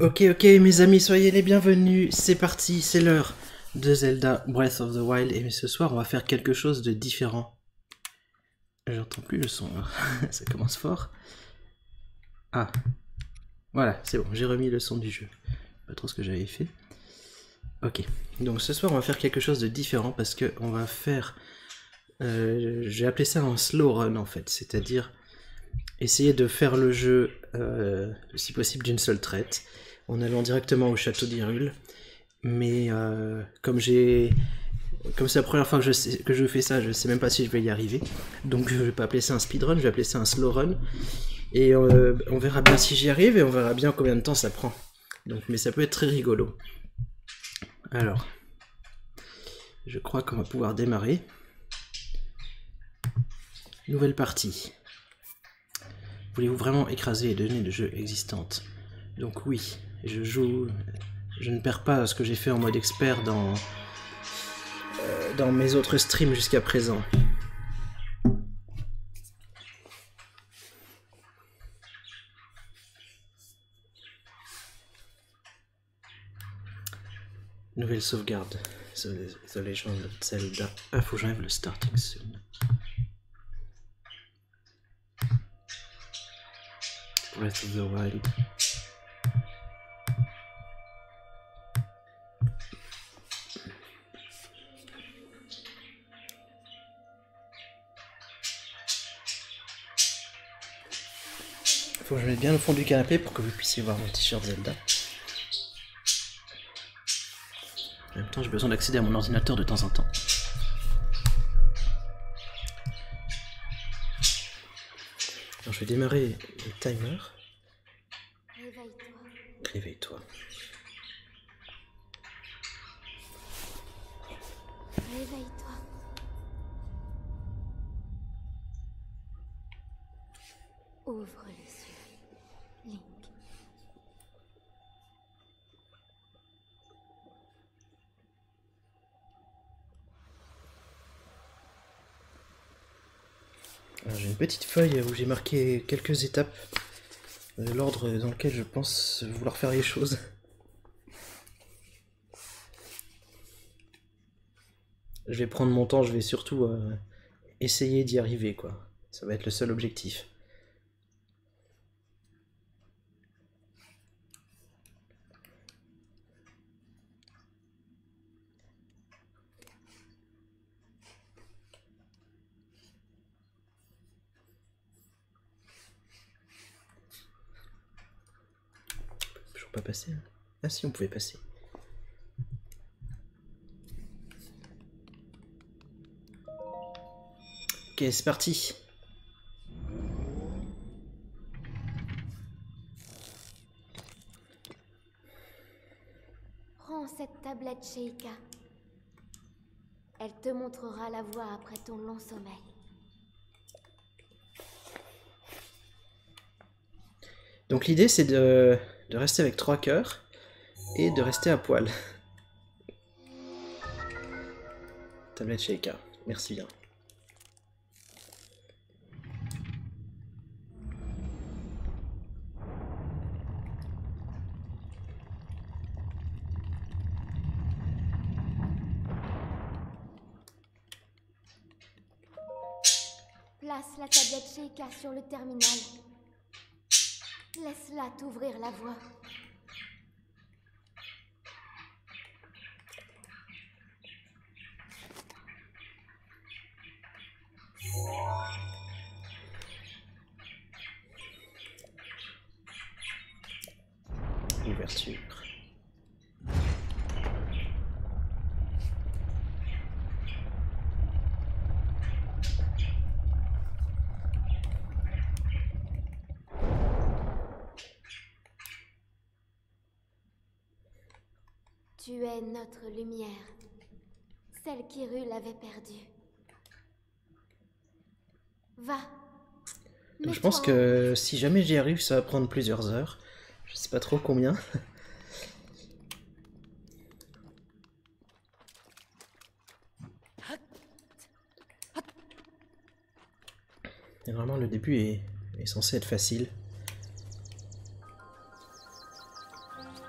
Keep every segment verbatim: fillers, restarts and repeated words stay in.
Ok, ok, mes amis, soyez les bienvenus. C'est parti, c'est l'heure de Zelda Breath of the Wild. Et ce soir, on va faire quelque chose de différent. J'entends plus le son, hein. Ça commence fort. Ah, voilà, c'est bon, j'ai remis le son du jeu. Pas trop ce que j'avais fait. Ok, donc ce soir, on va faire quelque chose de différent parce que on va faire... Euh, j'ai appelé ça un slow run en fait, c'est-à-dire essayer de faire le jeu, euh, si possible, d'une seule traite, en allant directement au château d'Hyrule. Mais euh, comme j'ai, comme c'est la première fois que je, sais, que je fais ça, je sais même pas si je vais y arriver. Donc je vais pas appeler ça un speedrun, je vais appeler ça un slow run. Et euh, on verra bien si j'y arrive et on verra bien combien de temps ça prend. Donc, mais ça peut être très rigolo. Alors, je crois qu'on va pouvoir démarrer. Nouvelle partie. Voulez-vous vraiment écraser les données de jeu existantes? Donc oui, je joue... Je ne perds pas ce que j'ai fait en mode expert dans, euh, dans mes autres streams jusqu'à présent. Nouvelle sauvegarde. The, the Legend of Zelda. Ah, faut que j'enlève le starting soon. Breath of the Wild. Faut que je mette bien au fond du canapé pour que vous puissiez voir mon t-shirt Zelda. En même temps, j'ai besoin d'accéder à mon ordinateur de temps en temps. Alors, je vais démarrer le timer. Réveille-toi. Réveille-toi. Réveille-toi. Ouvre les yeux, Link. J'ai une petite feuille où j'ai marqué quelques étapes, de l'ordre dans lequel je pense vouloir faire les choses. Je vais prendre mon temps, je vais surtout euh, essayer d'y arriver, quoi. Ça va être le seul objectif. Toujours pas passer, hein. Ah si, on pouvait passer. Ok, c'est parti. Prends cette tablette, Sheikah. Elle te montrera la voie après ton long sommeil. Donc l'idée c'est de, de rester avec trois cœurs et de rester à poil. Tablette Sheikah, merci bien. Place la tablette Sheikah sur le terminal. Laisse-la t'ouvrir la voie. Ouverture. Tu es notre lumière, celle qu'Hyrule avait perdue. Va. Donc je pense que si jamais j'y arrive, ça va prendre plusieurs heures. Je sais pas trop combien. Et vraiment le début est, est censé être facile.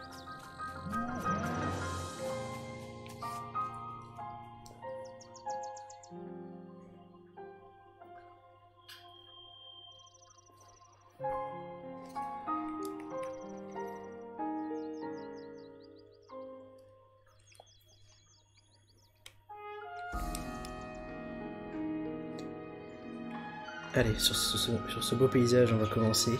Allez, sur ce, sur ce beau paysage, on va commencer.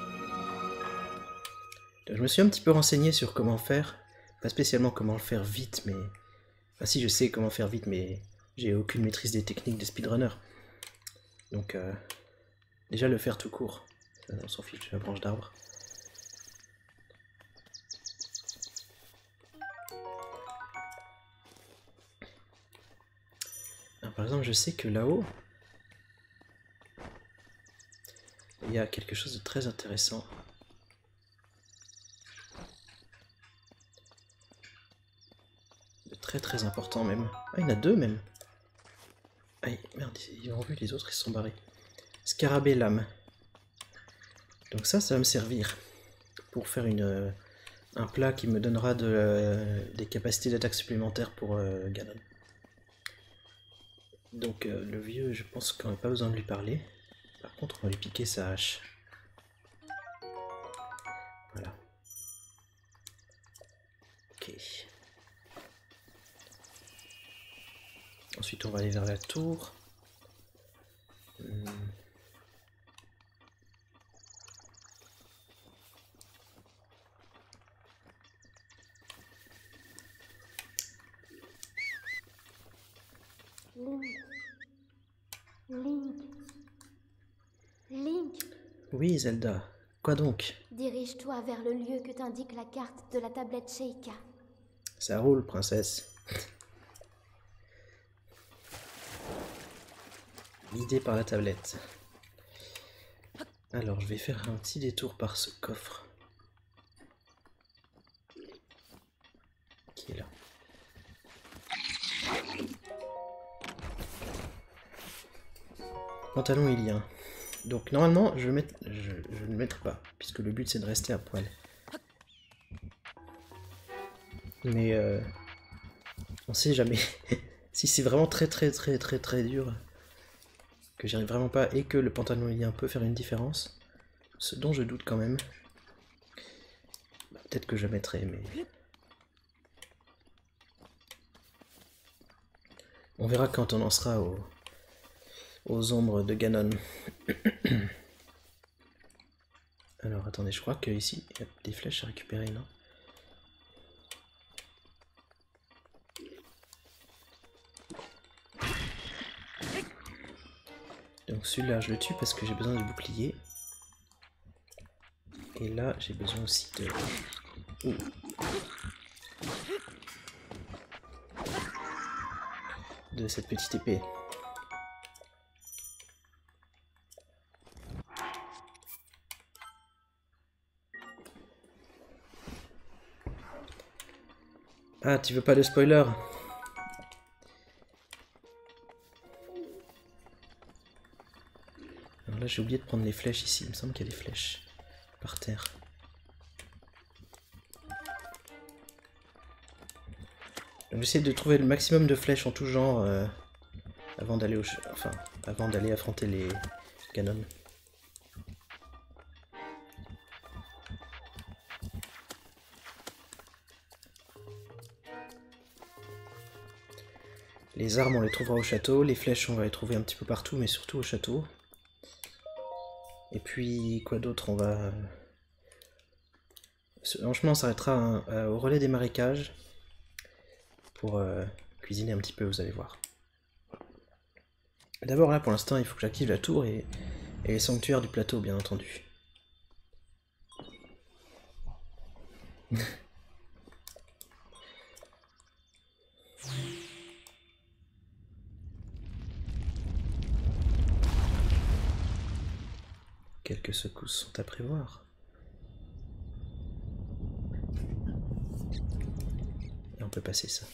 Je me suis un petit peu renseigné sur comment faire. Pas spécialement comment le faire vite, mais... Enfin si, je sais comment faire vite, mais j'ai aucune maîtrise des techniques des speedrunners. Donc, euh... déjà le faire tout court. Ça, on s'en fiche de la branche d'arbre. Par exemple, je sais que là-haut, il y a quelque chose de très intéressant. De très très important même. Ah, il y en a deux même. Ah, merde, ils ont vu, les autres ils se sont barrés. Scarabée lame. Donc ça, ça va me servir pour faire une, euh, un plat qui me donnera de, euh, des capacités d'attaque supplémentaires pour euh, Ganon. Donc euh, le vieux, je pense qu'on n'a pas besoin de lui parler. Par contre, on va lui piquer sa hache. Voilà. Ok. Ensuite, on va aller vers la tour. Hmm. Link. Link. Link. Oui, Zelda. Quoi donc? Dirige-toi vers le lieu que t'indique la carte de la tablette Sheikah. Ça roule, princesse. Guidé par la tablette. Alors, je vais faire un petit détour par ce coffre. Qui est là. Pantalon ilien. Donc normalement, je, met... je, je ne le mettrai pas, puisque le but c'est de rester à poil. Mais euh, on sait jamais. Si c'est vraiment très très très très très dur, que j'y arrive vraiment pas, et que le pantalon ilien peut faire une différence, ce dont je doute quand même. Bah, peut-être que je le mettrai, mais... On verra quand on en sera au... aux ombres de Ganon. Alors attendez, je crois que ici il y a des flèches à récupérer, non? Donc celui-là je le tue parce que j'ai besoin de bouclier. Et là j'ai besoin aussi de... Ouh. De cette petite épée. Ah, tu veux pas de spoiler? Alors là, j'ai oublié de prendre les flèches ici. Il me semble qu'il y a des flèches par terre. J'essaie de trouver le maximum de flèches en tout genre euh, avant d'aller au... enfin, avant d'aller affronter les Ganon. Les armes, on les trouvera au château. Les flèches, on va les trouver un petit peu partout, mais surtout au château. Et puis, quoi d'autre? On va... En chemin, on s'arrêtera hein, au relais des marécages. Pour euh, cuisiner un petit peu, vous allez voir. D'abord, là, pour l'instant, il faut que j'active la tour et, et les sanctuaires du plateau, bien entendu. Quelques secousses sont à prévoir. Et on peut passer ça.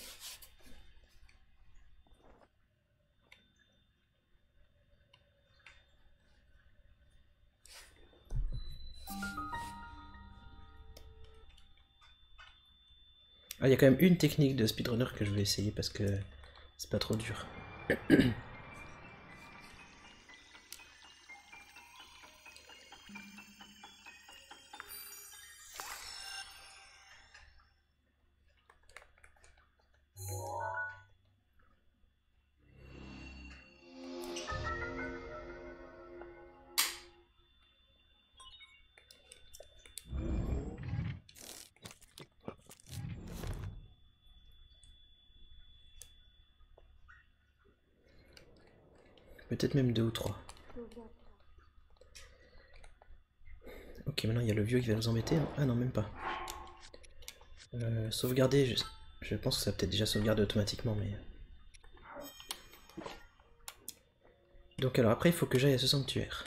Ah, il y a quand même une technique de speedrunner que je vais essayer parce que c'est pas trop dur. Peut-être même deux ou trois. Ok, maintenant il y a le vieux qui va nous embêter. Hein. Ah non, même pas. Euh, sauvegarder, je, je pense que ça va peut-être déjà sauvegarder automatiquement, mais... Donc alors après, il faut que j'aille à ce sanctuaire.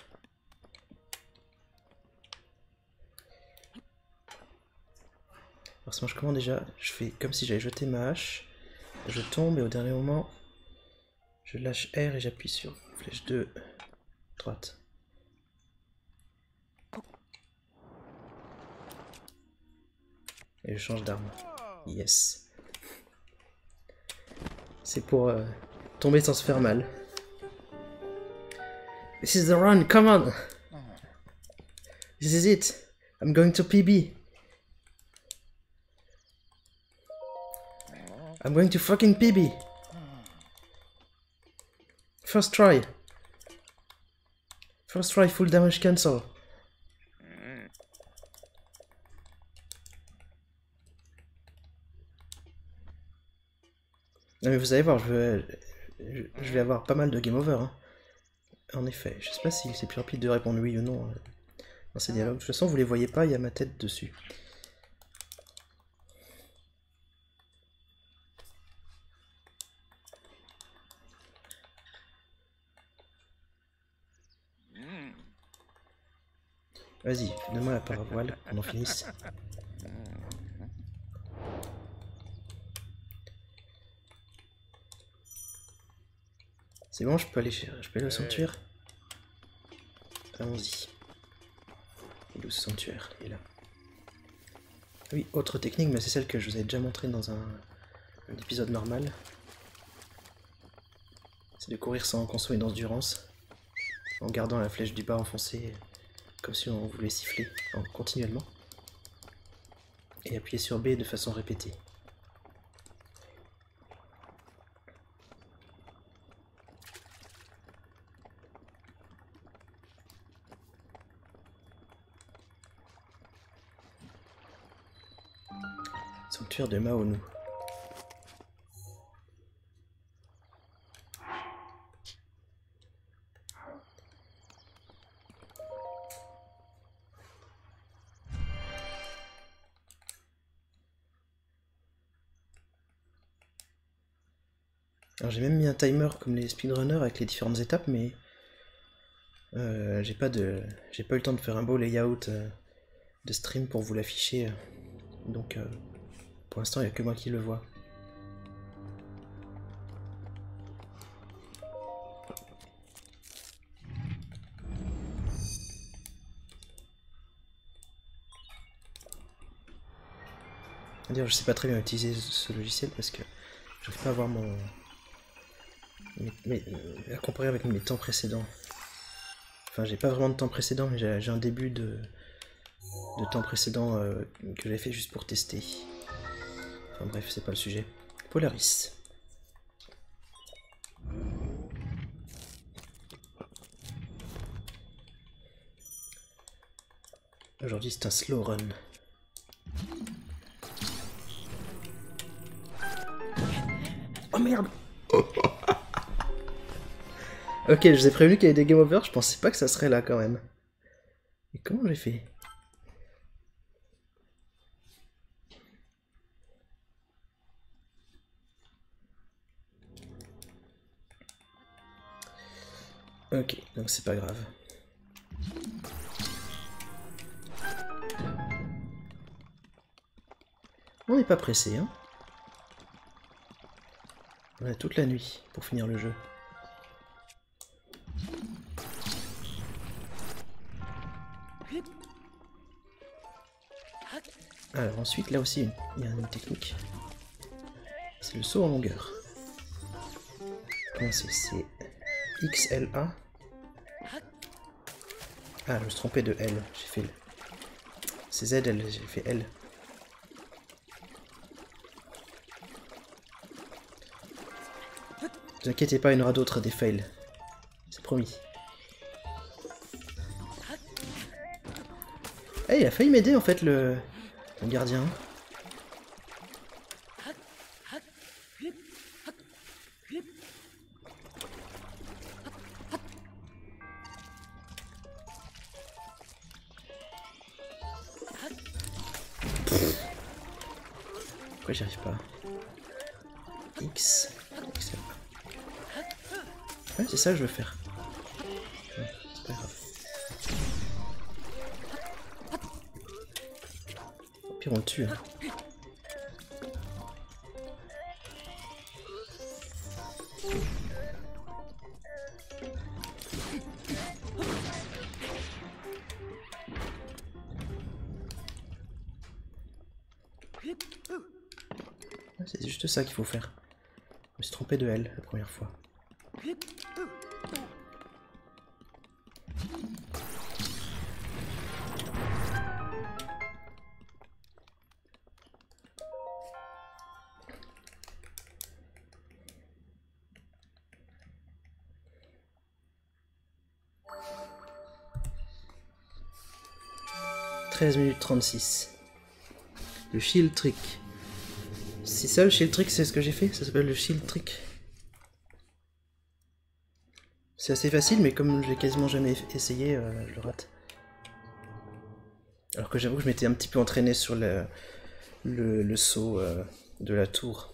Alors ça marche comment déjà? Je fais comme si j'avais jeté ma hache. Je tombe et au dernier moment, je lâche R et j'appuie sur flèche deux, droite. Et je change d'arme. Yes. C'est pour euh, tomber sans se faire mal. This is the run, come on! This is it! I'm going to P B! I'm going to fucking P B! First try! First try, full damage cancel! Non mais vous allez voir, je vais, je vais avoir pas mal de game over. Hein. En effet, je sais pas si c'est plus rapide de répondre oui ou non dans ces dialogues. De toute façon, vous les voyez pas, il y a ma tête dessus. Vas-y, donne-moi la paravoile, qu'on en finisse. C'est bon, je peux aller, je peux aller au sanctuaire. Allons-y. Il est où ce sanctuaire? Il est là. Oui, autre technique, mais c'est celle que je vous avais déjà montrée dans un, un épisode normal. C'est de courir sans consommer d'endurance, en gardant la flèche du bas enfoncée, comme si on voulait siffler en, continuellement. Et appuyer sur B de façon répétée. Sanctuaire de Maonu. Alors j'ai même mis un timer comme les speedrunners avec les différentes étapes, mais euh, j'ai pas de, j'ai pas eu le temps de faire un beau layout euh, de stream pour vous l'afficher, donc euh, pour l'instant il n'y a que moi qui le vois. D'ailleurs je sais pas très bien utiliser ce logiciel parce que j'arrive pas à voir mon... Mais, mais, à comparer avec mes temps précédents. Enfin, j'ai pas vraiment de temps précédent, mais j'ai un début de, de temps précédent euh, que j'ai fait juste pour tester. Enfin bref, c'est pas le sujet. Polaris. Aujourd'hui, c'est un slow run. Oh merde! Ok, je vous ai prévenu qu'il y avait des game over, je pensais pas que ça serait là quand même. Et comment j'ai fait? Ok, donc c'est pas grave. On n'est pas pressé, hein. On a toute la nuit pour finir le jeu. Alors ensuite, là aussi, il y a une technique. C'est le saut en longueur. Comment c'est? C'est X L A. Ah, je me suis trompé de L. J'ai fait... C'est Z L, j'ai fait L. Ne vous inquiétez pas, il y en aura d'autres des fails. C'est promis. Eh, hey, il a failli m'aider en fait le... le gardien. Pourquoi j'y arrive pas? X. X ouais, c'est ça que je veux faire. Ouais, c'est pas grave. Au pire, on le tue. Hein. C'est juste ça qu'il faut faire. Je me suis trompé de L la première fois. treize minutes trente-six. Le shield trick. C'est ça le shield trick, c'est ce que j'ai fait? Ça s'appelle le shield trick. C'est assez facile, mais comme je l'ai quasiment jamais essayé, euh, je le rate. Alors que j'avoue que je m'étais un petit peu entraîné sur le, le, le saut euh, de la tour.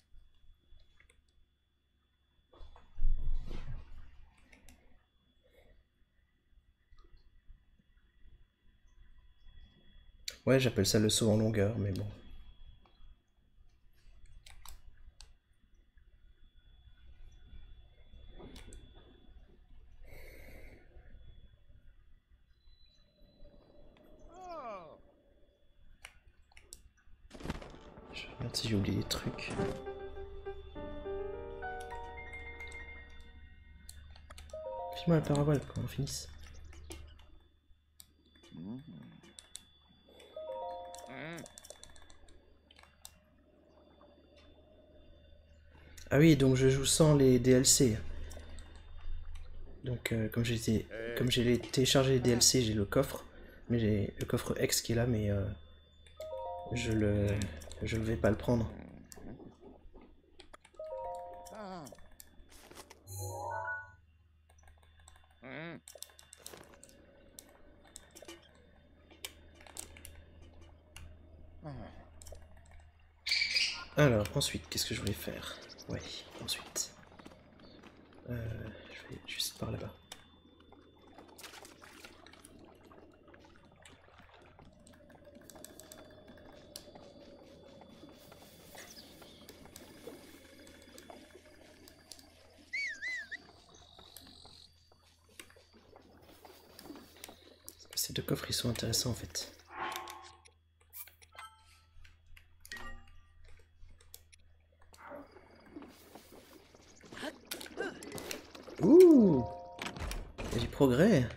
Ouais, j'appelle ça le saut en longueur, mais bon. Je regarde si j'ai oublié des trucs. File-moi la parabole quand on finisse. Ah oui, donc je joue sans les D L C. Donc euh, comme j'ai comme j'ai téléchargé les D L C, j'ai le coffre, mais j'ai le coffre X qui est là, mais euh, je le je ne vais pas le prendre. Alors ensuite, qu'est-ce que je voulais faire? Ouais, ensuite. Euh, je vais juste par là-bas. Ces deux coffres, ils sont intéressants en fait. Ouh, il y a du progrès.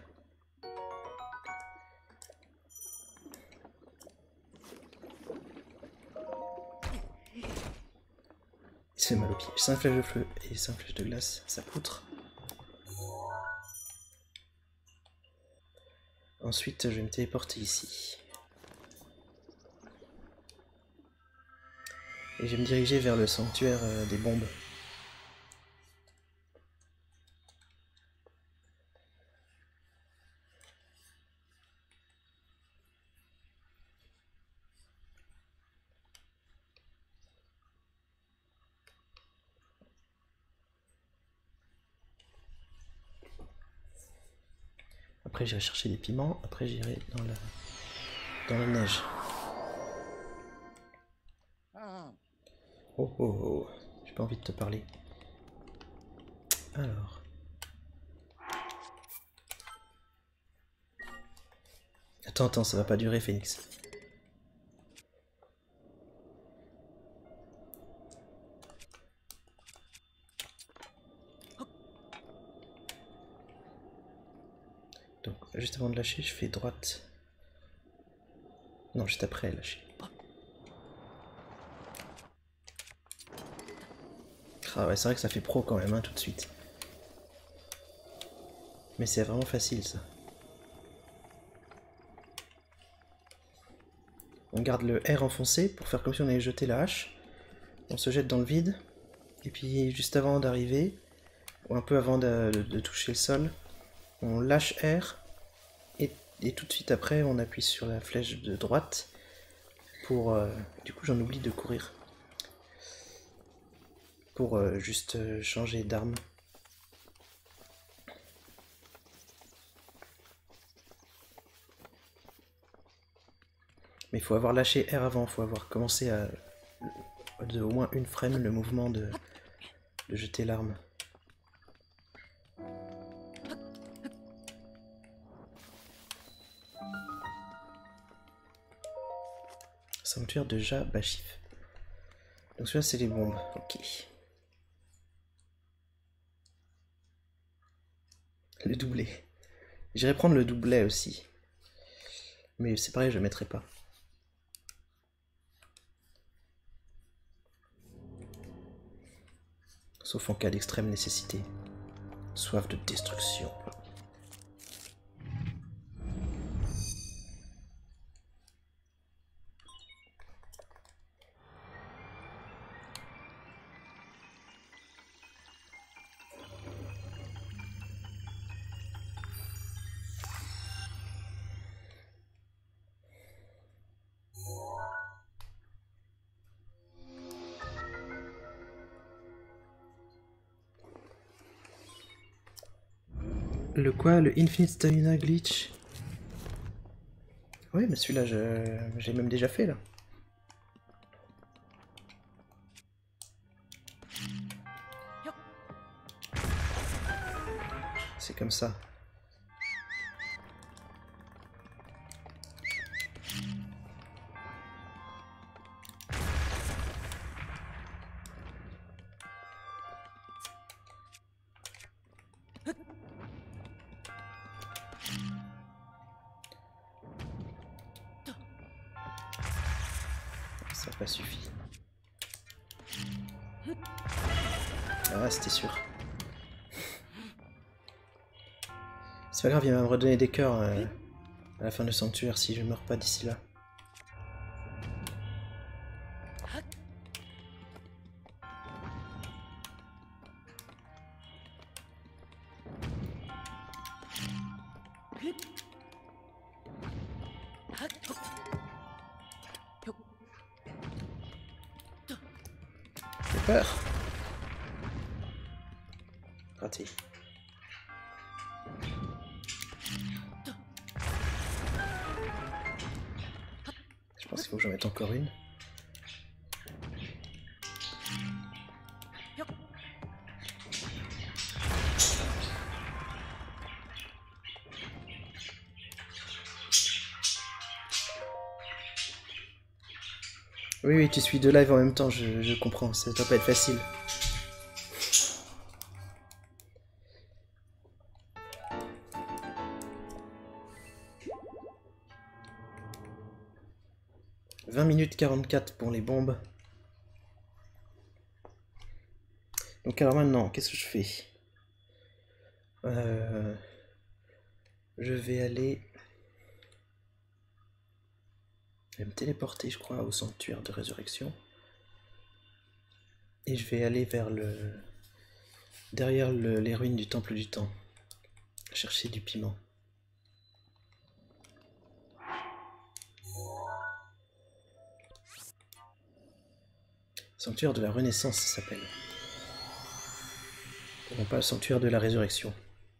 Il se fait mal aux pieds. cinq flèches de feu et cinq flèches de glace, ça poutre. Ensuite, je vais me téléporter ici. Et je vais me diriger vers le sanctuaire euh, des bombes. Après j'irai chercher des piments, après j'irai dans la dans la neige. Oh oh oh, j'ai pas envie de te parler. Alors. Attends, attends, ça va pas durer, Phoenix. Donc, juste avant de lâcher, je fais droite. Non, juste après lâcher. Ah ouais, c'est vrai que ça fait pro quand même, hein, tout de suite. Mais c'est vraiment facile, ça. On garde le R enfoncé pour faire comme si on allait jeter la hache. On se jette dans le vide. Et puis, juste avant d'arriver, ou un peu avant de, de, de toucher le sol, on lâche R. Et, et tout de suite après, on appuie sur la flèche de droite. Pour... Euh, du coup, j'en oublie de courir. pour euh, juste euh, changer d'arme. Mais il faut avoir lâché R avant, il faut avoir commencé à de au moins une frame le mouvement de, de jeter l'arme. Sanctuaire de Jabashif. Donc celui-là c'est les bombes, ok. Le doublet. J'irai prendre le doublet aussi. Mais c'est pareil, je ne mettrai pas. Sauf en cas d'extrême nécessité. Soif de destruction. Le quoi? Le Infinite Stamina Glitch? Oui, mais celui-là, je... j'ai même déjà fait, là. C'est comme ça. Ça n'a pas suffi. Ah, c'était sûr. C'est pas grave, il va me redonner des cœurs euh, à la fin du sanctuaire si je meurs pas d'ici là. J'ai peur. Raté. Je pense qu'il faut que j'en mette encore une. Oui, oui, tu suis deux lives en même temps, je, je comprends, ça doit pas être facile. vingt minutes quarante-quatre pour les bombes. Donc alors maintenant, qu'est-ce que je fais? euh, Je vais aller... Je vais me téléporter, je crois, au sanctuaire de résurrection. Et je vais aller vers le... derrière le... les ruines du temple du temps. Chercher du piment. Sanctuaire de la Renaissance, ça s'appelle. Non pas le sanctuaire de la résurrection.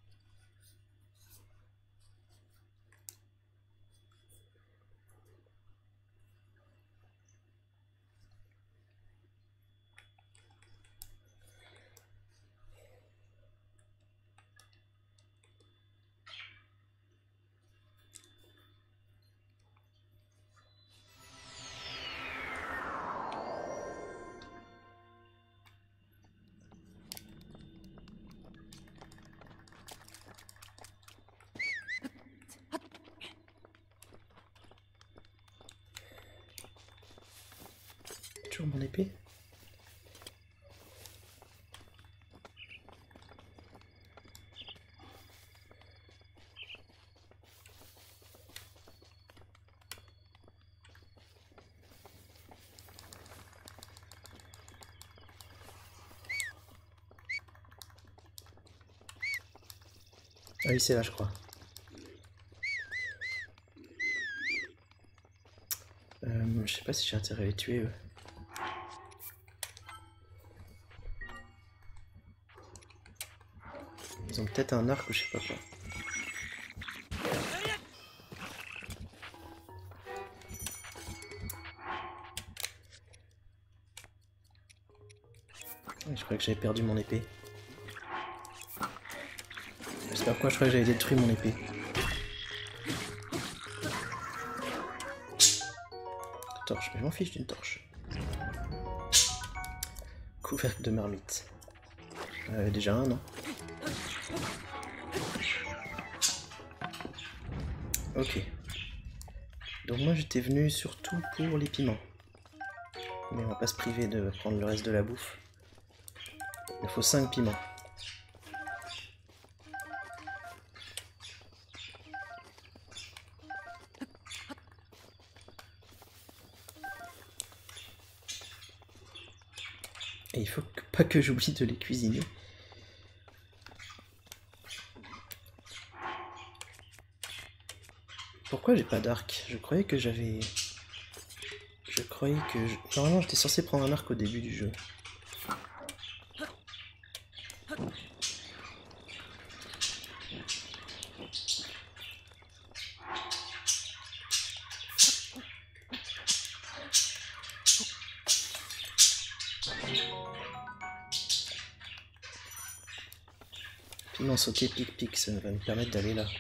Toujours mon épée. Ah oui, c'est là, je crois. Euh, je sais pas si j'ai intérêt à les tuer, eux. Ils ont peut-être un arc ou je sais pas quoi. Je croyais que j'avais perdu mon épée. Je sais pas pourquoi je croyais que j'avais détruit mon épée. Torche, mais je m'en fiche d'une torche. Couvercle de marmite. Euh, déjà un, non? Ok. Donc moi j'étais venu surtout pour les piments. Mais on va pas se priver de prendre le reste de la bouffe. Il faut cinq piments. Et il faut que, pas que j'oublie de les cuisiner. Pourquoi j'ai pas d'arc? Je croyais que j'avais... Je croyais que... Je... Normalement j'étais censé prendre un arc au début du jeu. Piment sauté, pic pic, ça va me permettre d'aller là.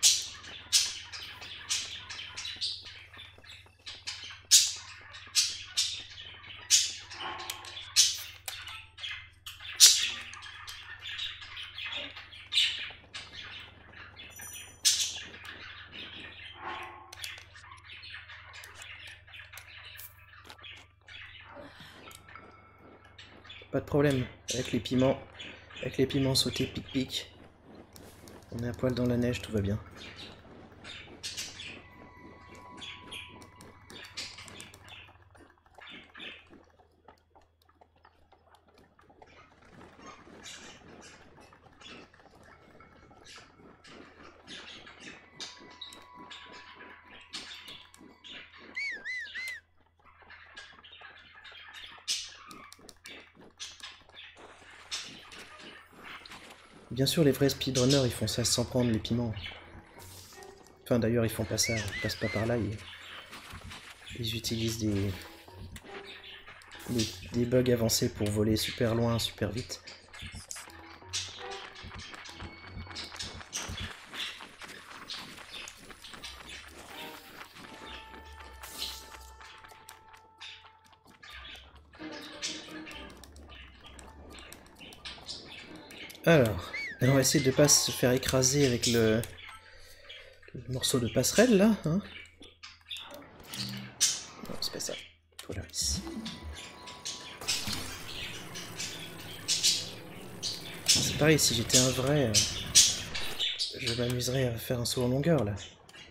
Pas de problème, avec les piments, avec les piments sautés pic-pic, on est à poil dans la neige, tout va bien. Bien sûr, les vrais speedrunners, ils font ça sans prendre les piments. Enfin, d'ailleurs, ils font pas ça, ils passent pas par là. Ils, ils utilisent des... des... des bugs avancés pour voler super loin, super vite. Alors... on va essayer de pas se faire écraser avec le, le morceau de passerelle là, hein. Non, c'est pas ça. Polaris. C'est pareil, si j'étais un vrai, euh, je m'amuserais à faire un saut en longueur là.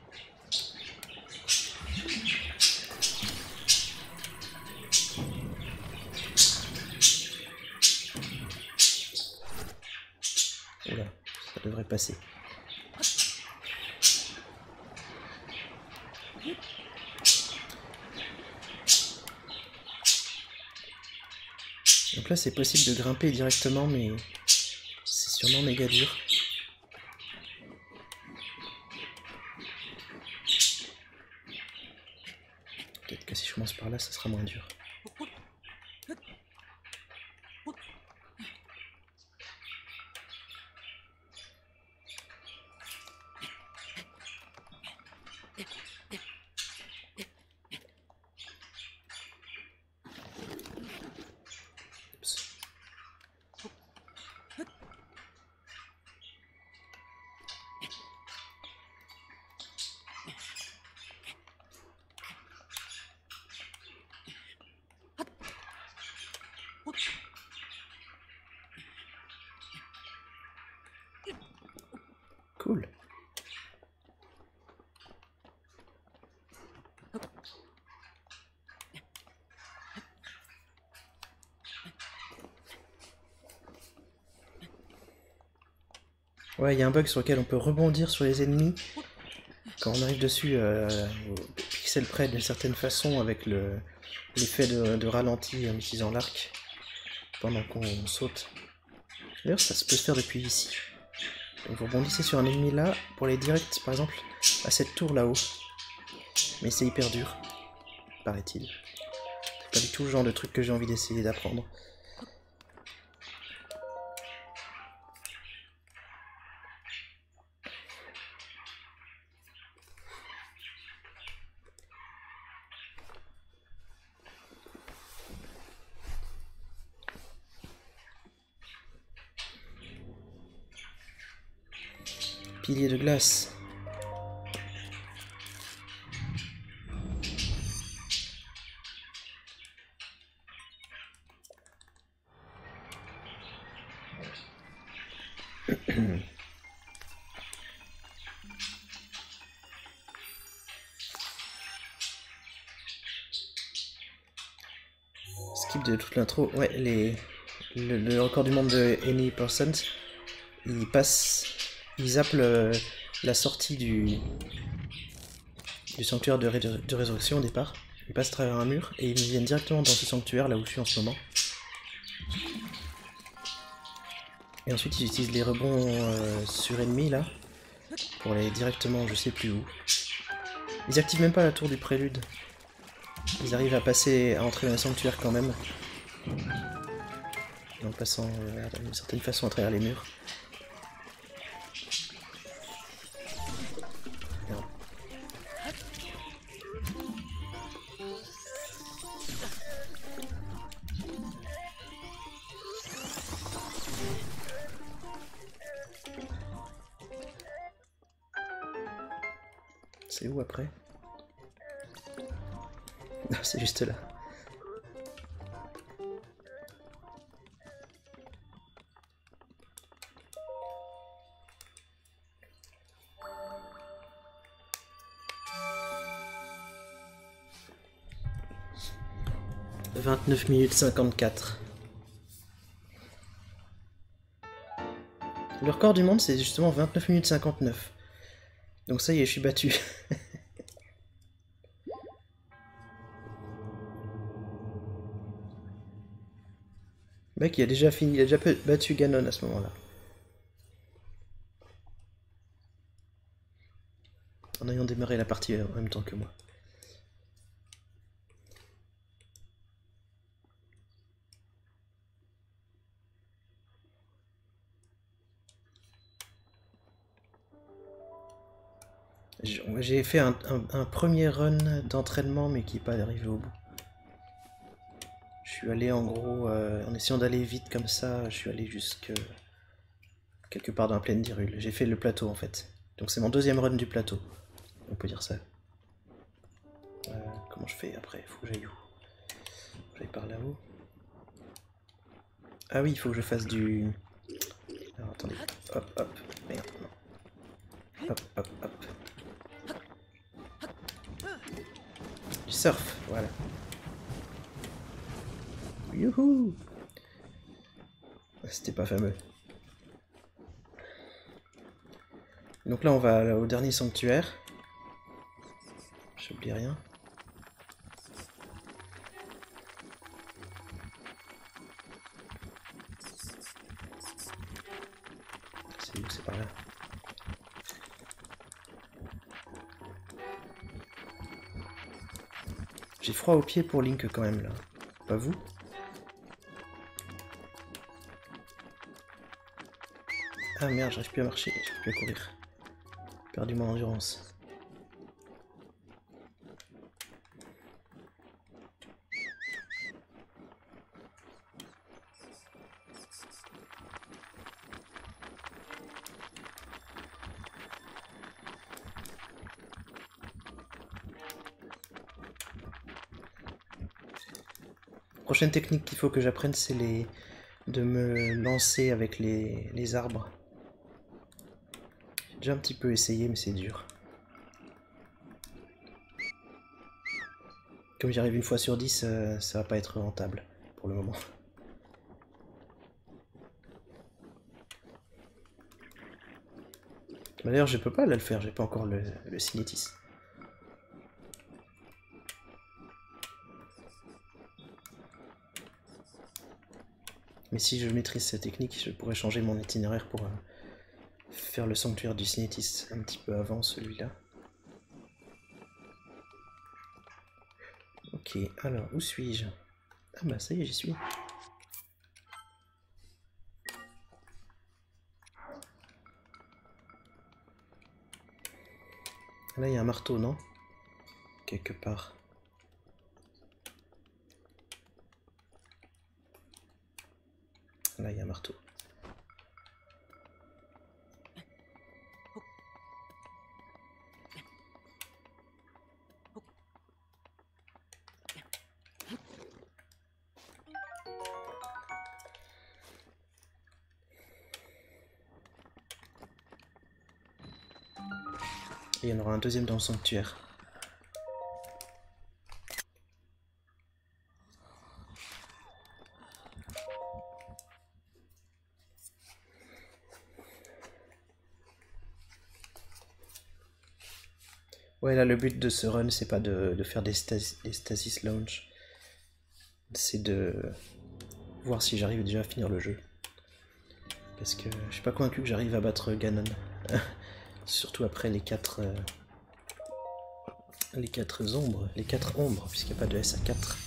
Oula, ça devrait passer. Donc là c'est possible de grimper directement, mais c'est sûrement méga dur. Peut-être que si je commence par là, ça sera moins dur. Cool. Ouais, il y a un bug sur lequel on peut rebondir sur les ennemis quand on arrive dessus euh, au pixel près d'une certaine façon avec le l'effet de, de ralenti en utilisant l'arc pendant qu'on saute. D'ailleurs, ça se peut se faire depuis ici. Donc vous rebondissez sur un ennemi là pour aller direct, par exemple, à cette tour là-haut. Mais c'est hyper dur, paraît-il. C'est pas du tout le genre de truc que j'ai envie d'essayer d'apprendre. Pilier de glace. Skip de toute l'intro. Ouais, les... Le, le record du monde de Any Percent, il passe... Il zappe le... la sortie du... du sanctuaire de, ré... de résurrection au départ. Il passe à travers un mur et ils viennent directement dans ce sanctuaire, là où je suis en ce moment. Et ensuite ils utilisent les rebonds euh, sur ennemis, là, pour aller directement je sais plus où. Ils activent même pas la tour du prélude. Ils arrivent à passer, à entrer dans le sanctuaire quand même. En passant euh, d'une certaine façon à travers les murs. Merde. C'est où après? Non, c'est juste là. vingt-neuf minutes cinquante-quatre. Le record du monde, c'est justement vingt-neuf minutes cinquante-neuf. Donc ça y est, je suis battu. Le mec, il a déjà fini, il a déjà battu Ganon à ce moment-là. En ayant démarré la partie en même temps que moi. J'ai fait un, un, un premier run d'entraînement mais qui n'est pas arrivé au bout. Je suis allé en gros, euh, en essayant d'aller vite comme ça, je suis allé jusque quelque part dans la plaine d'Hyrule. J'ai fait le plateau en fait. Donc c'est mon deuxième run du plateau. On peut dire ça. Euh, comment je fais après? Faut que j'aille où? Faut que j'aille par là-haut. Ah oui, il faut que je fasse du... Alors attendez. Hop, hop. Merde, non. Hop, hop, hop. Du surf, voilà. Youhou! C'était pas fameux. Donc là on va au dernier sanctuaire. J'oublie rien. C'est où? C'est par là. J'ai froid aux pieds pour Link quand même là. Pas vous? Ah merde, j'arrive plus à marcher, j'arrive plus à courir. J'ai perdu mon endurance. Prochaine technique qu'il faut que j'apprenne, c'est les... de me lancer avec les, les arbres. J'ai déjà un petit peu essayé, mais c'est dur. Comme j'y arrive une fois sur dix, euh, ça va pas être rentable pour le moment. D'ailleurs, je peux pas là le faire, j'ai pas encore le, le cinétis. Mais si je maîtrise cette technique, je pourrais changer mon itinéraire pour euh, faire le sanctuaire du Cinétis un petit peu avant celui-là. Ok, alors où suis-je? Ah bah ça y est, j'y suis. Là il y a un marteau, non? Quelque part. Là il y a un marteau. Et il y en aura un deuxième dans le sanctuaire. Ouais, là le but de ce run c'est pas de, de faire des, stas des stasis launch, c'est de voir si j'arrive déjà à finir le jeu. Parce que je suis pas convaincu que j'arrive à battre Ganon. Surtout après les quatre euh, les quatre ombres, les quatre ombres, puisqu'il n'y a pas de S à quatre.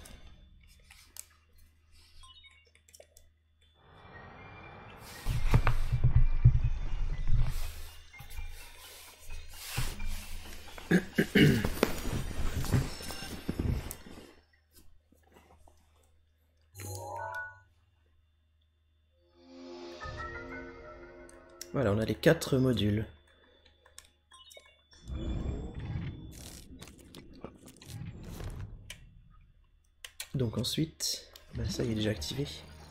Voilà, on a les quatre modules. Donc ensuite, bah ça il est déjà activé.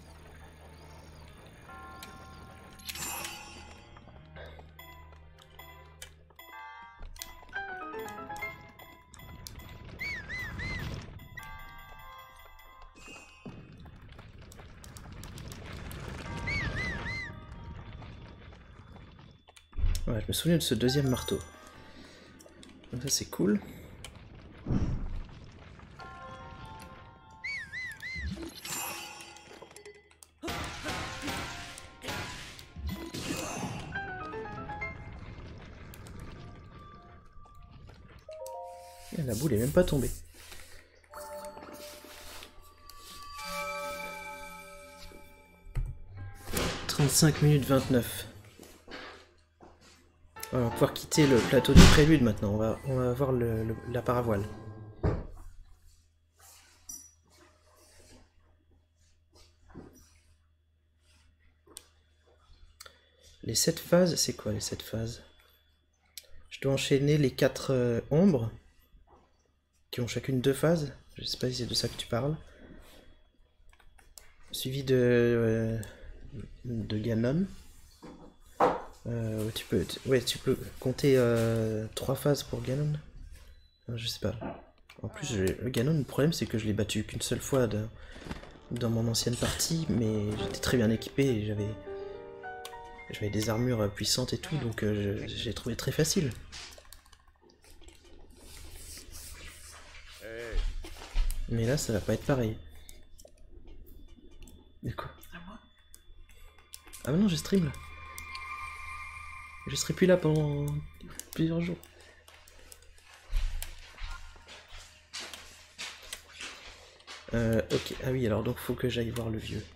Ouais, je me souviens de ce deuxième marteau. Donc ça c'est cool. Et la boule est même pas tombée. trente-cinq minutes vingt-neuf. On va pouvoir quitter le plateau du prélude maintenant, on va, on va voir le, le, la paravoile. Les sept phases, c'est quoi les sept phases? Je dois enchaîner les quatre euh, ombres, qui ont chacune deux phases, je sais pas si c'est de ça que tu parles. Suivi de, euh, de Ganon. Euh, tu peux, ouais, tu peux compter euh, trois phases pour Ganon. Euh, je sais pas. En plus, je, le Ganon, le problème c'est que je l'ai battu qu'une seule fois de, dans mon ancienne partie, mais j'étais très bien équipé et j'avais j'avais des armures puissantes et tout, donc euh, j'ai trouvé très facile. Mais là, ça va pas être pareil. De quoi? Ah bah non, je stream là. Je serai plus là pendant plusieurs jours. Euh, ok, ah oui, alors donc faut que j'aille voir le vieux.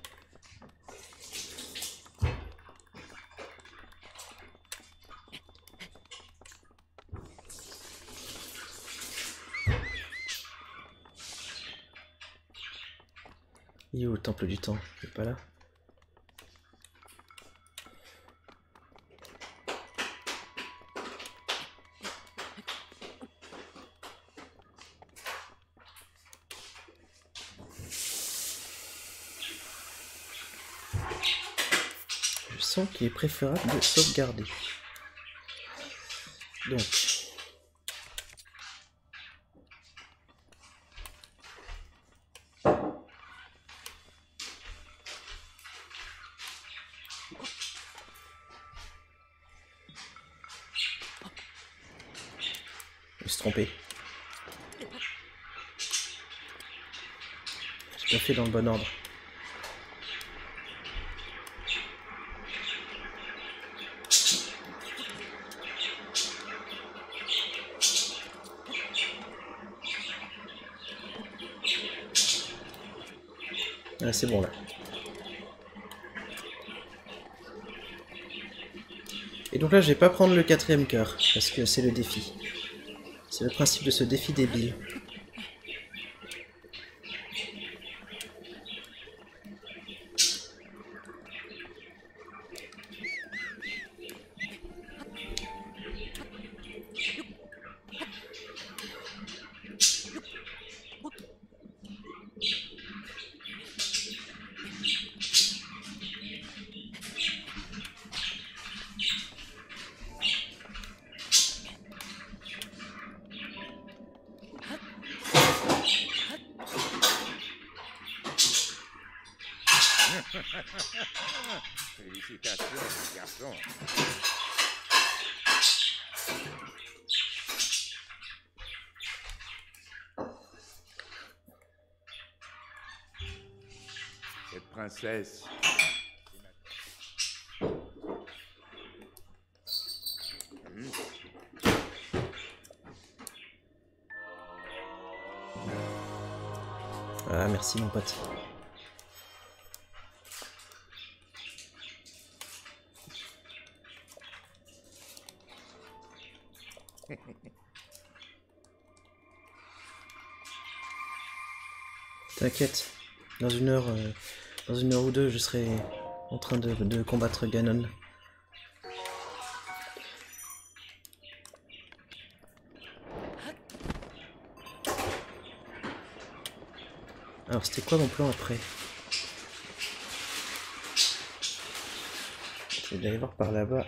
Il est où le temple du temps? Il est pas là? Je sens qu'il est préférable de sauvegarder. Donc. Je me suis trompé. J'ai pas fait dans le bon ordre. Ah, c'est bon là. Et donc là, je vais pas prendre le quatrième cœur, parce que c'est le défi. C'est le principe de ce défi débile. Félicitations, petit garçon. Cette princesse... Hmm. Ah, merci mon pote. T'inquiète, dans une heure, euh, dans une heure ou deux, je serai en train de, de combattre Ganon. Alors c'était quoi mon plan après? Je vais aller voir par là-bas.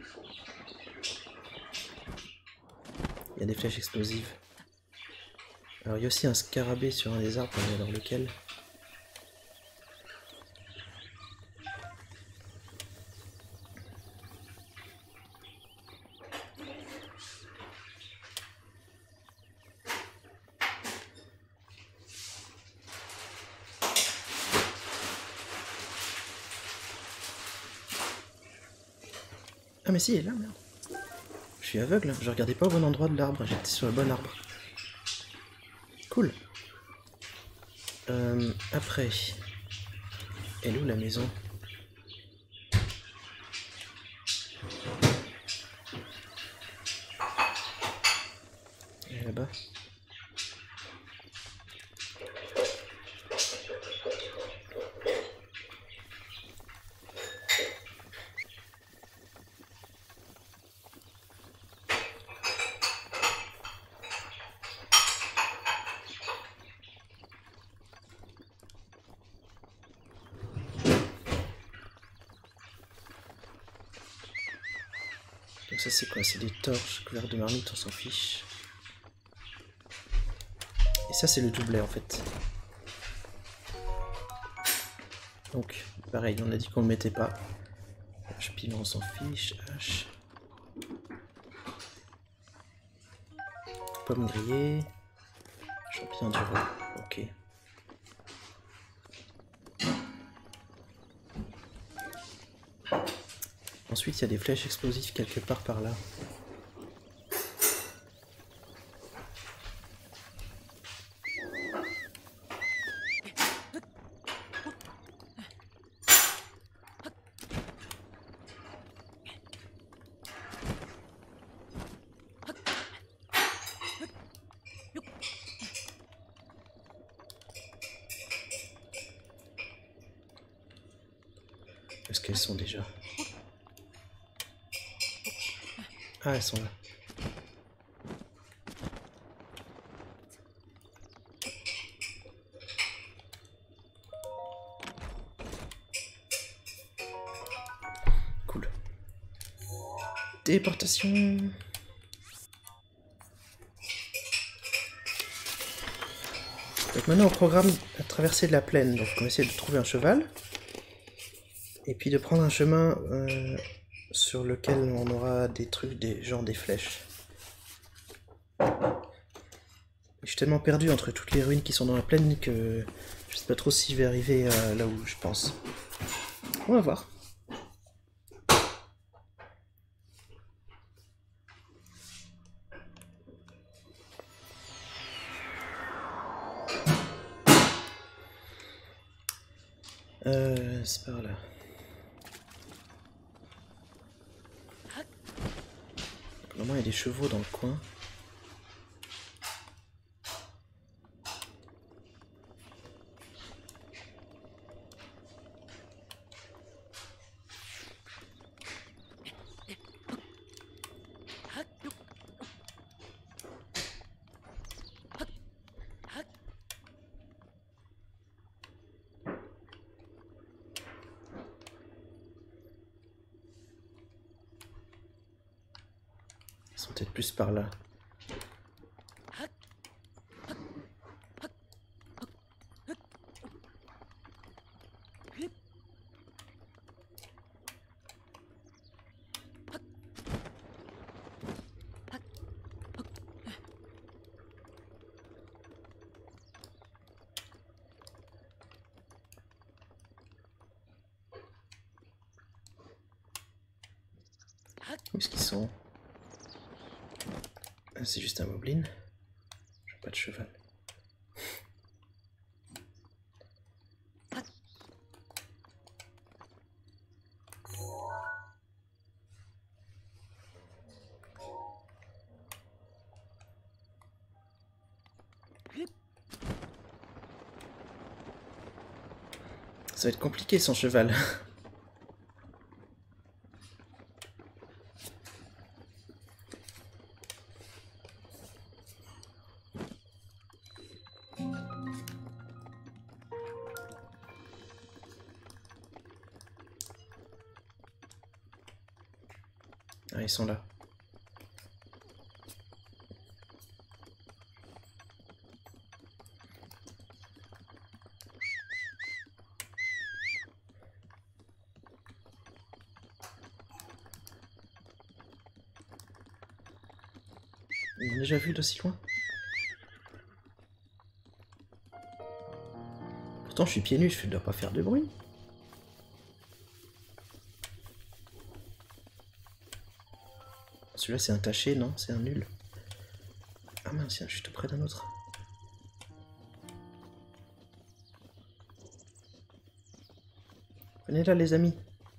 Il y a des flèches explosives. Alors il y a aussi un scarabée sur un des arbres, mais alors lequel? Ah mais si, il est là, merde. Je suis aveugle, je regardais pas au bon endroit de l'arbre, j'étais sur le bon arbre. Cool. Euh, après... Elle est où la maison? Elle est là-bas. Donc ça c'est quoi? C'est des torches couvertes de marmite, on s'en fiche. Et ça c'est le doublet en fait. Donc pareil, on a dit qu'on le mettait pas. H pilon, on s'en fiche. H. Pomme grillée. Champignon du roi. Ok. Ensuite, il y a des flèches explosives quelque part par là. Est-ce qu'elles sont déjà? Ah, elles sont là. Cool. Téléportation. Donc maintenant on programme à traverser de la plaine. Donc on essaie de trouver un cheval. Et puis de prendre un chemin euh, sur lequel on aura des trucs, des genre des flèches. Je suis tellement perdu entre toutes les ruines qui sont dans la plaine que je sais pas trop si je vais arriver euh, là où je pense. On va voir. Euh, c'est par là. Normalement, il y a des chevaux dans le coin. Ils sont peut-être plus par là. Où est-ce qu'ils sont? Ah, c'est juste un moblin. J'ai pas de cheval. Ça va être compliqué sans cheval. Ah, ils sont là. Ils m'ont déjà vu d'aussi loin? Pourtant, je suis pieds nus, je ne dois pas faire de bruit. Celui-là, c'est un taché, non? C'est un nul. Ah mince, je suis tout près d'un autre. Venez là, les amis.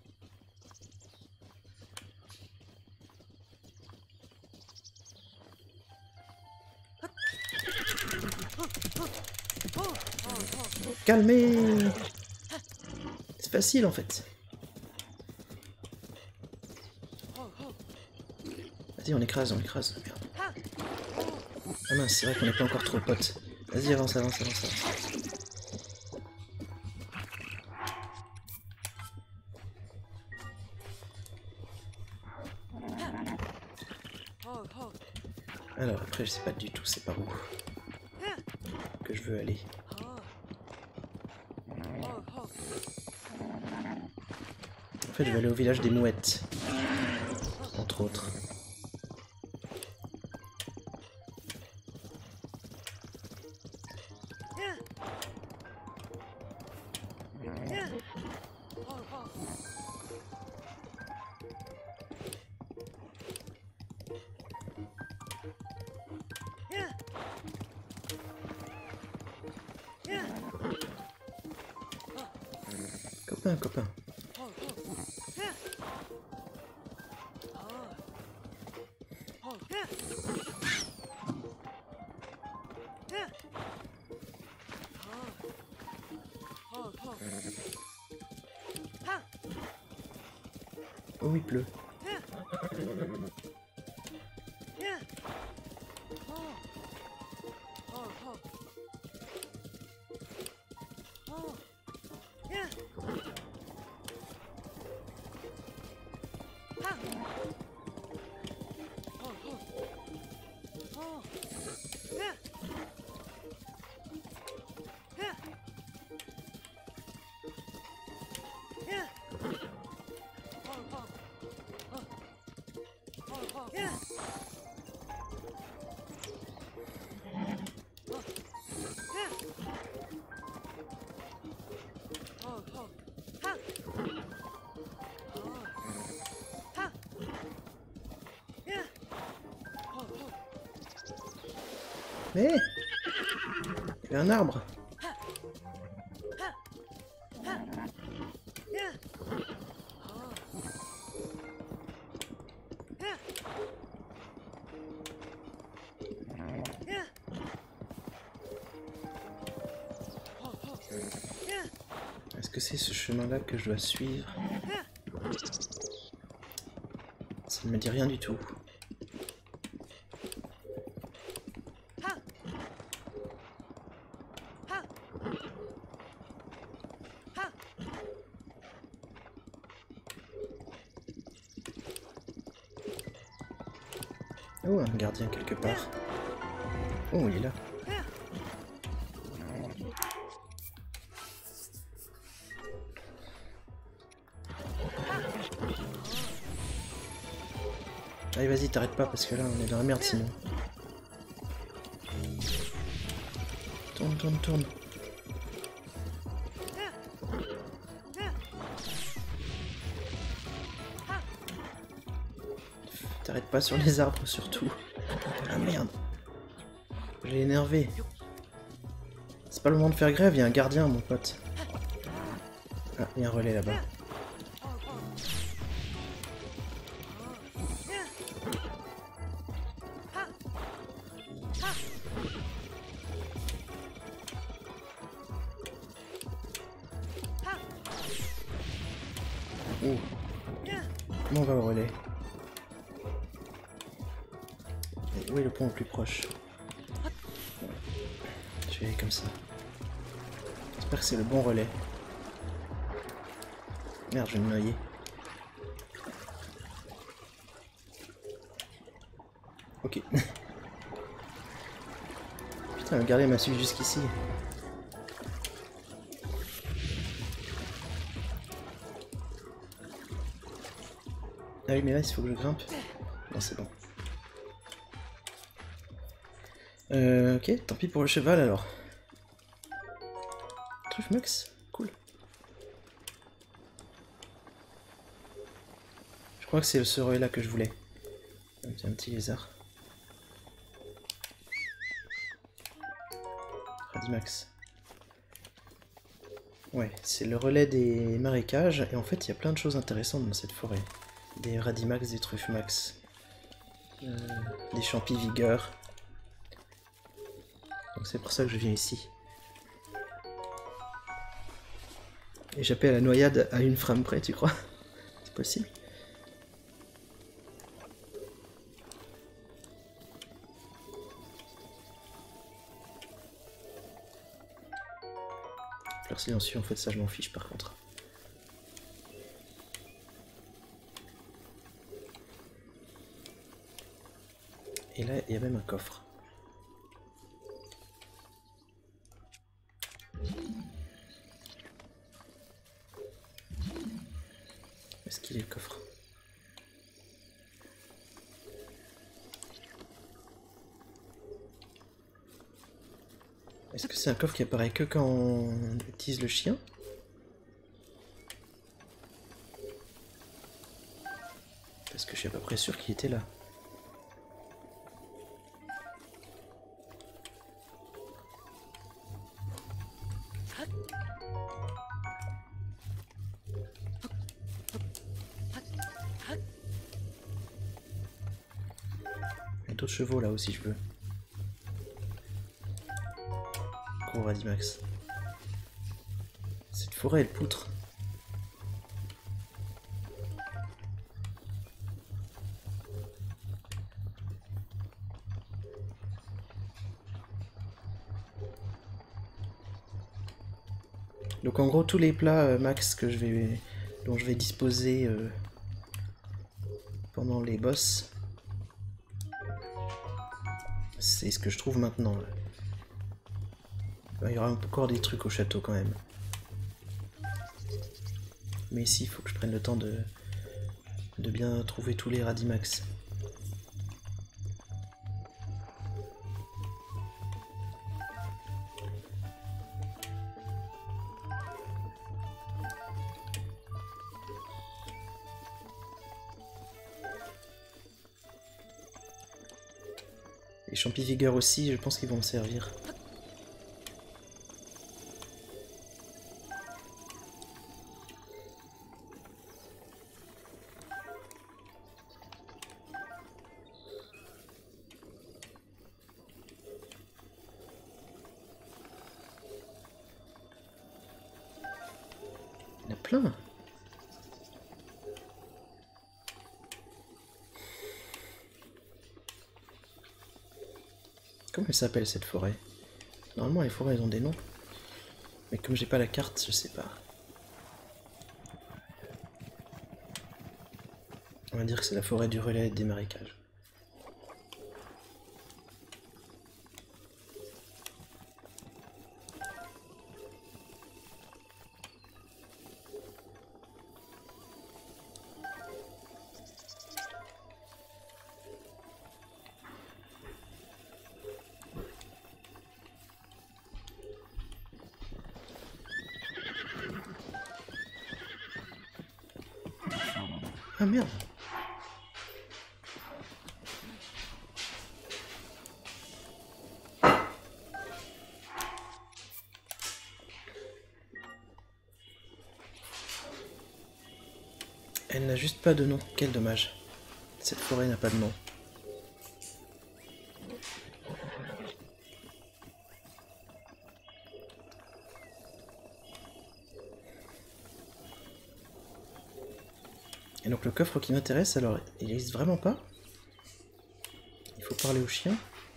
Calmez! C'est facile en fait. Vas-y, on écrase, on écrase. Merde. Ah mince, c'est vrai qu'on n'est pas encore trop potes. Vas-y, avance, avance, avance, avance. Alors après, je sais pas du tout c'est par où que je veux aller. En fait, je vais aller au village des mouettes, entre autres. Copain, copain. Oh, il pleut. Mais il y a un arbre. c'est ce chemin-là que je dois suivre? Ça ne me dit rien du tout. Oh, un gardien quelque part. Oh, il est là. Allez, vas-y, t'arrêtes pas parce que là, on est dans la merde sinon. Tourne, tourne, tourne. T'arrêtes pas sur les arbres surtout. Ah merde. J'ai énervé. C'est pas le moment de faire grève, il y a un gardien mon pote. Ah, il y a un relais là-bas. Oh. Comment on va au relais? Où est le pont le plus proche? Je vais aller comme ça. J'espère que c'est le bon relais. Merde, je vais me noyer. Ok. Putain, le gardien m'a suivi jusqu'ici. Ah oui, mais là, il faut que je grimpe. Non, c'est bon. Euh, ok, tant pis pour le cheval alors. Truffe max, cool. Je crois que c'est ce relais là que je voulais. Un petit, un petit lézard. Radimax. Ouais, c'est le relais des marécages, et en fait il y a plein de choses intéressantes dans cette forêt. Des radimax, des truffes max, euh, des champis vigueur. Donc c'est pour ça que je viens ici. Échapper à la noyade à une frame près, tu crois? C'est possible? Fleur silencieux, en fait ça je m'en fiche par contre. Et là il y a même un coffre. Est-ce qu'il est le coffre? Est-ce que c'est un coffre qui apparaît que quand on utilise le chien? Parce que je suis à peu près sûr qu'il était là. Il y a d'autres chevaux là aussi, je veux. Gros Radimax. Cette forêt elle poutre. Donc en gros tous les plats euh, max que je vais dont je vais disposer euh, pendant les boss, c'est ce que je trouve maintenant. Là. Il y aura encore des trucs au château quand même. Mais ici il faut que je prenne le temps de, de bien trouver tous les Radimax. Les champis vigueur aussi, je pense qu'ils vont me servir. plein. Comment elle s'appelle cette forêt? Normalement les forêts elles ont des noms. Mais comme j'ai pas la carte, je sais pas. On va dire que c'est la forêt du relais des marécages. Ah merde. Elle n'a juste pas de nom, quel dommage. Cette forêt n'a pas de nom. Et donc le coffre qui m'intéresse, alors, il existe vraiment pas? Il faut parler au chien?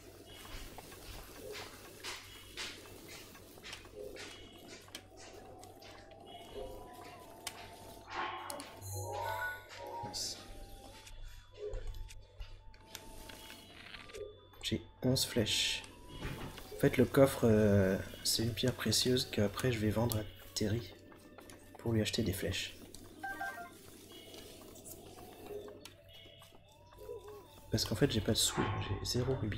Mince. J'ai onze flèches. En fait le coffre, euh, c'est une pierre précieuse qu'après je vais vendre à Terry pour lui acheter des flèches. Parce qu'en fait j'ai pas de sous, j'ai zéro rubis.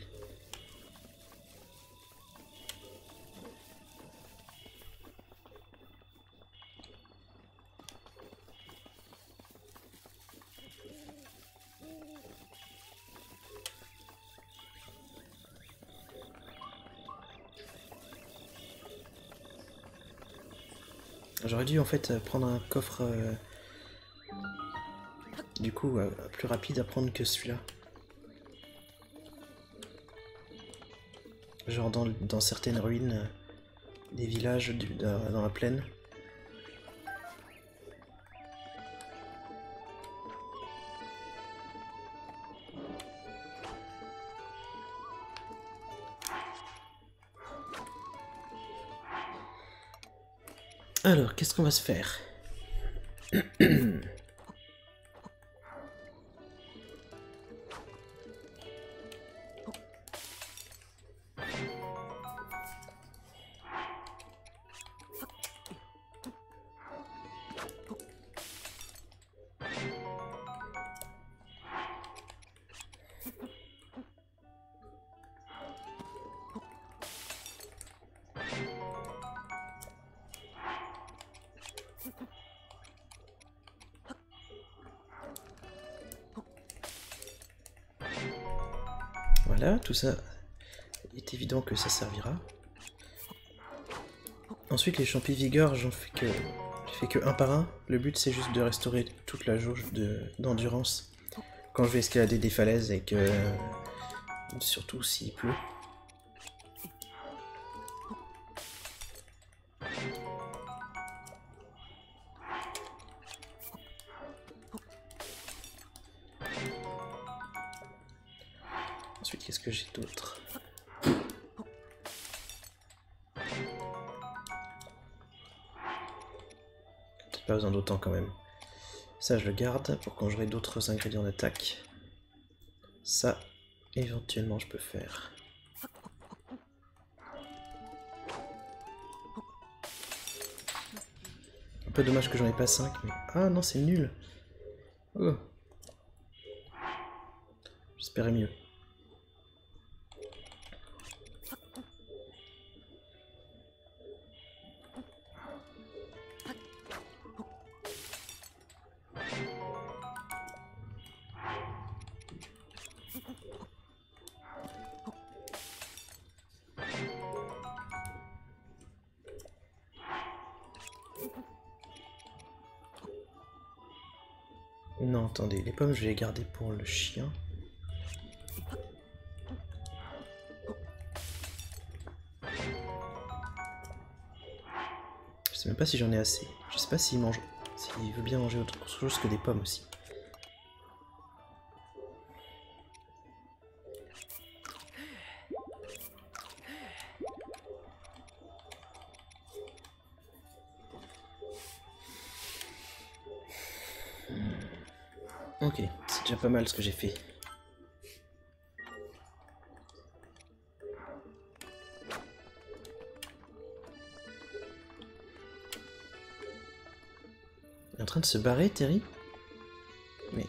J'aurais dû en fait prendre un coffre euh, du coup euh, plus rapide à prendre que celui-là. Genre dans, dans certaines ruines euh, des villages du, dans, dans la plaine. Alors, qu'est-ce qu'on va se faire? Voilà, tout ça, il est évident que ça servira. Ensuite, les champis vigueur, j'en fais que, je fais que un par un. Le but, c'est juste de restaurer toute la jauge d'endurance quand je vais escalader des falaises et que, surtout s'il pleut. Ensuite, qu'est-ce que j'ai d'autre? Peut-être pas besoin d'autant quand même. Ça, je le garde pour quand j'aurai d'autres ingrédients d'attaque. Ça, éventuellement, je peux faire. Un peu dommage que j'en ai pas cinq, mais... Ah non, c'est nul. Oh. J'espérais mieux. Non, attendez, les pommes, je vais les garder pour le chien. Je sais même pas si j'en ai assez. Je sais pas s'il mange S'il veut bien manger autre chose que des pommes aussi. Ok, c'est déjà pas mal ce que j'ai fait. Il est en train de se barrer, Terry? Mais...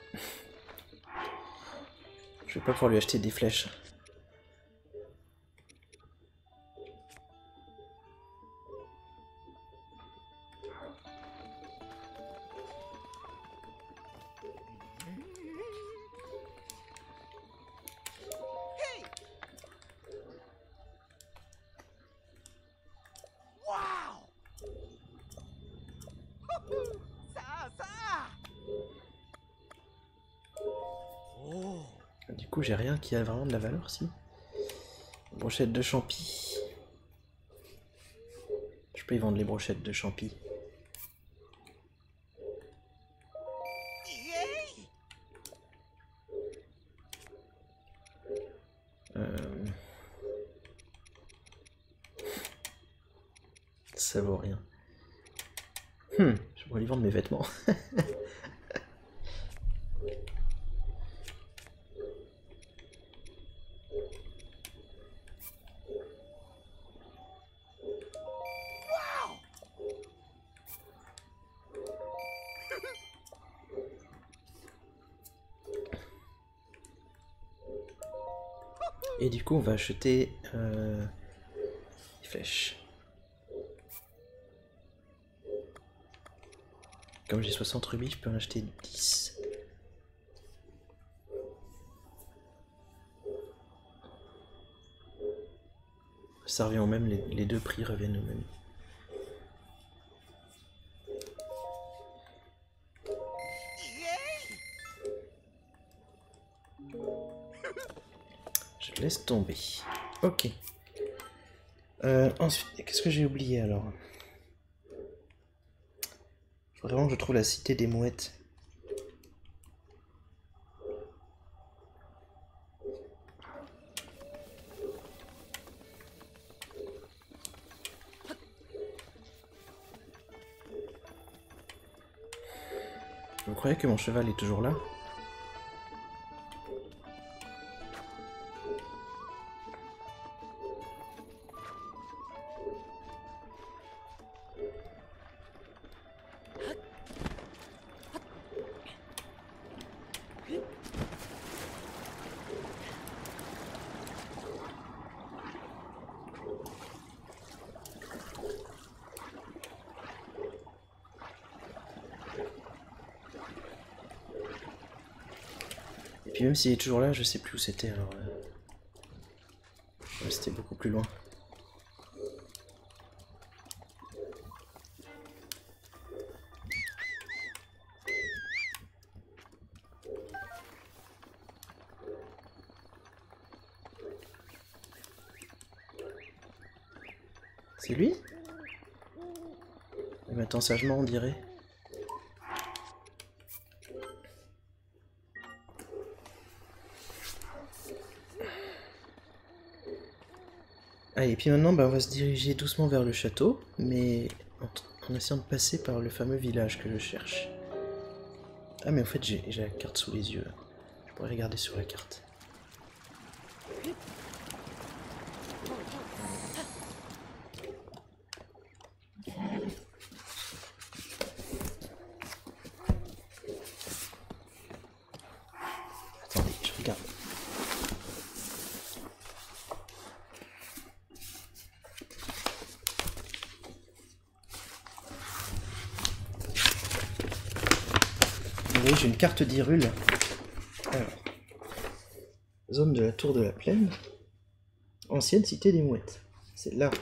je vais pas pouvoir lui acheter des flèches. Du coup, j'ai rien qui a vraiment de la valeur, si. Brochette de champi. Je peux y vendre les brochettes de champi. Euh... Ça vaut rien. Hmm, je pourrais lui vendre mes vêtements. Et du coup, on va acheter euh, des flèches. Comme j'ai soixante rubis, je peux en acheter dix. Ça revient au même, les, les deux prix reviennent au même. Je laisse tomber. Ok. Euh, ensuite, qu'est-ce que j'ai oublié alors? Faut vraiment que je trouve la cité des mouettes. Vous croyez que mon cheval est toujours là? Et puis même s'il est toujours là, je sais plus où c'était alors. Euh... Ouais, c'était beaucoup plus loin. C'est lui? Il m'attend sagement, on dirait. Ah, et puis maintenant, bah, on va se diriger doucement vers le château, mais en, en essayant de passer par le fameux village que je cherche. Ah, mais en fait, j'ai la carte sous les yeux. Je pourrais regarder sur la carte. Attendez, je regarde. Oui, j'ai une carte d'Hyrule. Alors, zone de la tour de la plaine. Ancienne cité des mouettes. C'est là.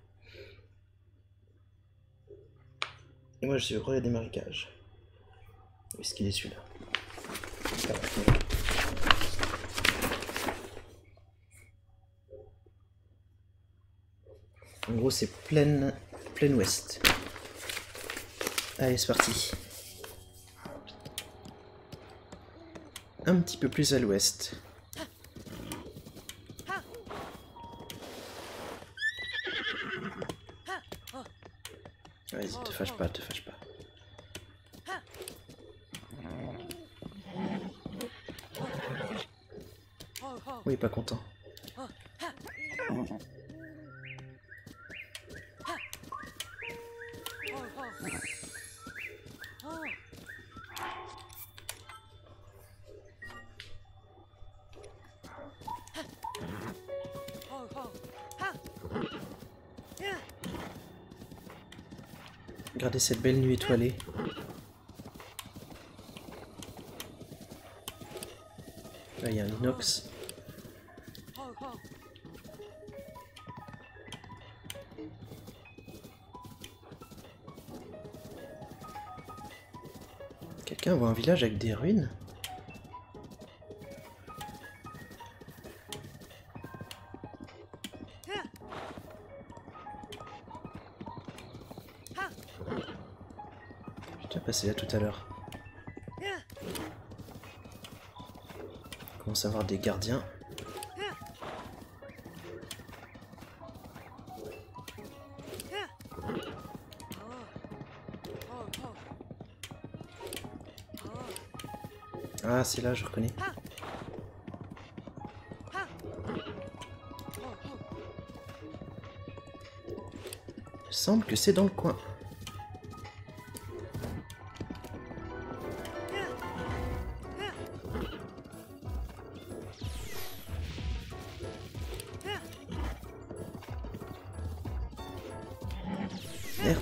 Et moi je suis au relais des marécages. Où est-ce qu'il est celui-là? En gros c'est plaine, plaine ouest. Allez, c'est parti. Un petit peu plus à l'ouest. Vas-y, te fâche pas, te fâche pas. Oui, pas content. Regardez cette belle nuit étoilée. Là, il y a un inox. Quelqu'un voit un village avec des ruines? J'étais passé là tout à l'heure. On commence à avoir des gardiens. Ah, c'est là, je reconnais. Il semble que c'est dans le coin. Merde.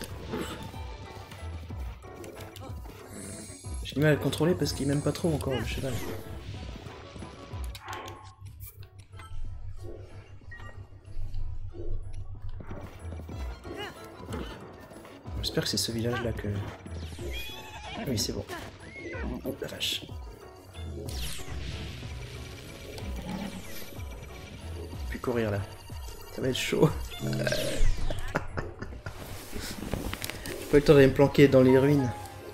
J'ai du mal à le contrôler parce qu'il m'aime pas trop encore le cheval. J'espère que c'est ce village là que... Oui, c'est bon. Oh la vache. Puis courir là. Ça va être chaud. J'ai pas eu le temps d'aller me planquer dans les ruines.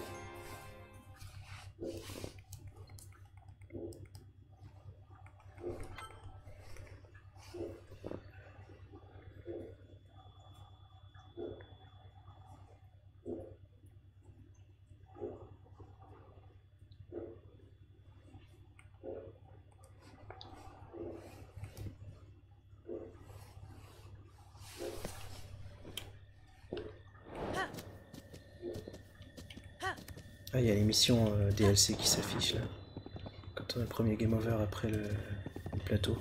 Ah, il y a les missions euh, D L C qui s'affichent là. Quand on a le premier game over après le, le plateau.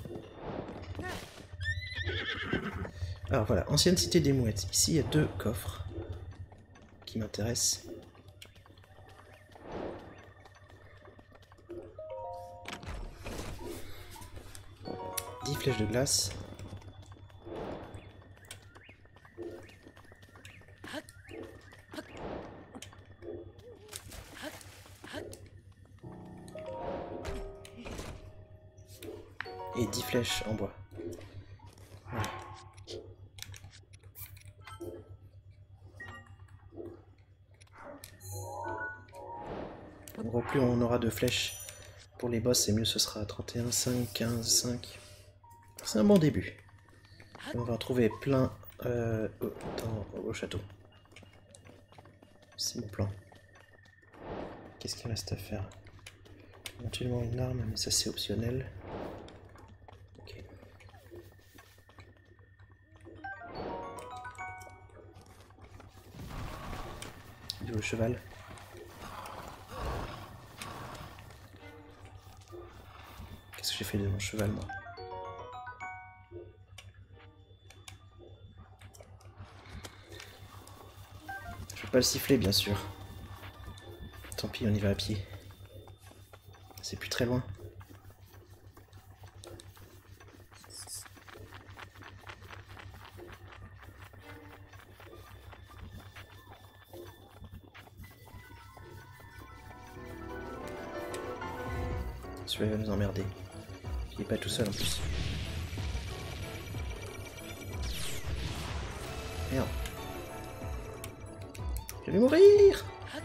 Alors voilà, ancienne cité des mouettes. Ici il y a deux coffres qui m'intéressent. dix flèches de glace. Et dix flèches en bois. Voilà. En gros, plus on aura de flèches pour les boss, et mieux ce sera. trente et un, cinq, quinze, cinq. C'est un bon début. Et on va en trouver plein euh, au, dans, au château. C'est mon plan. Qu'est-ce qu'il reste à faire? Éventuellement une arme, mais ça c'est optionnel. Ok. Le cheval. Qu'est-ce que j'ai fait de mon cheval, moi? Je vais pas le siffler, bien sûr. Tant pis, on y va à pied. C'est plus très loin. Celui-là va nous emmerder. Il est pas tout seul en plus. Merde. Je vais mourir.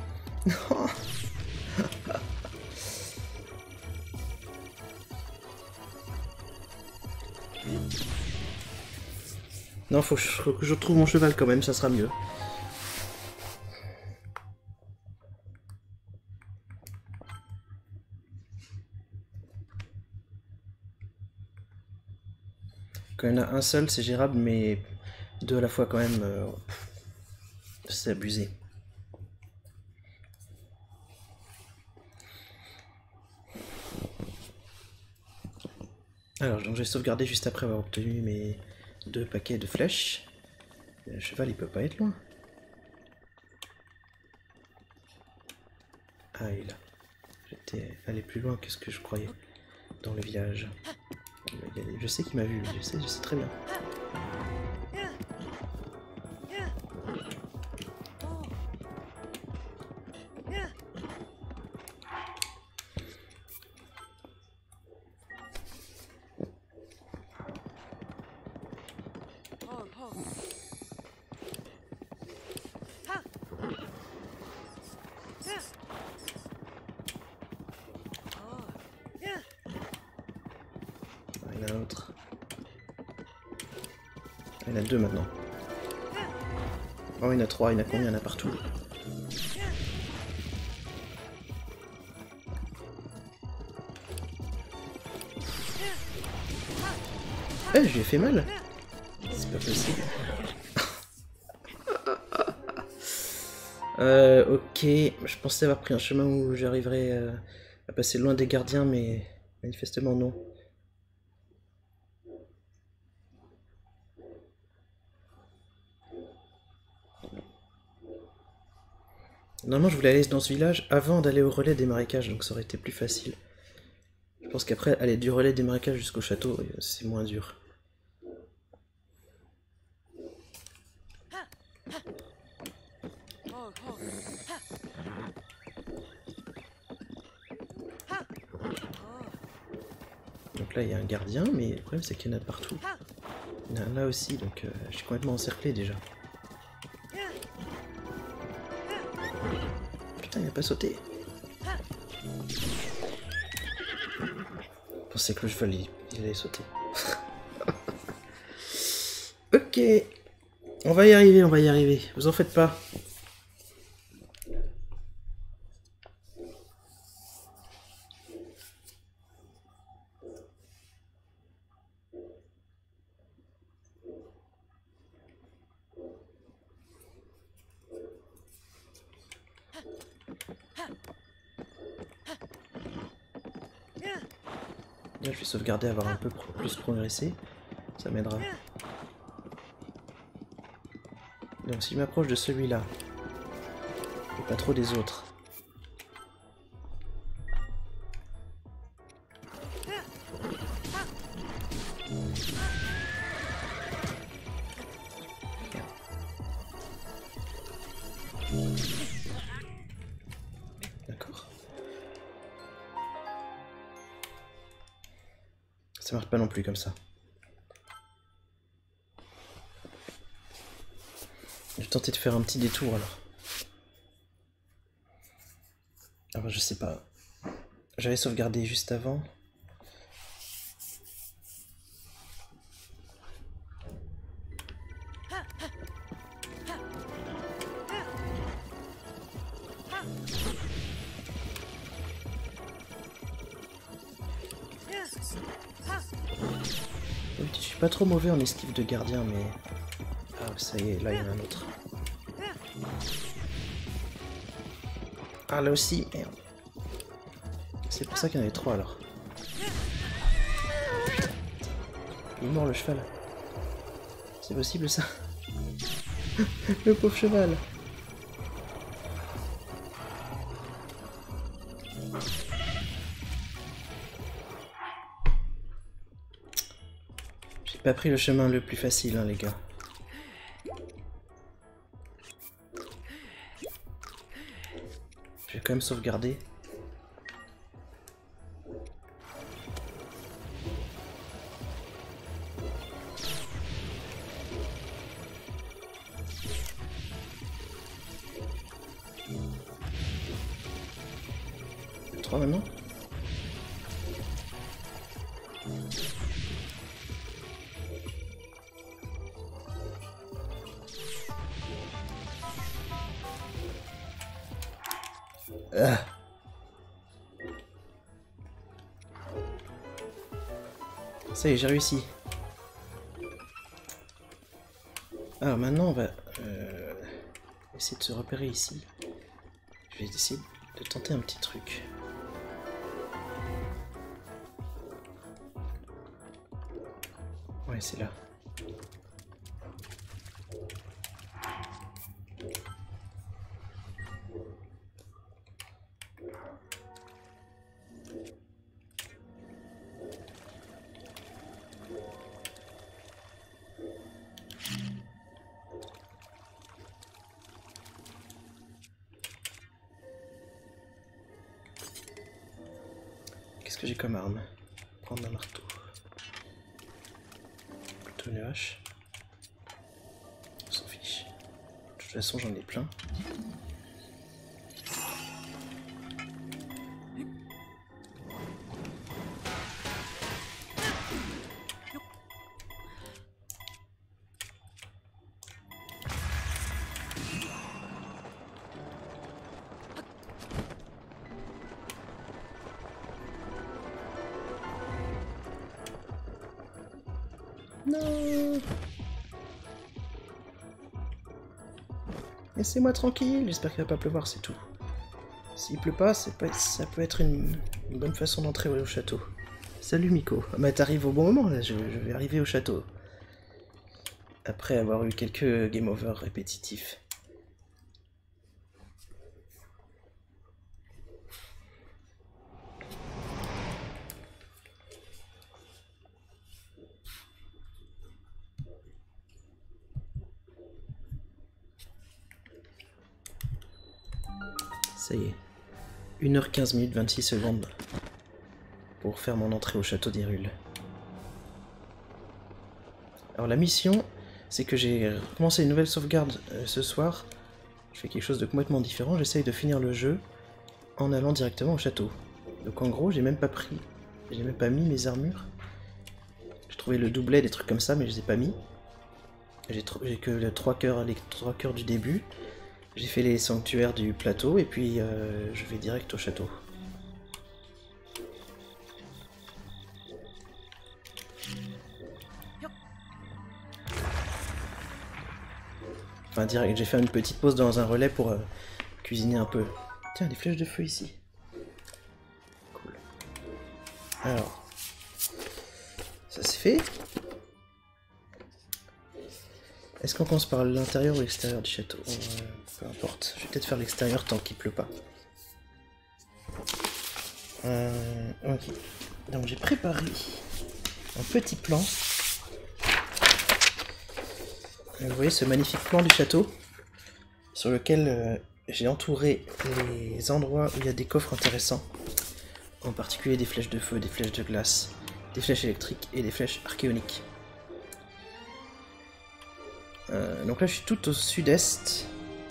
Non, faut que je, faut que je retrouve mon cheval quand même, ça sera mieux. Quand il y en a un seul, c'est gérable, mais deux à la fois quand même, euh, c'est abusé. Alors, donc je vais sauvegarder juste après avoir obtenu mes deux paquets de flèches. Le cheval, il peut pas être loin. Ah, il est là. J'étais allé plus loin que ce que je croyais dans le village. Je sais qu'il m'a vu, je sais, je sais très bien. Il y en a un autre. Il y en a deux maintenant. Oh, il y en a trois, il y en a combien? Il y en a partout. Eh, je lui ai fait mal. C'est pas possible. euh, ok, je pensais avoir pris un chemin où j'arriverais euh, à passer loin des gardiens, mais manifestement non. Normalement, je voulais aller dans ce village avant d'aller au relais des marécages, donc ça aurait été plus facile. Je pense qu'après, aller du relais des marécages jusqu'au château, c'est moins dur. Donc là, il y a un gardien, mais le problème, c'est qu'il y en a partout. Il y en a un là aussi, donc euh, je suis complètement encerclé déjà. Putain, il a pas sauté. Je pensais que le cheval, il, il allait sauter. Ok. On va y arriver, on va y arriver. Vous en faites pas. Là, je vais sauvegarder, avoir un peu plus progressé. Ça m'aidera. Donc si je m'approche de celui-là, et pas trop des autres. D'accord. Ça marche pas non plus comme ça. Je vais tenter de faire un petit détour alors. Alors je sais pas. J'avais sauvegardé juste avant. Je suis pas trop mauvais en esquive de gardien, mais... Ah, ça y est, là il y en a un autre. Ah, là aussi, merde. C'est pour ça qu'il y en avait trois alors. Il est mort le cheval. C'est possible ça? Le pauvre cheval. J'ai pas pris le chemin le plus facile, hein, les gars. Je vais quand même sauvegarder. crois maintenant. Ah. Ça y est, j'ai réussi. Alors maintenant on va euh, essayer de se repérer ici. Je vais essayer de tenter un petit truc. Ouais, c'est là. Qu'est-ce que j'ai comme arme? Prendre un marteau. Plutôt une hache. On s'en fiche. De toute façon, j'en ai plein. Non. Laissez-moi tranquille, j'espère qu'il va pas pleuvoir, c'est tout. S'il pleut pas, c'est pas, ça peut être une, une bonne façon d'entrer au château. Salut Miko. Ah bah t'arrives au bon moment là, je, je vais arriver au château. Après avoir eu quelques game over répétitifs. Ça y est. une heure quinze minutes vingt-six secondes pour faire mon entrée au château d'Hyrule. Alors la mission, c'est que j'ai commencé une nouvelle sauvegarde euh, ce soir. Je fais quelque chose de complètement différent, j'essaye de finir le jeu en allant directement au château. Donc en gros, j'ai même pas pris, j'ai même pas mis mes armures. J'ai trouvé le doublet, des trucs comme ça, mais je les ai pas mis. J'ai que les trois cœurs, les trois cœurs du début. J'ai fait les sanctuaires du plateau et puis euh, je vais direct au château. Enfin direct, j'ai fait une petite pause dans un relais pour euh, cuisiner un peu. Tiens, des flèches de feu ici. Cool. Alors, ça c'est fait. Est-ce qu'on commence par l'intérieur ou l'extérieur du château? euh, Peu importe. Je vais peut-être faire l'extérieur tant qu'il pleut pas. Euh, ok. Donc j'ai préparé un petit plan. Vous voyez ce magnifique plan du château sur lequel euh, j'ai entouré les endroits où il y a des coffres intéressants. En particulier des flèches de feu, des flèches de glace, des flèches électriques et des flèches archéoniques. Euh, donc là je suis tout au sud-est.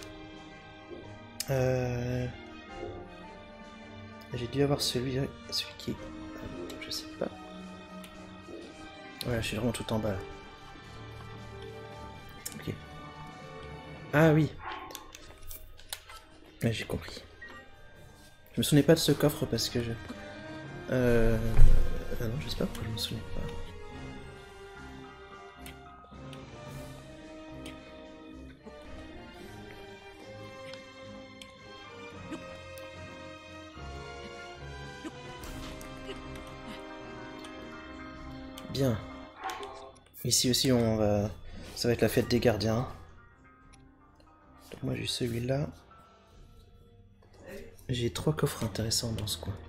Euh... J'ai dû avoir celui, celui qui est... Euh, je sais pas. Voilà, je suis vraiment tout en bas là. Ok. Ah oui. Ouais, j'ai compris. Je me souvenais pas de ce coffre parce que je... Euh... Ah non, je sais pas pourquoi je me souviens pas. Bien. Ici aussi on va... ça va être la fête des gardiens. Donc moi j'ai celui-là. J'ai trois coffres intéressants dans ce coin.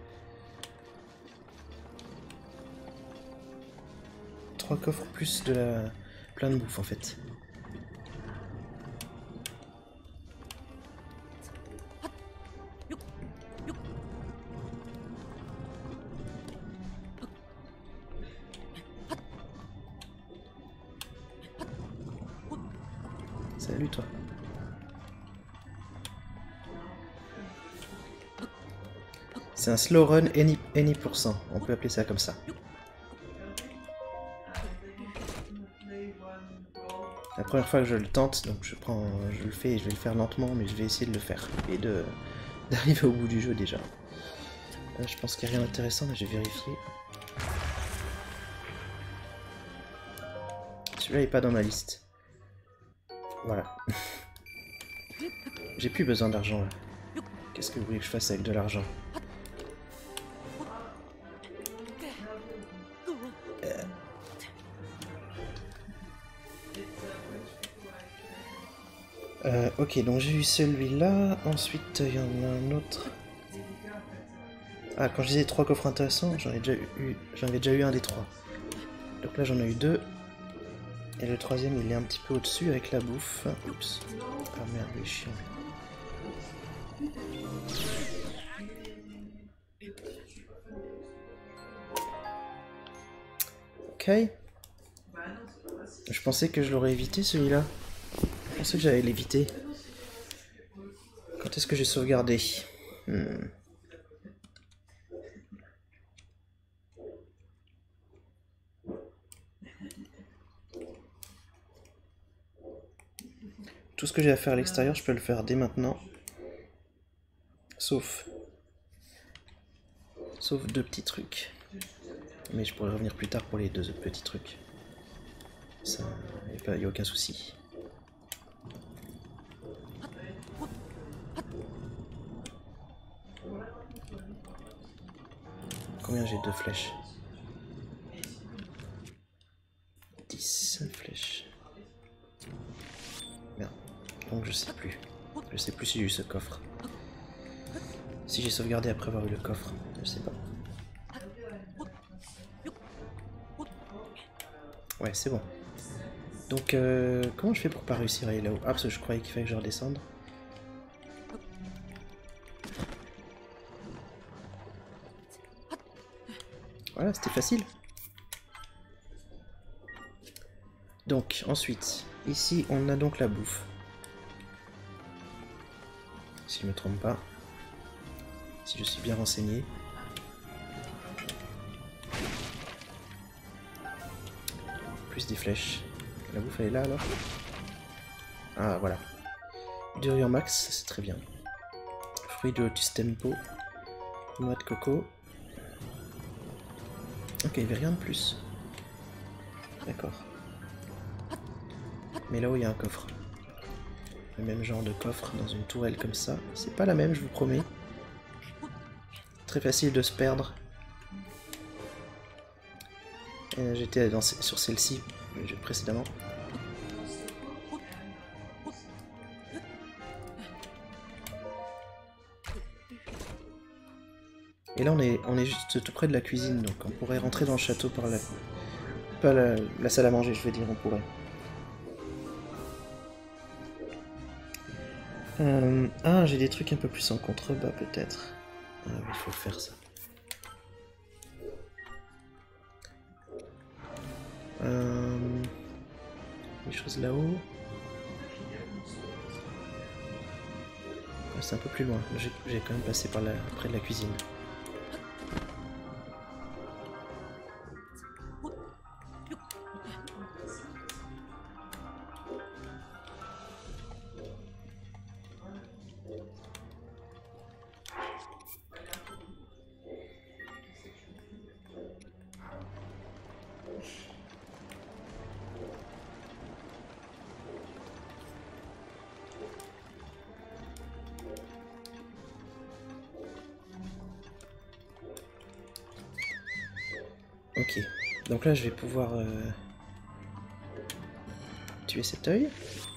Trois coffres plus de la... plein de bouffe en fait. Salut toi. C'est un slow run any, any pourcent, on peut appeler ça comme ça. La première fois que je le tente, donc je prends, je le fais et je vais le faire lentement, mais je vais essayer de le faire et de d'arriver au bout du jeu déjà. Là, je pense qu'il n'y a rien d'intéressant, mais je vais vérifier. Celui-là n'est pas dans ma liste. Voilà. J'ai plus besoin d'argent là. Qu'est-ce que vous voulez que je fasse avec de l'argent? euh... Euh, ok, donc j'ai eu celui-là, ensuite il y en a un autre. Ah, quand je disais trois coffres intéressants, j'en ai déjà eu, j'en avais déjà eu un des trois. Donc là j'en ai eu deux. Et le troisième il est un petit peu au-dessus avec la bouffe. Oups. Ah merde, il est chiant. Ok. Je pensais que je l'aurais évité celui-là. Je pensais que j'allais l'éviter. Quand est-ce que j'ai sauvegardé? hmm. Tout ce que j'ai à faire à l'extérieur, je peux le faire dès maintenant. Sauf... Sauf deux petits trucs. Mais je pourrais revenir plus tard pour les deux autres petits trucs. Ça, il n'y a aucun souci. Combien j'ai de flèches? dix flèches. Merde. Donc je sais plus. Je sais plus si j'ai eu ce coffre. Si j'ai sauvegardé après avoir eu le coffre, je sais pas. Ouais, c'est bon. Donc, euh, comment je fais pour pas réussir à aller là-haut? Ah, parce que je croyais qu'il fallait que je redescende. Voilà, c'était facile. Donc, ensuite, ici, on a donc la bouffe. Si je me trompe pas. Si je suis bien renseigné. Plus des flèches. La bouffe, elle est là, alors? Ah, voilà. Durure max, c'est très bien. Fruit de Lotus Tempo. Noix de coco. Ok, il n'y avait rien de plus. D'accord. Mais là-haut, il y a un coffre. Le même genre de coffre dans une tourelle comme ça. C'est pas la même, je vous promets. Très facile de se perdre. J'étais sur celle-ci précédemment. Et là on est, on est juste tout près de la cuisine, donc on pourrait rentrer dans le château par la... Pas la, la salle à manger, je veux dire, on pourrait. Euh, ah, j'ai des trucs un peu plus en contrebas peut-être. Ah oui, il faut faire ça. Euh... Les choses là-haut. C'est un peu plus loin. J'ai quand même passé par là, près de la cuisine. Ok, donc là je vais pouvoir euh, tuer cet œil.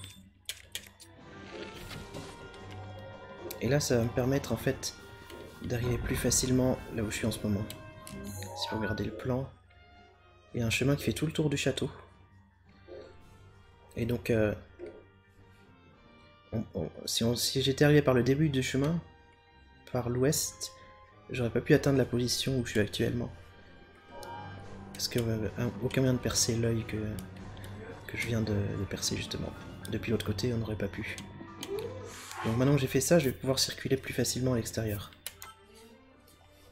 Et là ça va me permettre en fait d'arriver plus facilement là où je suis en ce moment. Si vous regardez le plan, il y a un chemin qui fait tout le tour du château. Et donc, euh, on, on, si, on, si j'étais arrivé par le début du chemin, par l'ouest, j'aurais pas pu atteindre la position où je suis actuellement. Parce que euh, aucun moyen de percer l'œil que, que je viens de, de percer justement. Depuis l'autre côté, on n'aurait pas pu. Donc maintenant que j'ai fait ça, je vais pouvoir circuler plus facilement à l'extérieur.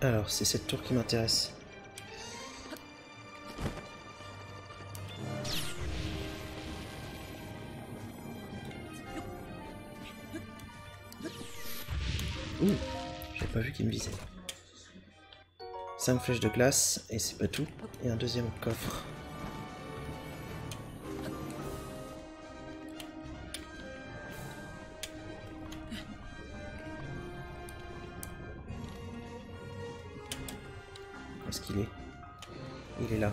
Alors, c'est cette tour qui m'intéresse. Ouh, j'ai pas vu qu'il me visait. cinq flèches de glace, et c'est pas tout. Et un deuxième coffre. Où est-ce qu'il est? Il est là.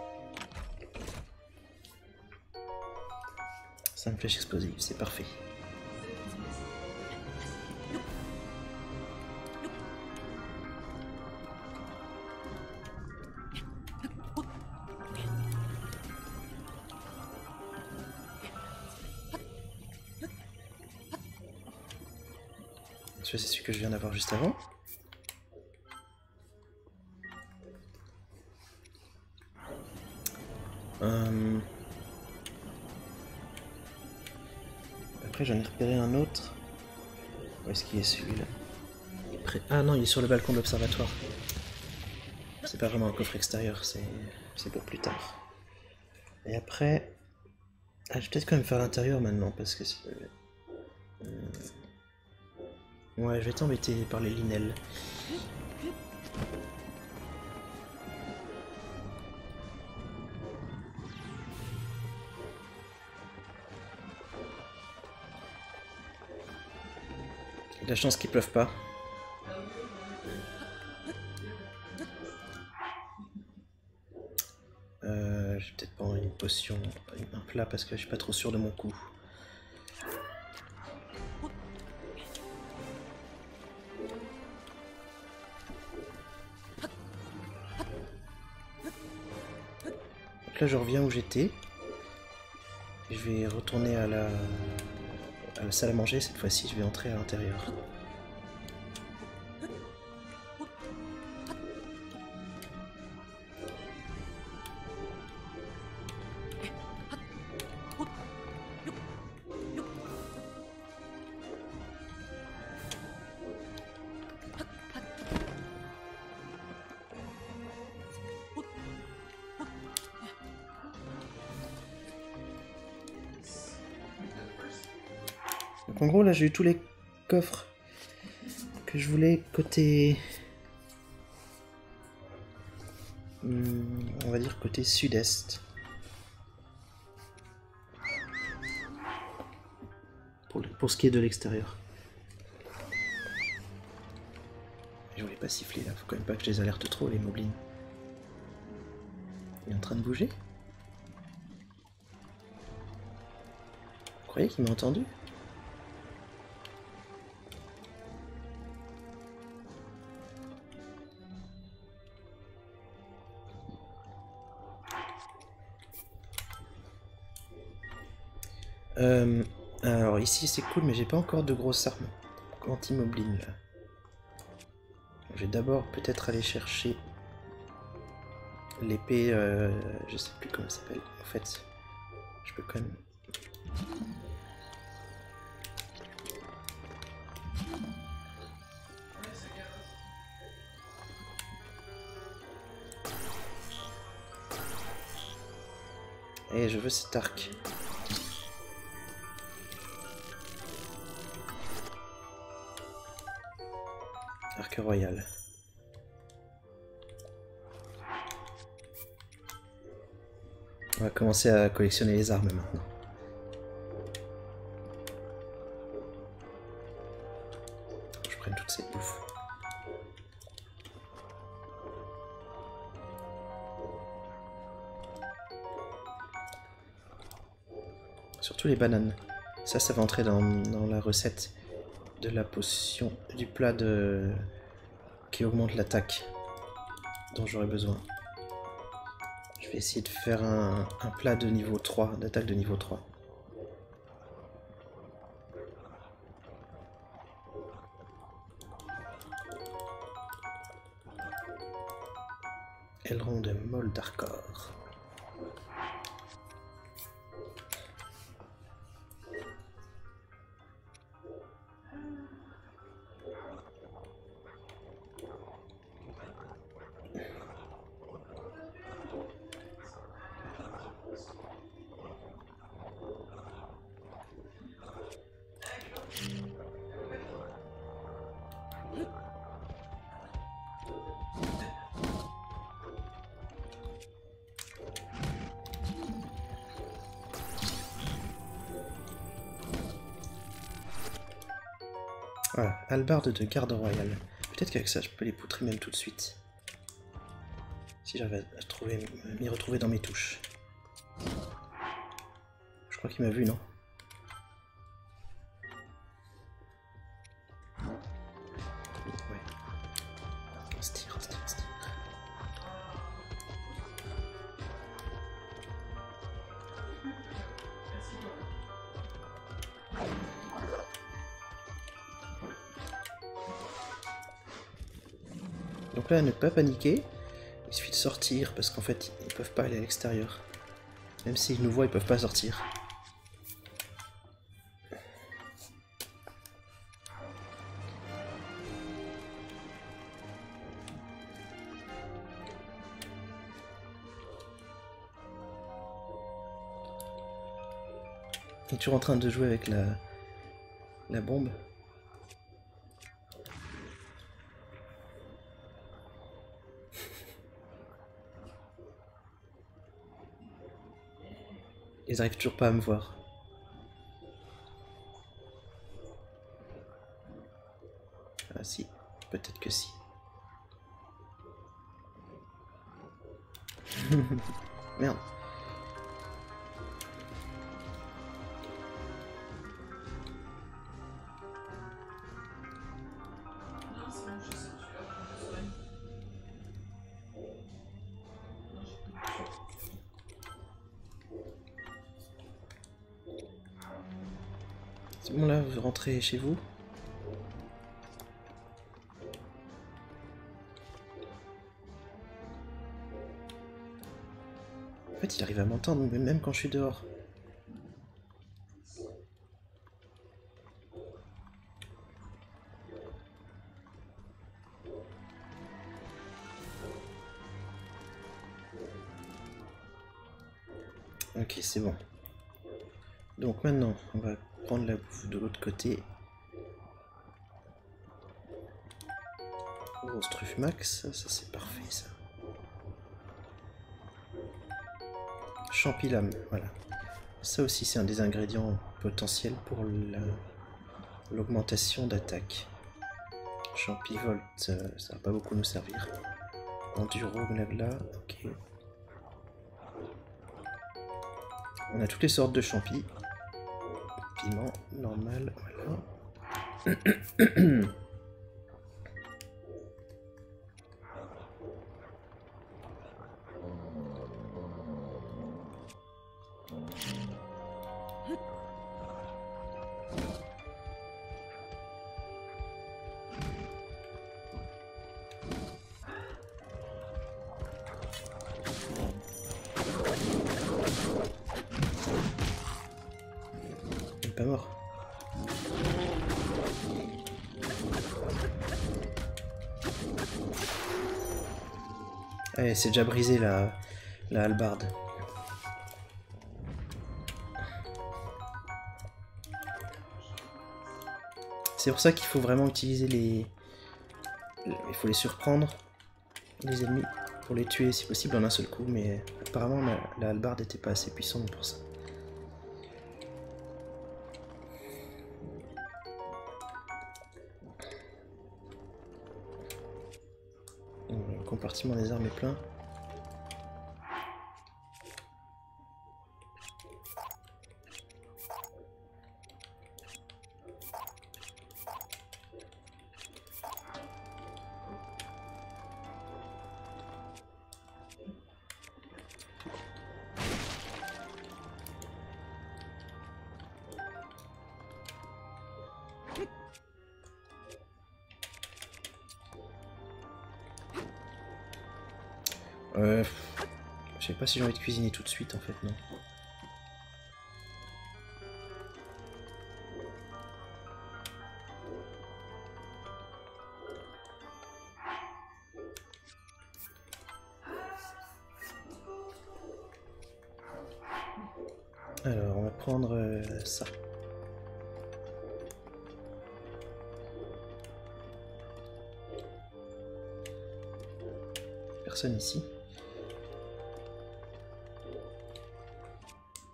cinq flèches explosives, c'est parfait. C'est celui que je viens d'avoir juste avant. Euh... Après j'en ai repéré un autre. Où est-ce qu'il est celui-là? Pré... Ah non, il est sur le balcon de l'observatoire. C'est pas vraiment un coffre extérieur, c'est pour plus tard. Et après... Ah, je vais peut-être quand même faire l'intérieur maintenant, parce que... Euh... Ouais, je vais être embêté par les linelles. Il y a de la chance qu'il pleuve pas. Euh, je vais peut-être prendre une potion, un plat, parce que je suis pas trop sûr de mon coup. Donc là je reviens où j'étais. Je vais retourner à la... à la salle à manger, cette fois-ci je vais entrer à l'intérieur. Donc en gros là j'ai eu tous les coffres que je voulais côté... Hum, on va dire côté sud-est. Pour, le, pour ce qui est de l'extérieur. Je voulais pas siffler là, faut quand même pas que je les alerte trop les moblins. Il est en train de bouger? Vous croyez qu'il m'a entendu? Euh, alors ici c'est cool mais j'ai pas encore de grosses armes anti-moblin là. Je vais d'abord peut-être aller chercher l'épée, euh, je sais plus comment elle s'appelle. En fait, je peux quand même... Et je veux cet arc. Arc royal. On va commencer à collectionner les armes maintenant. Je prenne toutes ces bouffes. Surtout les bananes. Ça, ça va entrer dans, dans la recette de la potion, du plat de... qui augmente l'attaque dont j'aurai besoin. Je vais essayer de faire un, un plat de niveau trois, d'attaque de niveau trois. Aileron de Moldarkor. Voilà, hallebarde de garde royale. Peut-être qu'avec ça, je peux les poutrer même tout de suite. Si j'arrive à trouver, m'y retrouver dans mes touches. Je crois qu'il m'a vu, non? Ouais. On se tire, on se tire, on se tire. Donc là, ne pas paniquer. Il suffit de sortir parce qu'en fait, ils peuvent pas aller à l'extérieur. Même s'ils nous voient, ils peuvent pas sortir. Il est toujours en train de jouer avec la, la bombe. Ils arrivent toujours pas à me voir. Ah si, peut-être que si. Merde. C'est bon là, vous rentrez chez vous? En fait, il arrive à m'entendre même quand je suis dehors. Ok, c'est bon. Donc maintenant, on va prendre la bouffe de l'autre côté. Grosse truffe max, ça, ça c'est parfait ça. Champilame, voilà. Ça aussi c'est un des ingrédients potentiels pour l'augmentation d'attaque. Champivolt, ça, ça va pas beaucoup nous servir. Enduro, blabla, ok. On a toutes les sortes de champis. Piment, normal, voilà. Il est pas mort. Allez, c'est déjà brisé la, la hallebarde. C'est pour ça qu'il faut vraiment utiliser les... Il faut les surprendre, les ennemis, pour les tuer si possible en un seul coup, mais apparemment la, la hallebarde n'était pas assez puissante pour ça. Le compartiment des armes est plein. Euh, je sais pas si j'ai envie de cuisiner tout de suite en fait, non. Alors, on va prendre euh, ça. Personne ici.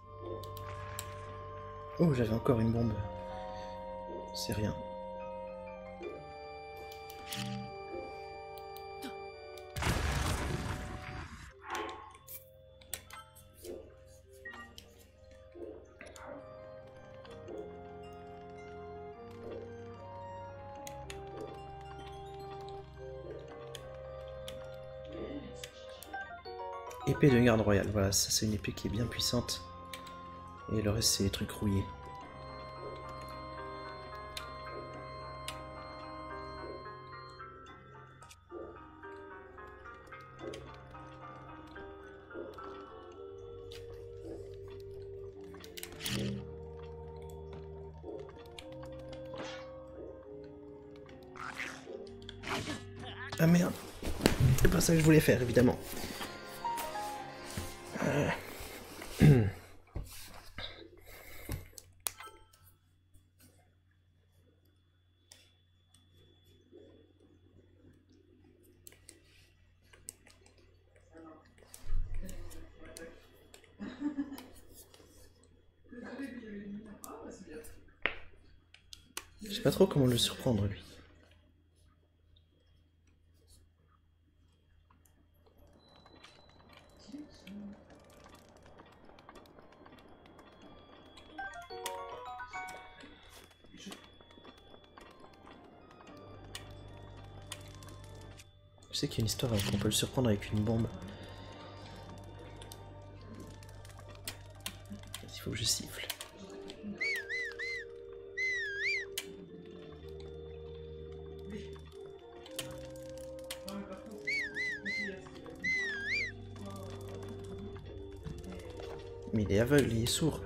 Oh, j'avais encore une bombe. C'est rien. Épée de garde royale, voilà, ça c'est une épée qui est bien puissante. Et le reste c'est des trucs rouillés. Ah merde, c'est pas ça que je voulais faire évidemment. Euh... Je sais pas trop comment le surprendre lui. Je sais qu'il y a une histoire qu'on peut le surprendre avec une bombe. Il faut que je siffle. Mais il est aveugle, il est sourd.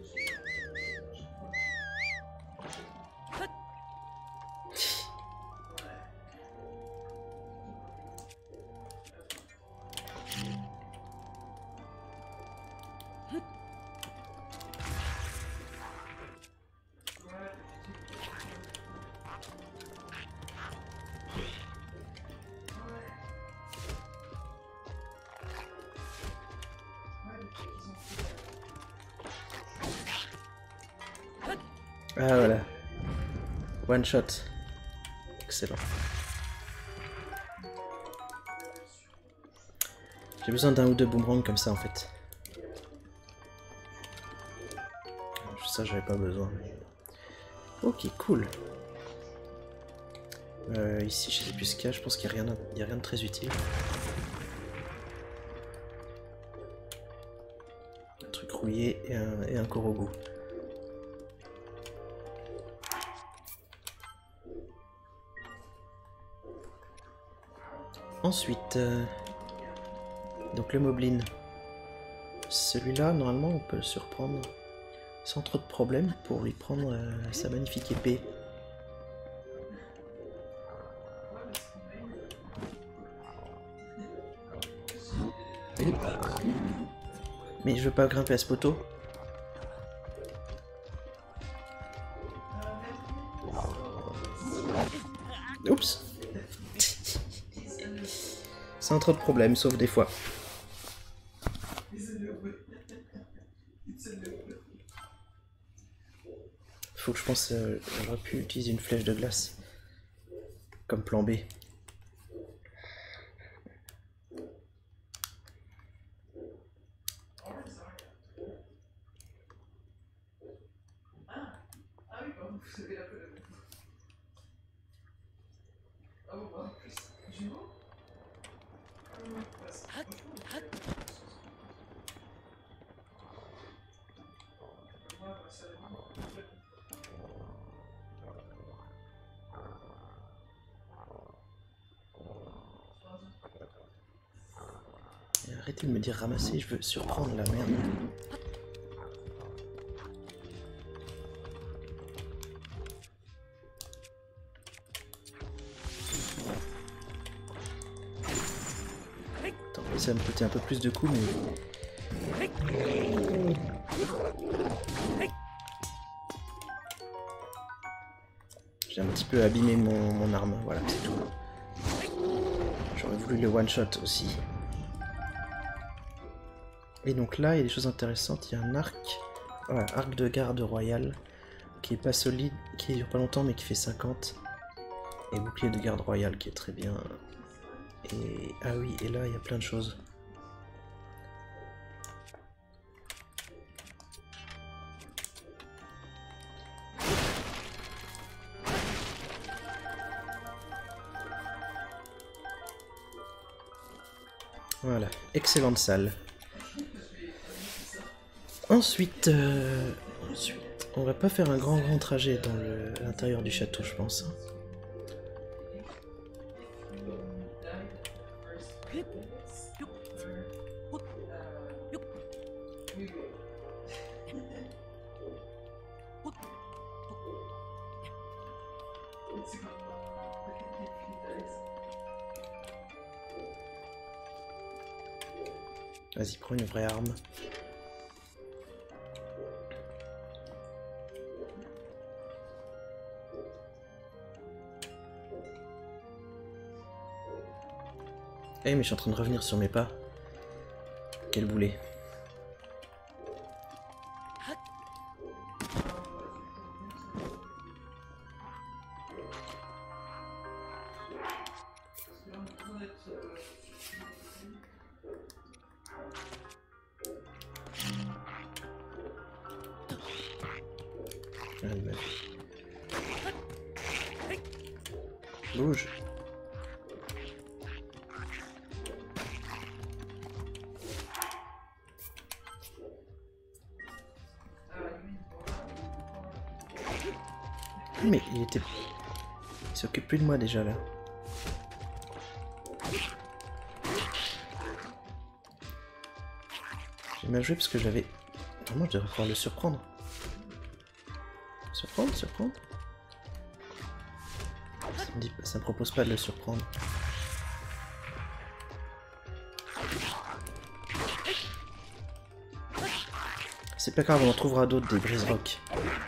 Ah voilà. One shot. Excellent. J'ai besoin d'un ou deux boomerangs comme ça en fait. Ça j'avais pas besoin. Ok, cool. Euh, ici je sais plus ce qu'il y a, je pense qu'il n'y a, a rien de très utile. Un truc rouillé et un, et un Korogu. Ensuite, euh, donc le Moblin. Celui-là, normalement, on peut le surprendre sans trop de problèmes pour lui prendre euh, sa magnifique épée. Mais je veux pas grimper à ce poteau. Oups. Sans trop de problèmes, sauf des fois. Faut que je pense, euh, j'aurais pu utiliser une flèche de glace comme plan B. Arrêtez de me dire ramasser, je veux surprendre la merde. Attends, ça va me coûter un peu plus de coups, mais... J'ai un petit peu abîmé mon, mon arme, voilà, c'est tout. J'aurais voulu le one-shot aussi. Et donc là, il y a des choses intéressantes. Il y a un arc, voilà, arc de garde royale, qui est pas solide, qui dure pas longtemps, mais qui fait cinquante. Et bouclier de garde royale, qui est très bien. Et ah oui, et là, il y a plein de choses. Voilà, excellente salle. Ensuite, euh, ensuite, on va pas faire un grand grand trajet dans l'intérieur du château, je pense. Vas-y, prends une vraie arme. Eh mais je suis en train de revenir sur mes pas. Quel boulet. Bouge. Mais il était... Il s'occupe plus de moi déjà là. J'ai mal joué parce que j'avais... Normalement je devrais pouvoir le surprendre. Surprendre, surprendre. Ça me dit... ça me propose pas de le surprendre. C'est pas grave, on en trouvera d'autres des brise-rocs.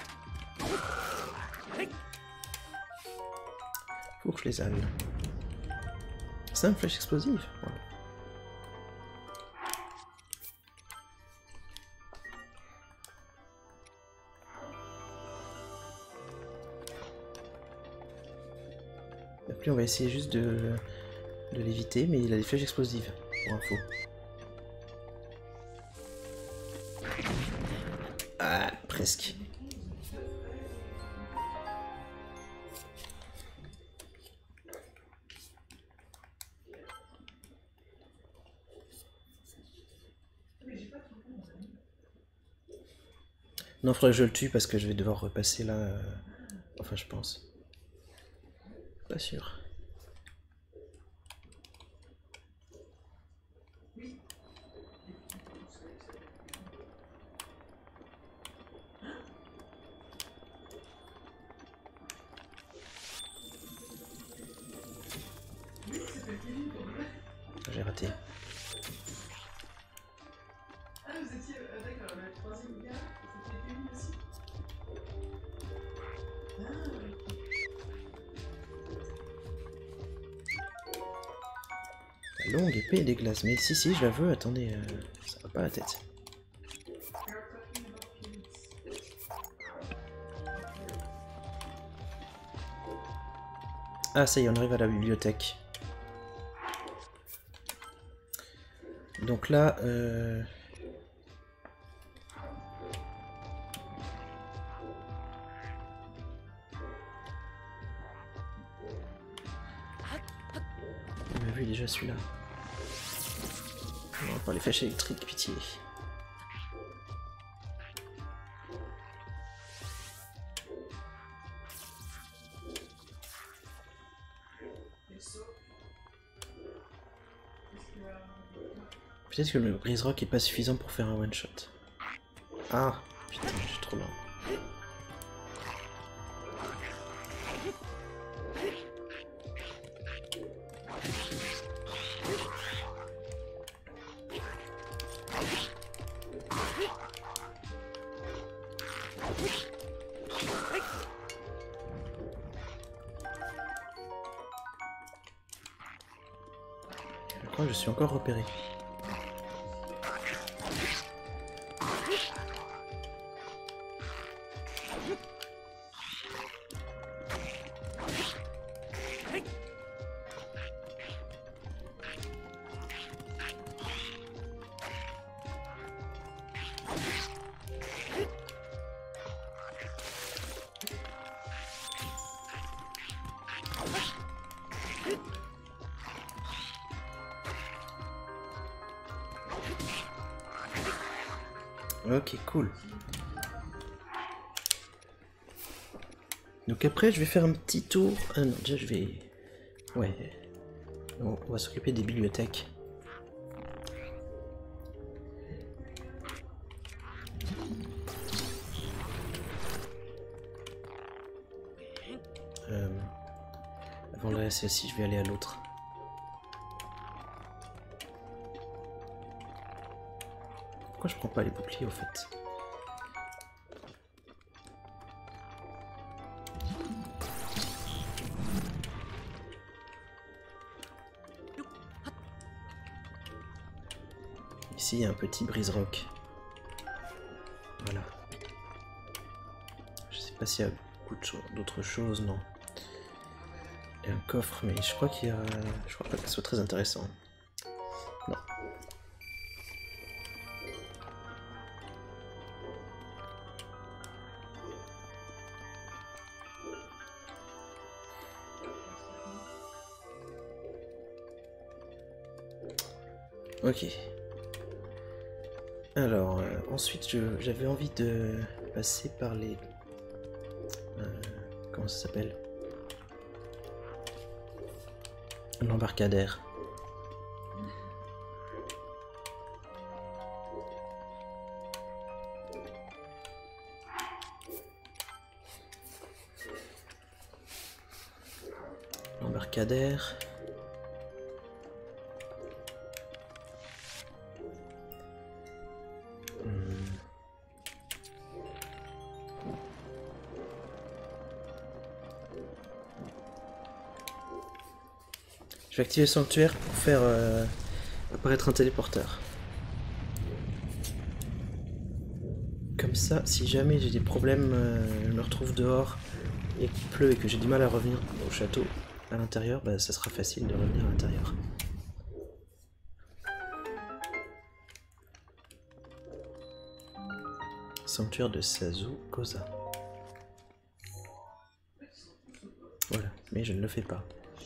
Fourche les ânes. C'est une flèche explosive. Ouais. Et puis on va essayer juste de, de l'éviter, mais il a des flèches explosives, pour info. Ah, presque. Non, faudrait que je le tue parce que je vais devoir repasser là. Euh... Enfin, je pense. Pas sûr. J'ai raté. Ah, vous étiez d'accord, le troisième gars, c'était Kevin aussi. La longue épée des glaces. Mais si, si, je la veux, attendez, euh, ça va pas la tête. Ah, ça y est, on arrive à la bibliothèque. Donc là, euh... on a vu déjà celui-là. Non, pas les flèches électriques, pitié. Peut-être que le brise-rock est pas suffisant pour faire un one-shot. Ah, putain, je suis trop lent. Je crois que je suis encore repéré. Ok, cool. Donc après, je vais faire un petit tour. Ah non, déjà, je vais... Ouais. On, on va s'occuper des bibliothèques. Euh, avant d'aller à celle-ci, je vais aller à l'autre. Pourquoi je prends pas les boucliers au fait? Ici, il y a un petit brise-roc. Voilà. Je sais pas s'il y a beaucoup d'autres choses, non. Il y a un coffre, mais je crois qu'il y a... Je crois pas que ce soit très intéressant. Non. Ok. Alors, euh, ensuite, j'avais envie de passer par les... Euh, comment ça s'appelle? L'embarcadère. L'embarcadère. Je vais activer le sanctuaire pour faire euh, apparaître un téléporteur. Comme ça, si jamais j'ai des problèmes, euh, je me retrouve dehors et qu'il pleut et que j'ai du mal à revenir au château à l'intérieur, bah, ça sera facile de revenir à l'intérieur. Sanctuaire de Sazu Koza. Voilà, mais je ne le fais pas.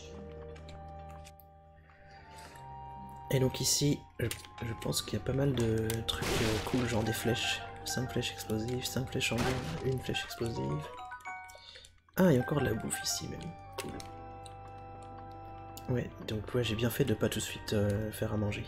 Et donc ici, je, je pense qu'il y a pas mal de trucs euh, cool, genre des flèches. cinq flèches explosives, cinq flèches en bois, une flèche explosive. Ah, il y a encore de la bouffe ici même. Cool. Ouais, donc ouais, j'ai bien fait de pas tout de suite euh, faire à manger.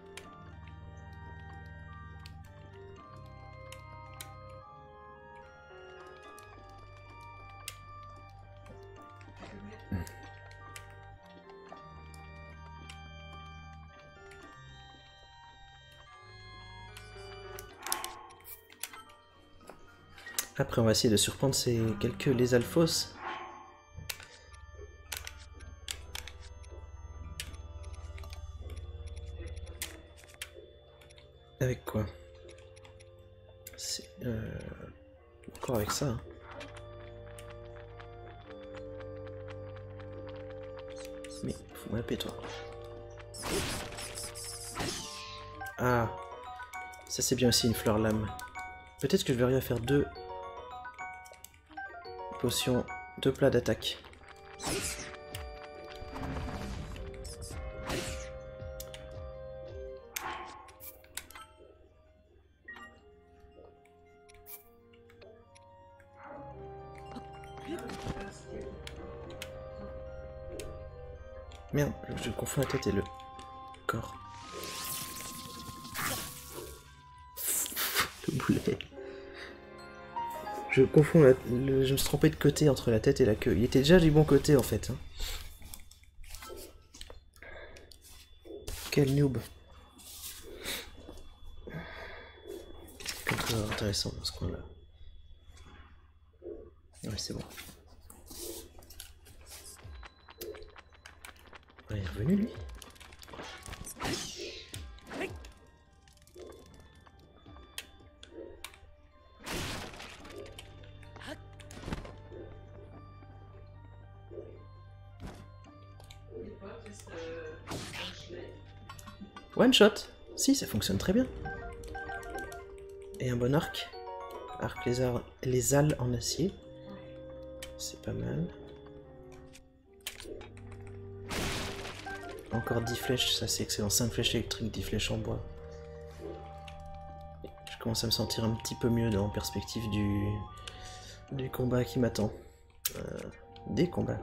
Après on va essayer de surprendre ces quelques les alphos. Avec quoi? C'est euh... encore avec ça. Hein. Mais faut m'appeler toi. Ah, ça c'est bien aussi une fleur lame. Peut-être que je vais arriver à faire deux potions, deux plats d'attaque. Merde, je confonds la tête et le corps. Le boulet. Je confonds la... le... Je me suis trompé de côté entre la tête et la queue. Il était déjà du bon côté en fait. Hein. Quel noob. Qu'est-ce qu'il y a intéressant dans ce coin-là? Ouais, c'est bon. Ah, il est revenu lui. One shot. Si, ça fonctionne très bien. Et un bon arc. Arc les, ar les ailes en acier. C'est pas mal. Encore dix flèches, ça c'est excellent. cinq flèches électriques, dix flèches en bois. Je commence à me sentir un petit peu mieux dans la perspective du, du combat qui m'attend. Euh, des combats.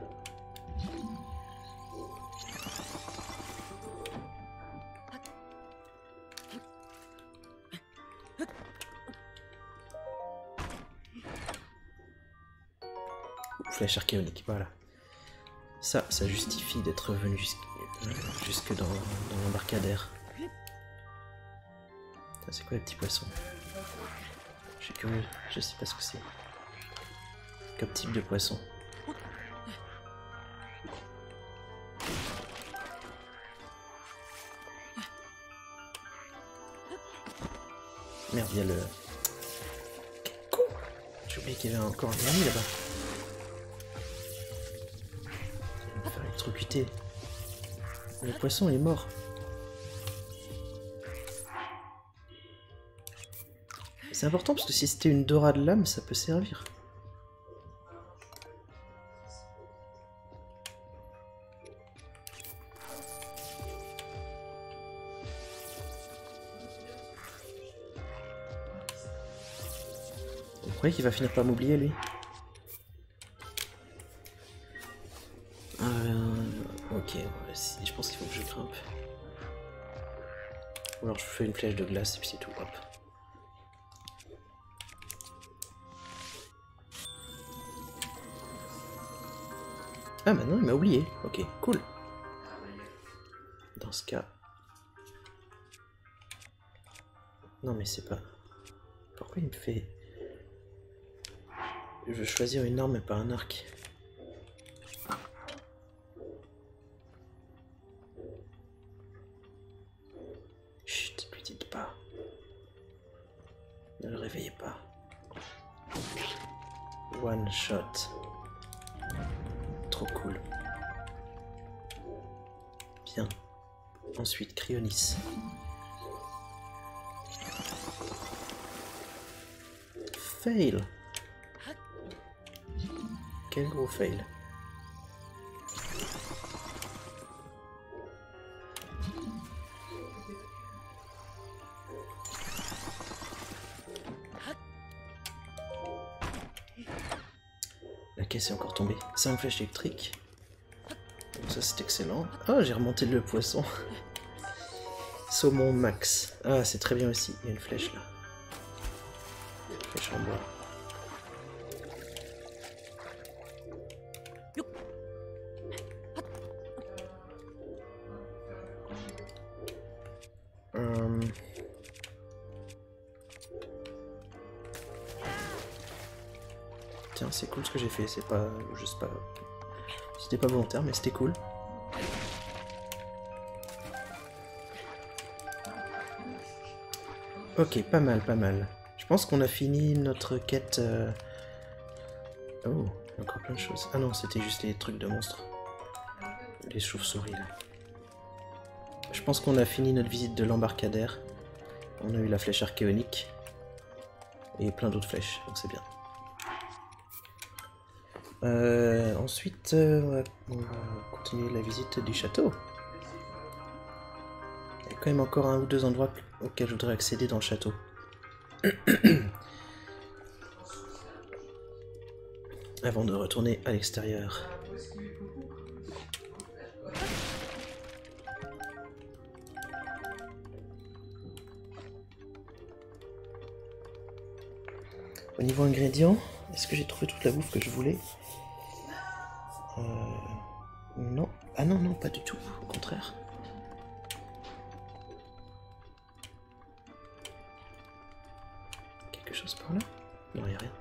Flèche archéonique, voilà. Ça, ça justifie d'être venu jusque, euh, jusque dans, dans l'embarcadère. C'est quoi les petits poissons? Je suis curieux, je sais pas ce que c'est. Quel type de poisson? Merde, il y a le... Quel con! J'ai oublié qu'il y avait encore un dernier là-bas. Il va me faire électrocuter. Le poisson est mort. C'est important parce que si c'était une Dora de lame, ça peut servir. Vous croyez qu'il va finir par m'oublier, lui? euh, Ok, ouais, si, je pense qu'il faut que je grimpe. Ou alors je fais une flèche de glace et puis c'est tout, hop. Ah bah non, il m'a oublié. Ok, cool. Dans ce cas... Non mais c'est pas... Pourquoi il me fait... Je veux choisir une arme et pas un arc. Chut, lui dites pas. Ne le réveillez pas. One shot. Trop cool. Bien. Ensuite, Cryonis. Fail. Quel gros fail. La caisse est encore tombée. cinq flèches électriques. Donc ça c'est excellent. Ah, j'ai remonté le poisson. Saumon max. Ah, c'est très bien aussi. Il y a une flèche là. Une flèche en bois. Hum... Tiens, c'est cool ce que j'ai fait, c'est pas... je sais pas... C'était pas volontaire, mais c'était cool. Ok, pas mal, pas mal. Je pense qu'on a fini notre quête... Euh... Oh, encore plein de choses. Ah non, c'était juste les trucs de monstres. Les chauves-souris, là. Je pense qu'on a fini notre visite de l'embarcadère. On a eu la flèche archéonique. Et plein d'autres flèches, donc c'est bien. Euh, ensuite, euh, on va continuer la visite du château. Il y a quand même encore un ou deux endroits auxquels je voudrais accéder dans le château. Avant de retourner à l'extérieur. Au niveau ingrédients, est-ce que j'ai trouvé toute la bouffe que je voulais? Euh... Non. Ah non, non, pas du tout. Au contraire. Quelque chose par là? Non, il n'y a rien.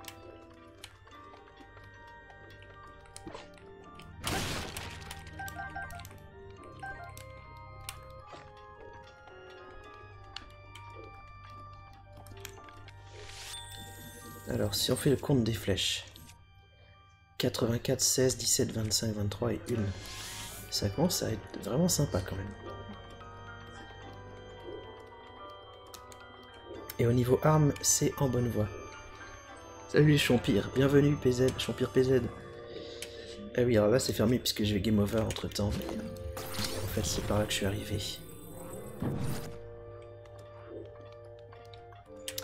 Alors, si on fait le compte des flèches, quatre-vingt-quatre, seize, dix-sept, vingt-cinq, vingt-trois et une, ça commence à être vraiment sympa quand même. Et au niveau armes, c'est en bonne voie. Salut les Champires, bienvenue P Z, Champire P Z. Ah oui, alors là c'est fermé puisque je vais game over entre temps, mais en fait c'est par là que je suis arrivé.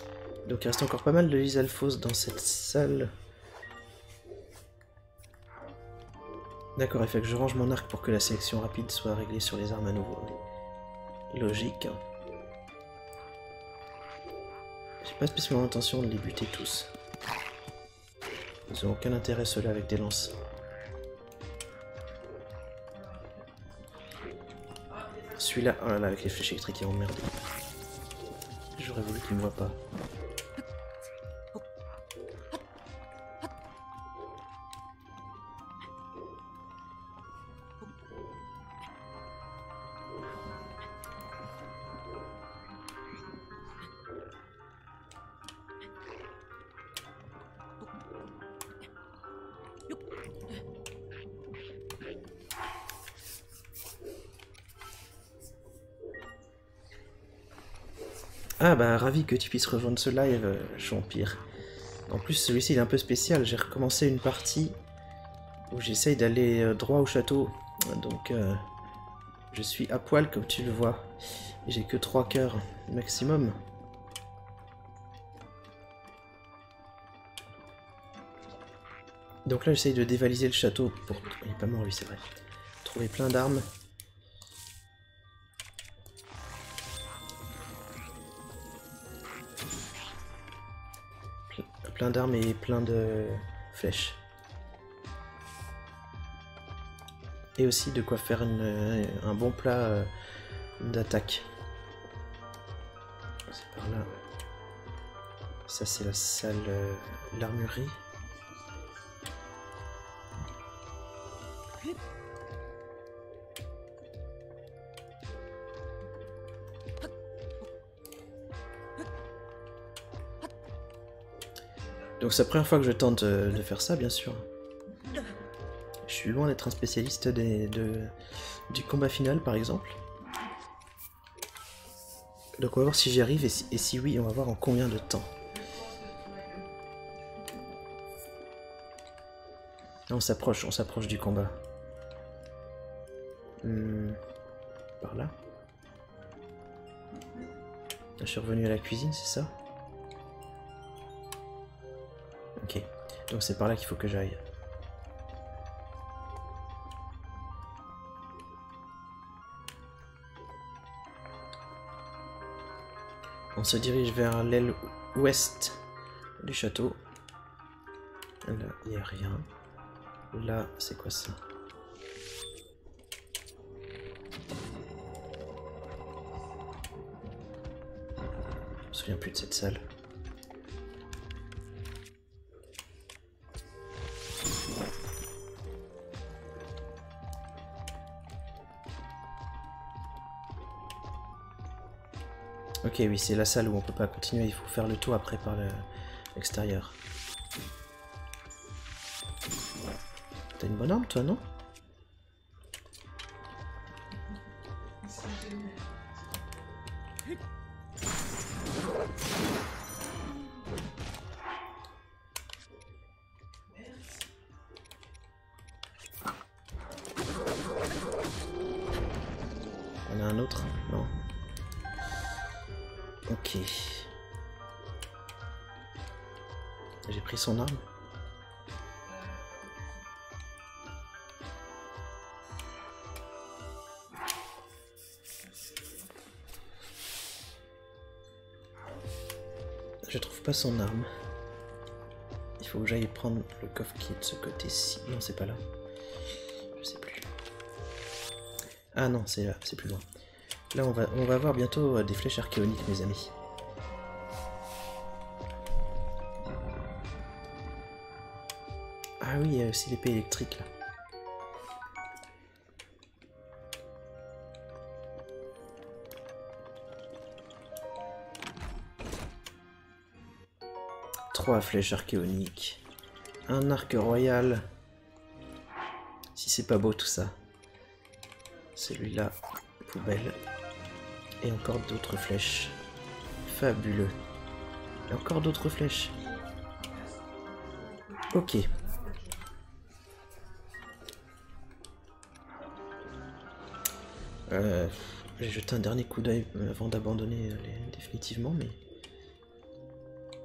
Donc il reste encore pas mal de Lizalfos dans cette salle. D'accord, il fait que je range mon arc pour que la sélection rapide soit réglée sur les armes à nouveau. Logique. J'ai pas spécialement l'intention de les buter tous. Ils ont aucun intérêt ceux-là avec des lances. Celui-là, oh là là, avec les flèches électriques, il est emmerdé. J'aurais voulu qu'il me voit pas. Ah bah ravi que tu puisses rejoindre ce live, euh, Champire. En plus celui-ci il est un peu spécial, j'ai recommencé une partie où j'essaye d'aller euh, droit au château. Donc euh, je suis à poil comme tu le vois. J'ai que trois cœurs maximum. Donc là j'essaye de dévaliser le château pour... Il est pas mort lui c'est vrai. Trouver plein d'armes. Plein d'armes et plein de flèches. Et aussi de quoi faire une, un bon plat euh, d'attaque. C'est par là. Ça c'est la salle, euh, l'armurerie. Donc c'est la première fois que je tente de, de faire ça, bien sûr. Je suis loin d'être un spécialiste des, de, du combat final, par exemple. Donc on va voir si j'y arrive, et si, et si oui, on va voir en combien de temps. Là, on s'approche, on s'approche du combat. Hmm, par là. Je suis revenu à la cuisine, c'est ça? Ok, donc c'est par là qu'il faut que j'aille. On se dirige vers l'aile ouest du château. Là, il n'y a rien. Là, c'est quoi ça? Je me souviens plus de cette salle. Ok, oui, c'est la salle où on peut pas continuer, il faut faire le tour après par l'extérieur. T'as une bonne arme, toi, non? On a un autre? Non. Ok. J'ai pris son arme. Je trouve pas son arme. Il faut que j'aille prendre le coffre qui est de ce côté-ci. Non, c'est pas là. Je sais plus. Ah non, c'est là, c'est plus loin. Là, on va, on va avoir bientôt euh, des flèches archéoniques, mes amis. Ah oui, il y a aussi l'épée électrique, là. Trois flèches archéoniques. Un arc royal. Si c'est pas beau, tout ça. Celui-là, poubelle. Et encore d'autres flèches. Fabuleux. Et encore d'autres flèches. Ok. Euh, J'ai jeté un dernier coup d'œil avant d'abandonner définitivement, mais...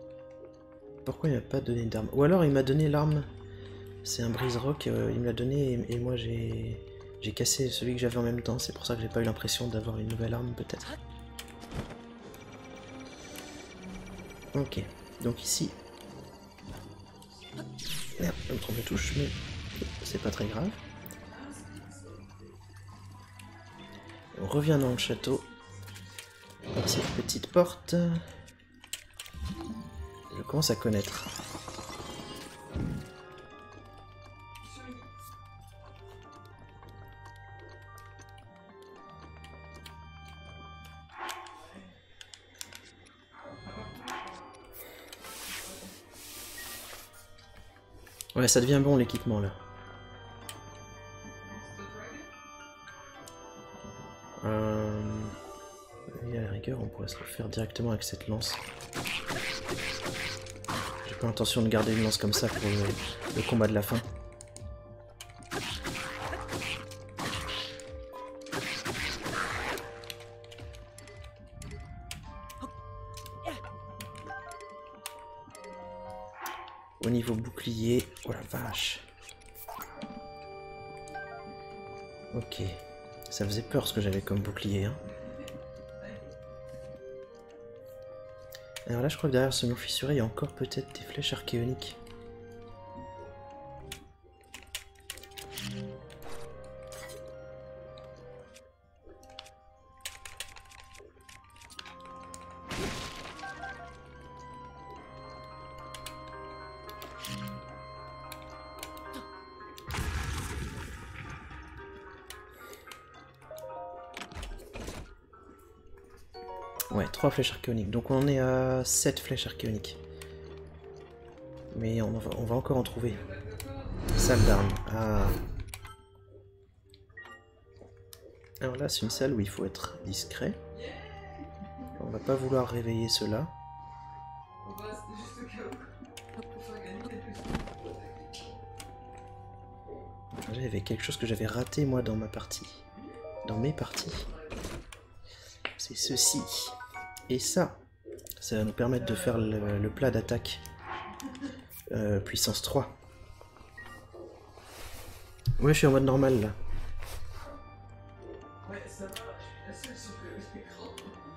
pourquoi il m'a pas donné d'arme? Ou alors il m'a donné l'arme. C'est un brise-rock, euh, il me l'a donné et, et moi j'ai j'ai cassé celui que j'avais en même temps. C'est pour ça que j'ai pas eu l'impression d'avoir une nouvelle arme peut-être. Ok, donc ici... Merde, je me trompe de touche, mais c'est pas très grave. On revient dans le château. Avec cette petite porte. Je commence à connaître. Ouais, ça devient bon l'équipement là. Euh... Et à la rigueur, on pourrait se le faire directement avec cette lance. J'ai pas l'intention de garder une lance comme ça pour le, le combat de la fin. Au niveau bouclier, oh la vache. Ok, ça faisait peur ce que j'avais comme bouclier. Hein. Alors là, je crois que derrière ce mur fissuré, il y a encore peut-être des flèches archéoniques. Ouais, trois flèches archéoniques. Donc on est à sept flèches archéoniques. Mais on va, on va encore en trouver. Salle d'armes. Ah. Alors là, c'est une salle où il faut être discret. On va pas vouloir réveiller ceux-là. On va juste au cas où. Pour faire gagner quelques secondes. Il y avait quelque chose que j'avais raté moi dans ma partie. Dans mes parties. C'est ceci. Et ça, ça va nous permettre de faire le, le plat d'attaque euh, puissance trois. Ouais, je suis en mode normal là. Ouais, ça va, je suis la seule sur l'écran.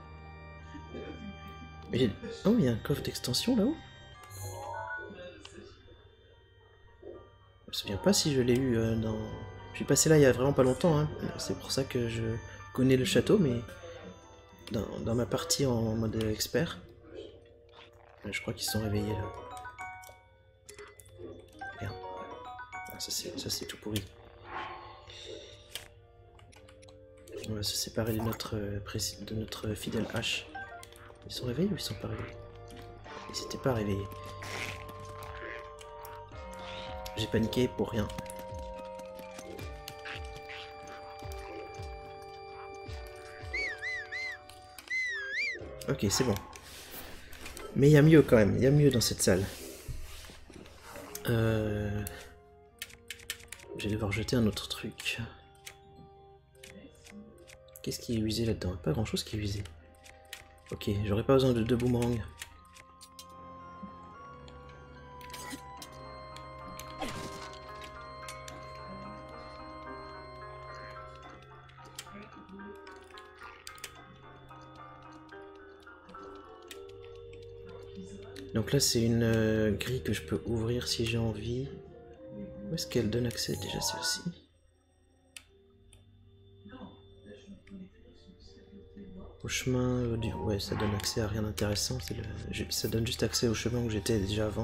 Et... Oh, il y a un coffre d'extension là-haut. Je me souviens pas si je l'ai eu euh, dans... Je suis passé là il y a vraiment pas longtemps, hein. C'est pour ça que je connais le château, mais... Dans, dans ma partie en mode expert. Je crois qu'ils se sont réveillés là. Merde. Ah, ça c'est tout pourri. On va se séparer de notre, de notre fidèle H. Ils sont réveillés ou ils sont pas réveillés? Ils s'étaient pas réveillés. J'ai paniqué pour rien. Ok, c'est bon. Mais il y a mieux quand même, il y a mieux dans cette salle. Euh... Je vais devoir jeter un autre truc. Qu'est-ce qui est usé là-dedans? Pas grand chose qui est usé. Ok, j'aurais pas besoin de deux boomerangs. Donc là c'est une euh, grille que je peux ouvrir si j'ai envie. Où est-ce qu'elle donne accès déjà celle-ci? Au chemin euh, du... Ouais, ça donne accès à rien d'intéressant. Le... Ça donne juste accès au chemin où j'étais déjà avant.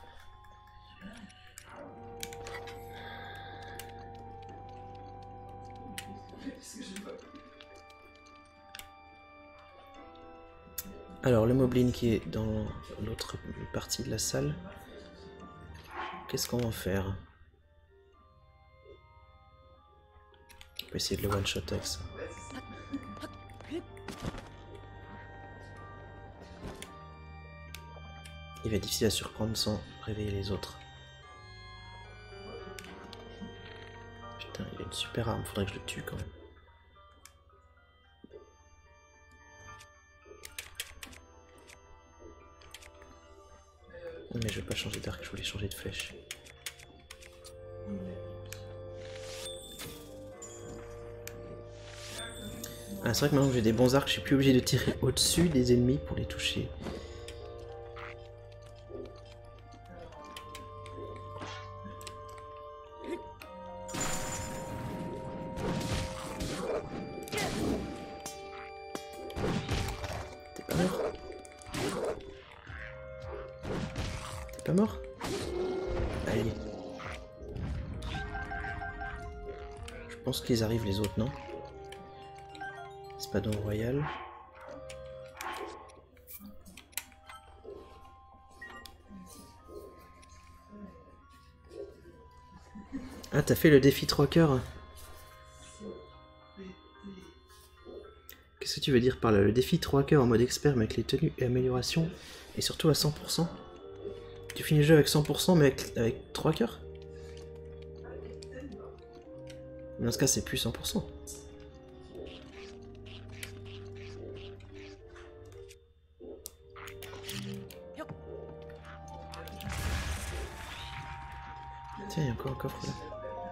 Alors le moblin qui est dans l'autre partie de la salle. Qu'est-ce qu'on va en faire? On peut essayer de le one-shot avec ça. Il va être difficile à surprendre sans réveiller les autres. Putain, il a une super arme, faudrait que je le tue quand même. Mais je veux pas changer d'arc, je voulais changer de flèche. Ah, c'est vrai que maintenant que j'ai des bons arcs, je suis plus obligé de tirer au-dessus des ennemis pour les toucher. T'es pas mort? T'es pas mort? Allez. Je pense qu'ils arrivent les autres, non? Espadon royal. Ah, t'as fait le défi trois cœurs? Qu'est-ce que tu veux dire par là? Le défi trois cœurs en mode expert mais avec les tenues et améliorations et surtout à cent pour cent? Tu finis le jeu avec cent pour cent mais avec, avec trois cœurs? Dans ce cas c'est plus cent pour cent. Tiens, il y a encore un coffre là.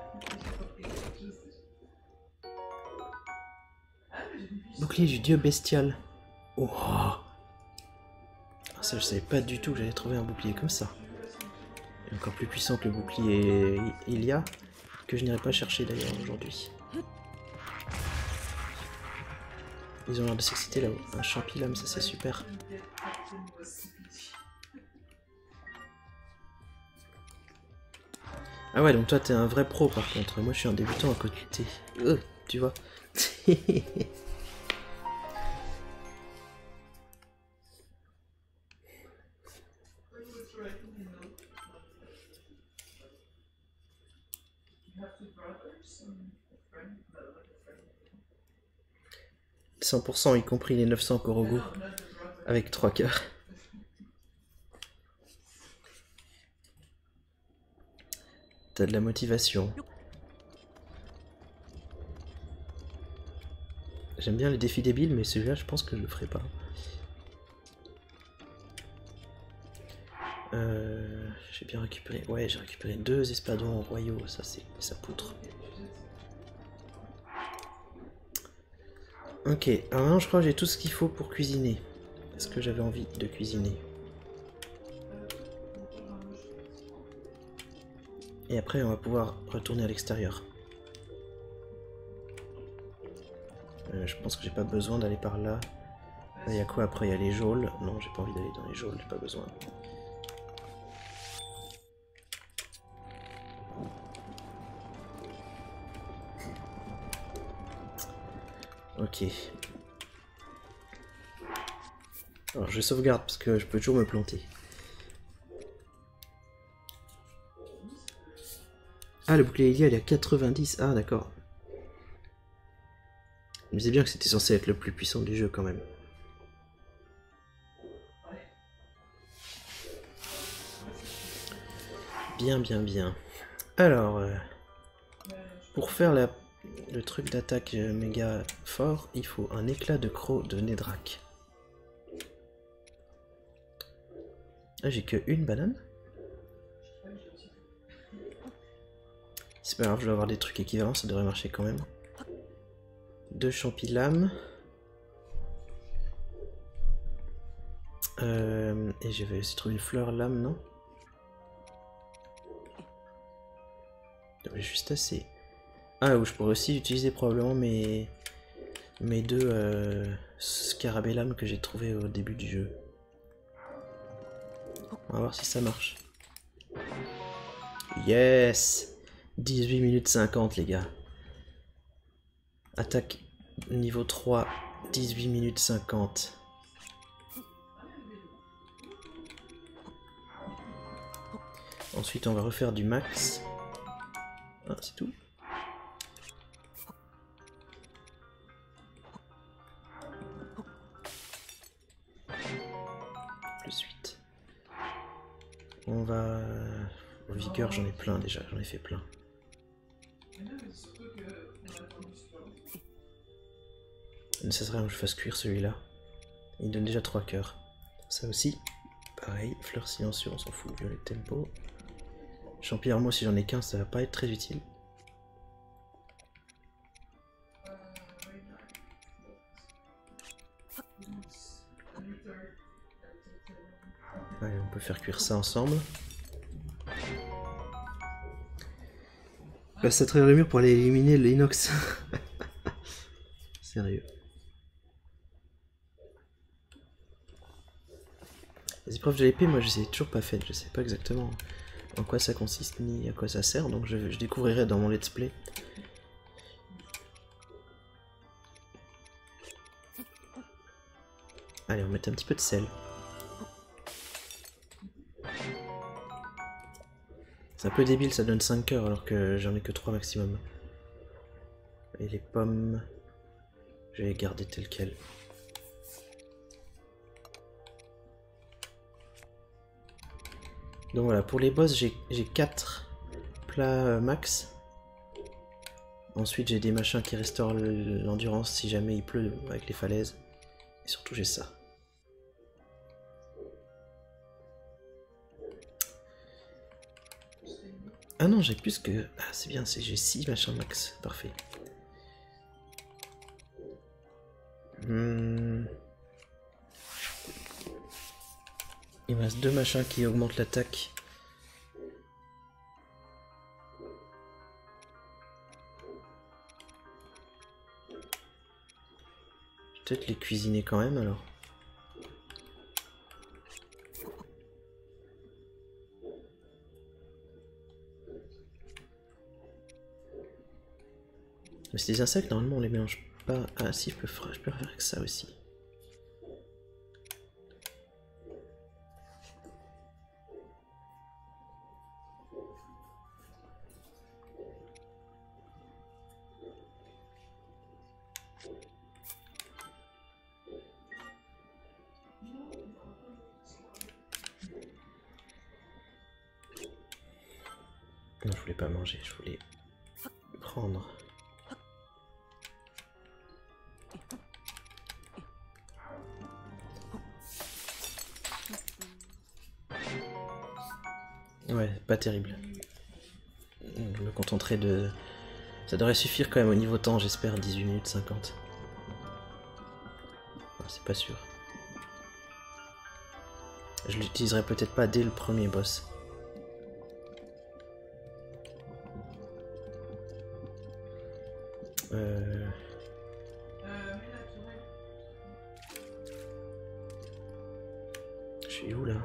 Bouclier du dieu bestial. Oh. Ah, ça je savais pas du tout que j'allais trouver un bouclier comme ça. Et encore plus puissant que le bouclier Ilia, que je n'irai pas chercher d'ailleurs aujourd'hui. Ils ont l'air de s'exciter là-haut. Un champilame, ça c'est super. Ah ouais, donc toi t'es un vrai pro par contre. Moi je suis un débutant à côté. Euh, tu vois. cent pour cent y compris les neuf cents Korogu avec trois cœurs. T'as de la motivation. J'aime bien les défis débiles mais celui-là je pense que je le ferai pas. Euh, j'ai bien récupéré. Ouais, j'ai récupéré deux espadons royaux, ça c'est ça poutre. Ok, alors maintenant je crois que j'ai tout ce qu'il faut pour cuisiner. Est-ce que j'avais envie de cuisiner? Et après on va pouvoir retourner à l'extérieur. Euh, je pense que j'ai pas besoin d'aller par là. Il y a quoi après? Il y a les geôles. Non, j'ai pas envie d'aller dans les geôles, j'ai pas besoin. Ok. Alors je sauvegarde parce que je peux toujours me planter. Ah, le bouclier Ilia il est à quatre-vingt-dix. Ah d'accord. Je me disais bien que c'était censé être le plus puissant du jeu quand même. Bien, bien, bien. Alors, euh, pour faire la, le truc d'attaque méga fort, il faut un éclat de croc de Nedrak. Ah, j'ai que une banane? C'est pas grave, je vais avoir des trucs équivalents, ça devrait marcher quand même. Deux champilames. Euh, et je vais aussi trouver une fleur lame, non? J'ai juste assez. Ah, ou je pourrais aussi utiliser probablement mes, mes deux euh, scarabées lames que j'ai trouvées au début du jeu. On va voir si ça marche. Yes! dix-huit minutes cinquante les gars. Attaque niveau trois, dix-huit minutes cinquante. Ensuite on va refaire du max. Ah, c'est tout. Plus huit. On va... Au vigueur j'en ai plein déjà, j'en ai fait plein. Ça serait que je fasse cuire celui-là. Il donne déjà trois cœurs. Ça aussi, pas Pareil, fleur silencieux, on s'en fout, violet tempo. Champi armo, si j'en ai qu'un, ça va pas être très utile. Allez, on peut faire cuire ça ensemble. Passe à travers le mur pour aller éliminer l'inox. Sérieux. Les épreuves de l'épée, moi je les ai toujours pas faites, je sais pas exactement en quoi ça consiste ni à quoi ça sert, donc je, je découvrirai dans mon let's play. Allez, on va mettre un petit peu de sel. C'est un peu débile, ça donne cinq cœurs alors que j'en ai que trois maximum. Et les pommes, je vais les garder telles quelles. Donc voilà, pour les boss, j'ai quatre plats max. Ensuite, j'ai des machins qui restaurent l'endurance si jamais il pleut avec les falaises. Et surtout, j'ai ça. Ah non, j'ai plus que... Ah, c'est bien, j'ai six machins max. Parfait. Hmm. Il me reste deux machins qui augmentent l'attaque. Peut-être les cuisiner quand même alors. Mais c'est des insectes, normalement on les mélange pas. Ah si, je peux faire, je peux faire avec ça aussi. Non, je voulais pas manger, je voulais prendre. Ouais, pas terrible. Je me contenterai de... Ça devrait suffire quand même au niveau temps, j'espère, dix-huit minutes cinquante. C'est pas sûr. Je l'utiliserai peut-être pas dès le premier boss. Euh... Je suis où là?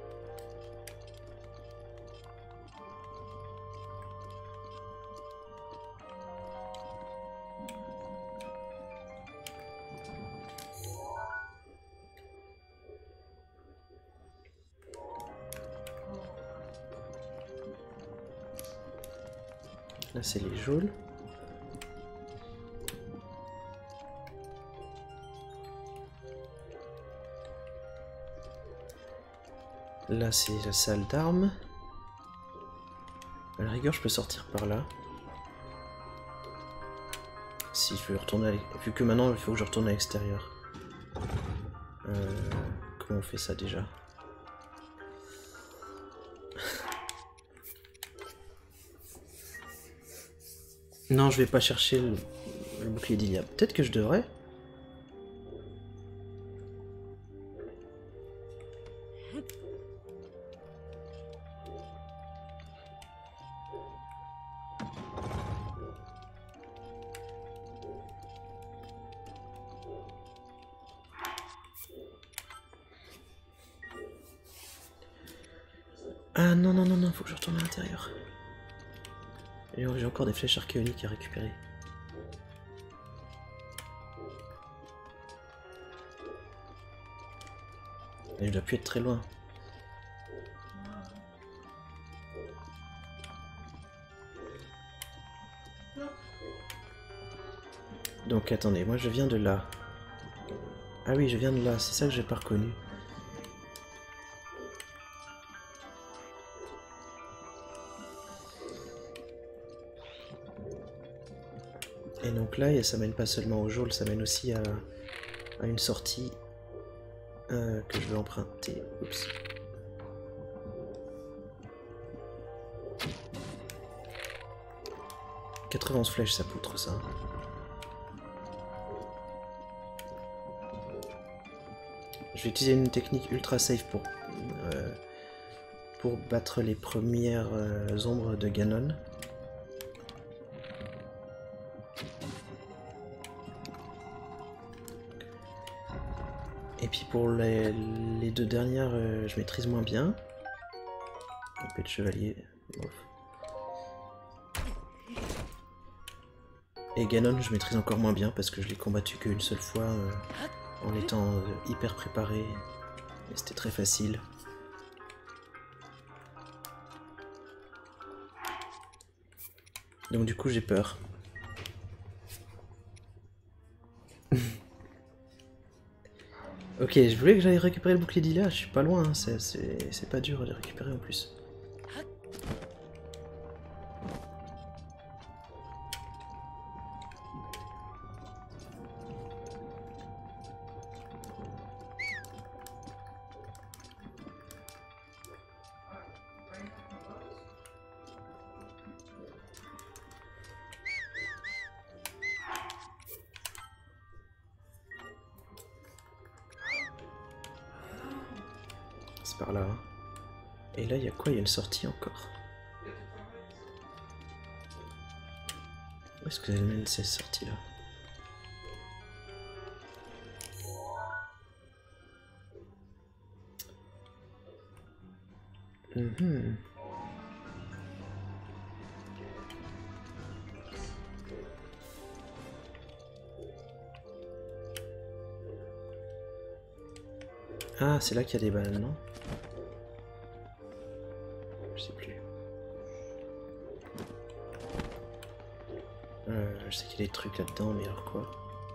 Là c'est les geôles. Là c'est la salle d'armes. À la rigueur je peux sortir par là. Si je veux retourner à l'extérieur. Vu que maintenant il faut que je retourne à l'extérieur. Euh, comment on fait ça déjà? Non, je vais pas chercher le, le bouclier d'Iliab. Peut-être que je devrais. Ah non, non, non, non, faut que je retourne à l'intérieur. Et j'ai encore des flèches archéoniques à récupérer. Et je dois plus être très loin. Donc attendez, moi je viens de là. Ah oui, je viens de là, c'est ça que j'ai pas reconnu. Et donc là, ça mène pas seulement au geôle, ça mène aussi à, à une sortie euh, que je vais emprunter. Oups. quatre-vingt-onze flèches, ça poutre ça. Je vais utiliser une technique ultra safe pour, euh, pour battre les premières euh, ombres de Ganon. Et puis pour les, les deux dernières, euh, je maîtrise moins bien. Épée de chevalier, bof. Et Ganon, je maîtrise encore moins bien parce que je l'ai combattu qu'une seule fois euh, en étant euh, hyper préparé. Et c'était très facile. Donc du coup, j'ai peur. Ok, je voulais que j'aille récupérer le bouclier d'Hylia, je suis pas loin, hein. C'est pas dur à les récupérer en plus. Par là. Et là, il y a quoi? Il y a une sortie encore. Où est-ce que elle mène ces sorties-là? Mm-hmm. Ah, c'est là qu'il y a des bananes, non? Je sais plus. Euh, je sais qu'il y a des trucs là-dedans, mais alors quoi?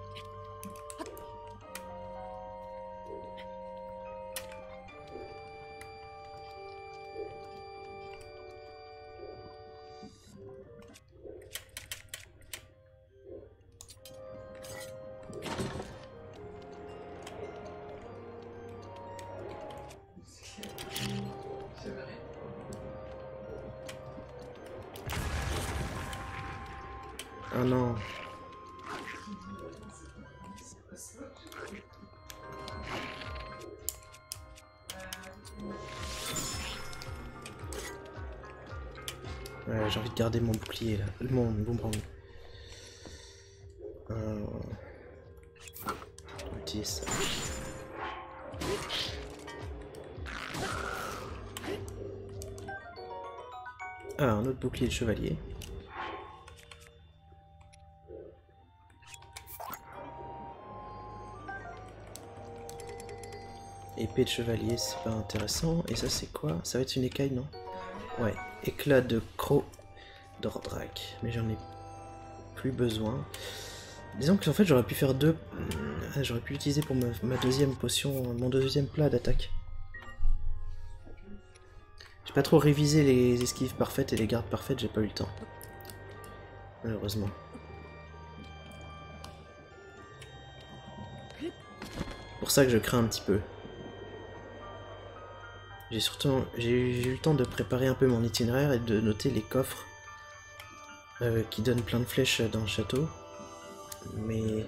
Ah non. Ouais, j'ai envie de garder mon bouclier là, mon boomerang. Euh... On utilise ça. Ah, un autre bouclier de chevalier. Épée de chevalier, c'est pas intéressant. Et ça, c'est quoi? Ça va être une écaille, non? Ouais, éclat de croc d'Ordrak. Mais j'en ai plus besoin. Disons qu'en fait, j'aurais pu faire deux. J'aurais pu l'utiliser pour ma, ma deuxième potion, mon deuxième plat d'attaque. J'ai pas trop révisé les esquives parfaites et les gardes parfaites, j'ai pas eu le temps. Malheureusement. Pour ça que je crains un petit peu. J'ai surtout j'ai eu le temps de préparer un peu mon itinéraire et de noter les coffres euh, qui donnent plein de flèches dans le château. Mais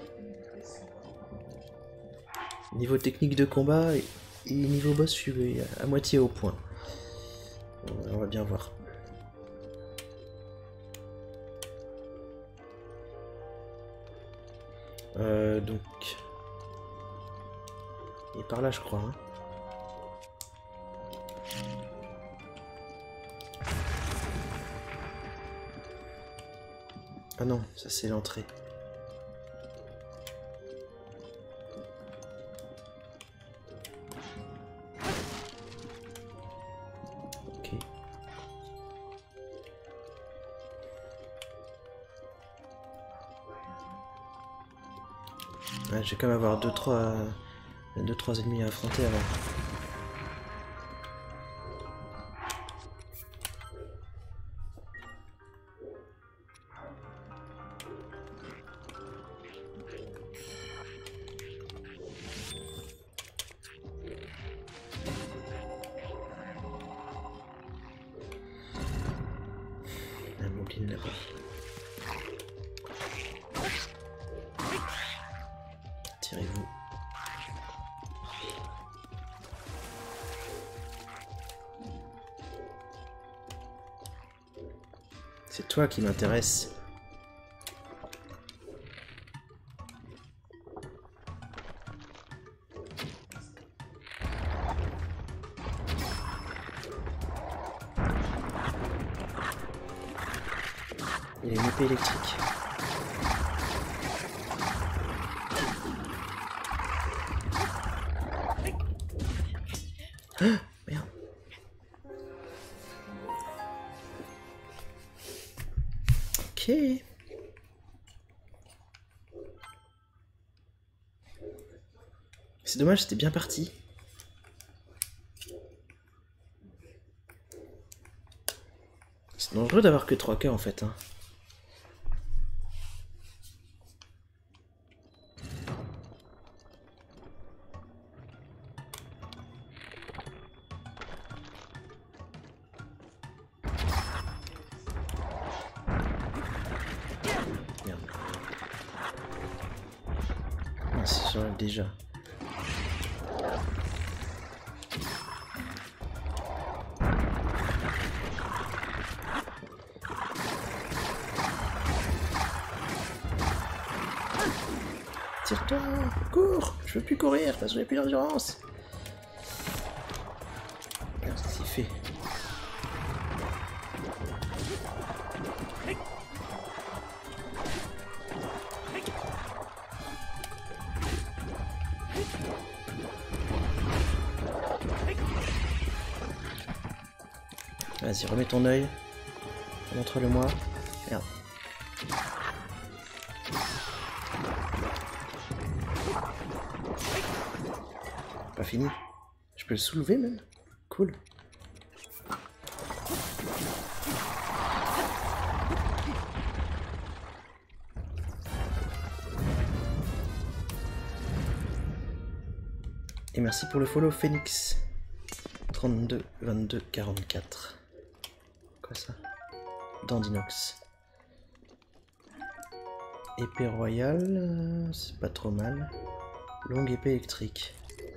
niveau technique de combat et niveau boss, je suis à moitié au point. On va bien voir. Euh, donc... Il est par là, je crois. Hein. Ah non, ça c'est l'entrée. Ok. Ouais, je vais quand même avoir deux trois deux trois ennemis à affronter avant. Un moblin là-bas. C'est toi qui m'intéresse. Il a une épée électrique. Ah, merde. Ok. C'est dommage, c'était bien parti. C'est dangereux d'avoir que trois cas en fait. Hein. Déjà. Tire-toi, cours, je veux plus courir parce que j'ai plus d'endurance. C'est fait. Vas-y, remets ton œil. Montre-le-moi. Merde. Pas fini. Je peux le soulever même. Cool. Et merci pour le follow Phoenix. trente-deux, vingt-deux, quarante-quatre. Quoi ça? Dandinox. Épée royale, c'est pas trop mal. Longue épée électrique.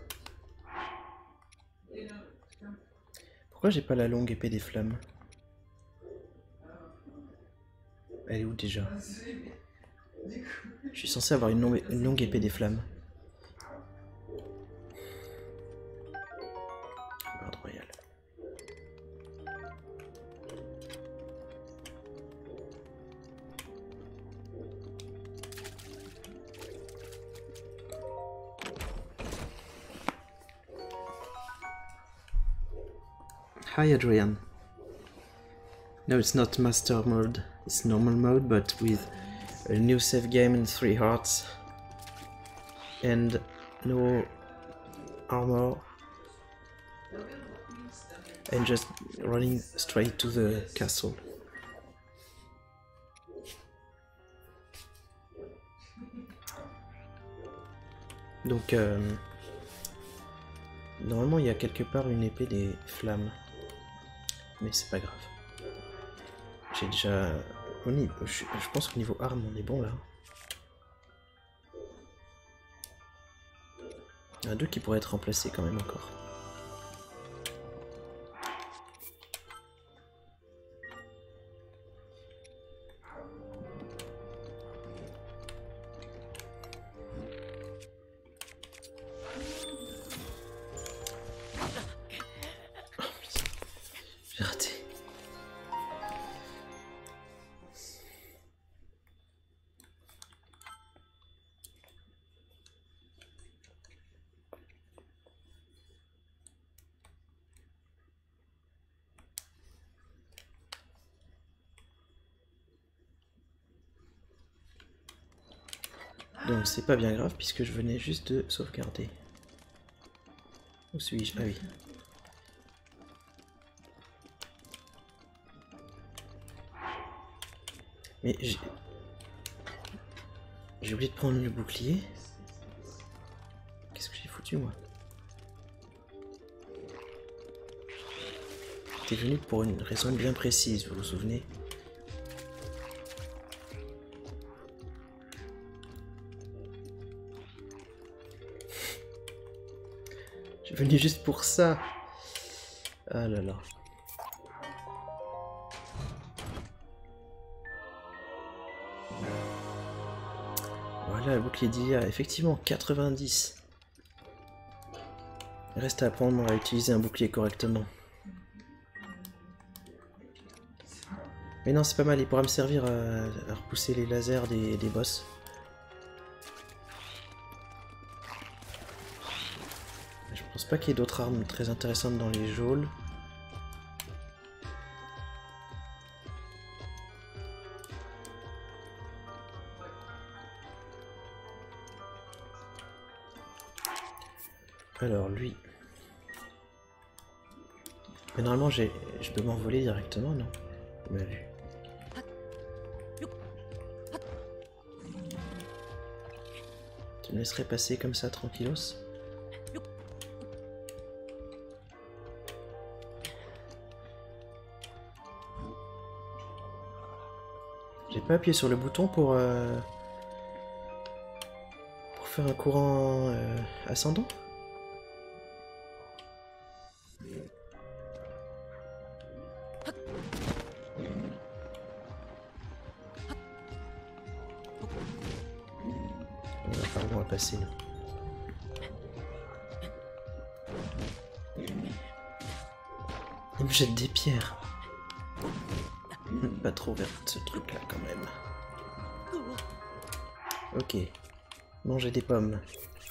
Pourquoi j'ai pas la longue épée des flammes? Elle est où déjà? Je suis censé avoir une longue, une longue épée des flammes. Garde royale. Hi Adrian. No, it's not master mode, it's normal mode, but with a new save game and three hearts and no armor and just running straight to the castle. Donc euh, normalement il y a quelque part une épée des flammes. Mais c'est pas grave. J'ai déjà... Au niveau... je, je pense qu'au niveau arme, on est bon là. Il y en a deux qui pourraient être remplacés quand même encore. J'ai raté. Donc c'est pas bien grave puisque je venais juste de sauvegarder. Où suis-je? Ah oui. Mais j'ai... J'ai oublié de prendre le bouclier. Qu'est-ce que j'ai foutu moi? T'es venu pour une raison bien précise, vous vous souvenez? Je suis venu juste pour ça. Ah là là. Voilà, le bouclier d'I A, effectivement, quatre-vingt-dix. Il reste à apprendre à utiliser un bouclier correctement. Mais non, c'est pas mal, il pourra me servir à, à repousser les lasers des, des boss. Je pense pas qu'il y ait d'autres armes très intéressantes dans les geôles. Alors lui... Mais normalement j'ai, je peux m'envoler directement, non? Il m'a vu. Tu me laisserais passer comme ça tranquillos? J'ai pas appuyé sur le bouton pour euh, pour faire un courant euh, ascendant? On va par où on va passer là. Il me jette des pierres. Pas trop vers ce truc là quand même. Ok. Manger des pommes.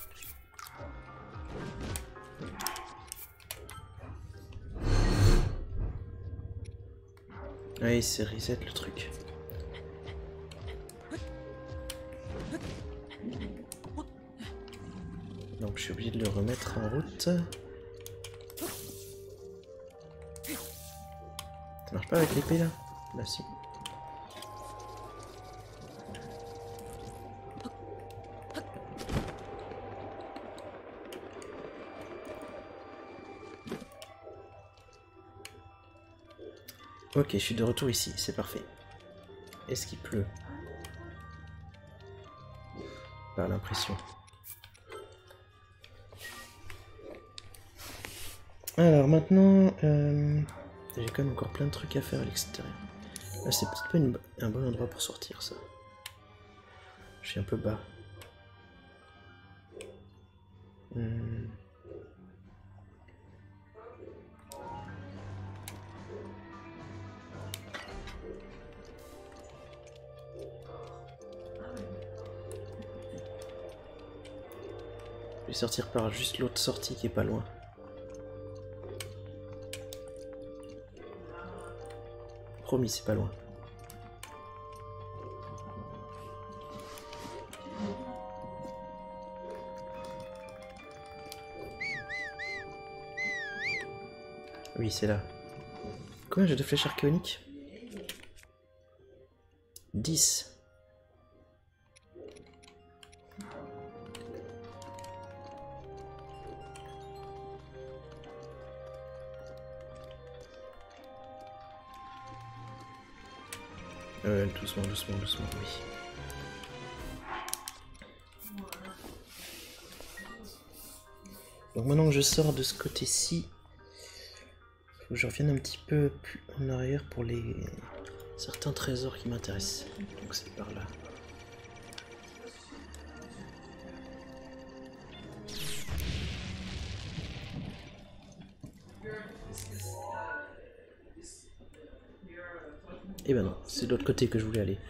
Oui, c'est reset le truc. Donc je suis obligé de le remettre en route. Ça marche pas avec l'épée là? Bah si. Ok, je suis de retour ici, c'est parfait. Est-ce qu'il pleut? Par l'impression. Alors maintenant, euh, j'ai quand même encore plein de trucs à faire à l'extérieur. Là, c'est peut-être pas une, un bon endroit pour sortir, ça. Je suis un peu bas. Hmm. Je vais sortir par juste l'autre sortie qui est pas loin. Promis, c'est pas loin. Oui, c'est là. Combien j'ai de flèches archéoniques? dix. Euh, doucement, doucement, doucement, oui. Donc maintenant que je sors de ce côté-ci, faut que je revienne un petit peu plus en arrière pour les certains trésors qui m'intéressent. Donc c'est par là. Et ben non, c'est de l'autre côté que je voulais aller.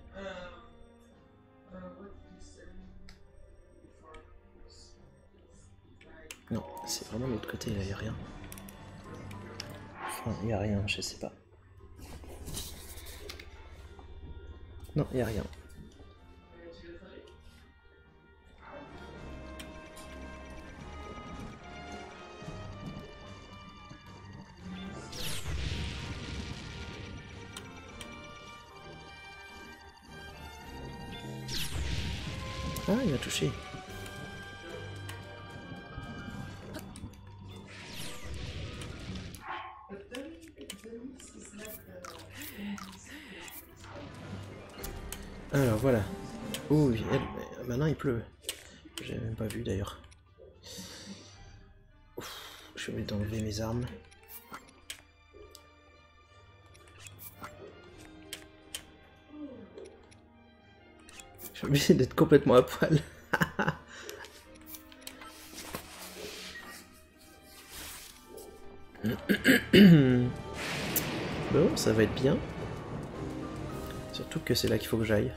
Non, c'est vraiment de l'autre côté, là, y a rien. Enfin, y a rien, je sais pas. Non, y a rien. Ah, il m'a touché. Alors voilà. Oh, elle, maintenant il pleut. J'avais même pas vu d'ailleurs. Je suis obligé d'enlever mes armes. Je suis obligé d'être complètement à poil. Bon, ça va être bien. Surtout que c'est là qu'il faut que j'aille.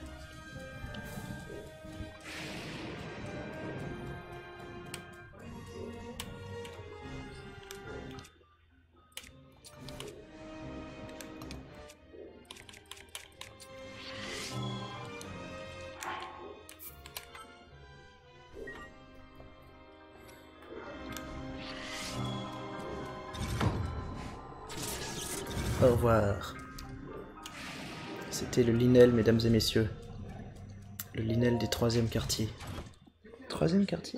Au revoir. C'était le Linel, mesdames et messieurs. Le Linel des troisième quartiers. Troisième quartier?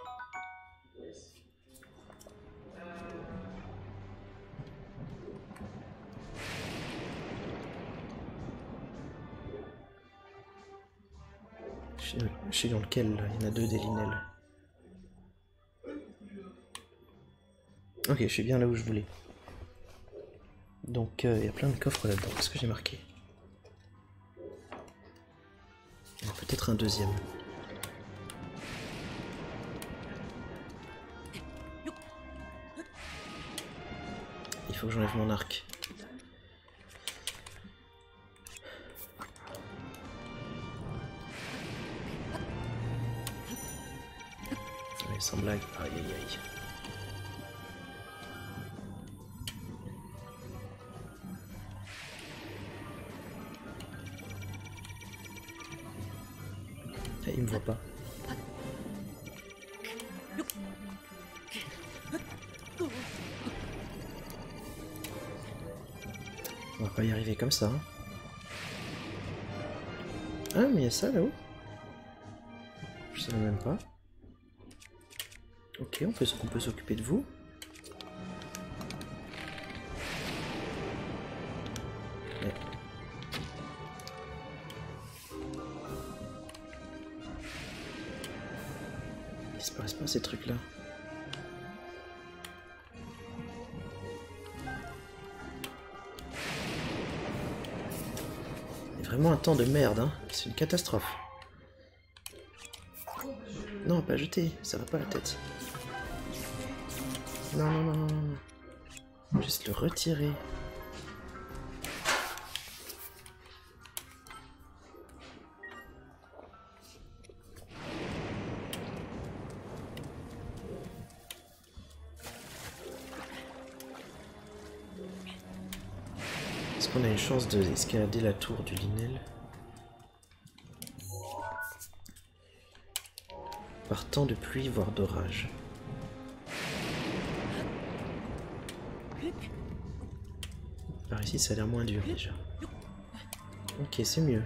Je sais, je sais dans lequel, là. Il y en a deux des Linel. Ok, je suis bien là où je voulais. Donc il euh, y a plein de coffres là-dedans. Qu'est-ce que j'ai marqué? Peut-être un deuxième. Il faut que j'enlève mon arc. Allez, sans blague. Aïe aïe aïe. Il me voit pas. On va pas y arriver comme ça. Hein. Ah mais il y a ça là-haut. Je savais même pas. Ok, on peut, on peut s'occuper de vous. Ouais. Il se passe pas ces trucs là. Il y a vraiment un temps de merde, hein. C'est une catastrophe. Non, pas jeter, ça va pas la tête. Non, non, non, non, non. Juste le retirer. Est-ce qu'on a une chance d'escalader la tour du Linel? Par temps de pluie, voire d'orage. Par ici, ça a l'air moins dur déjà. Ok, c'est mieux.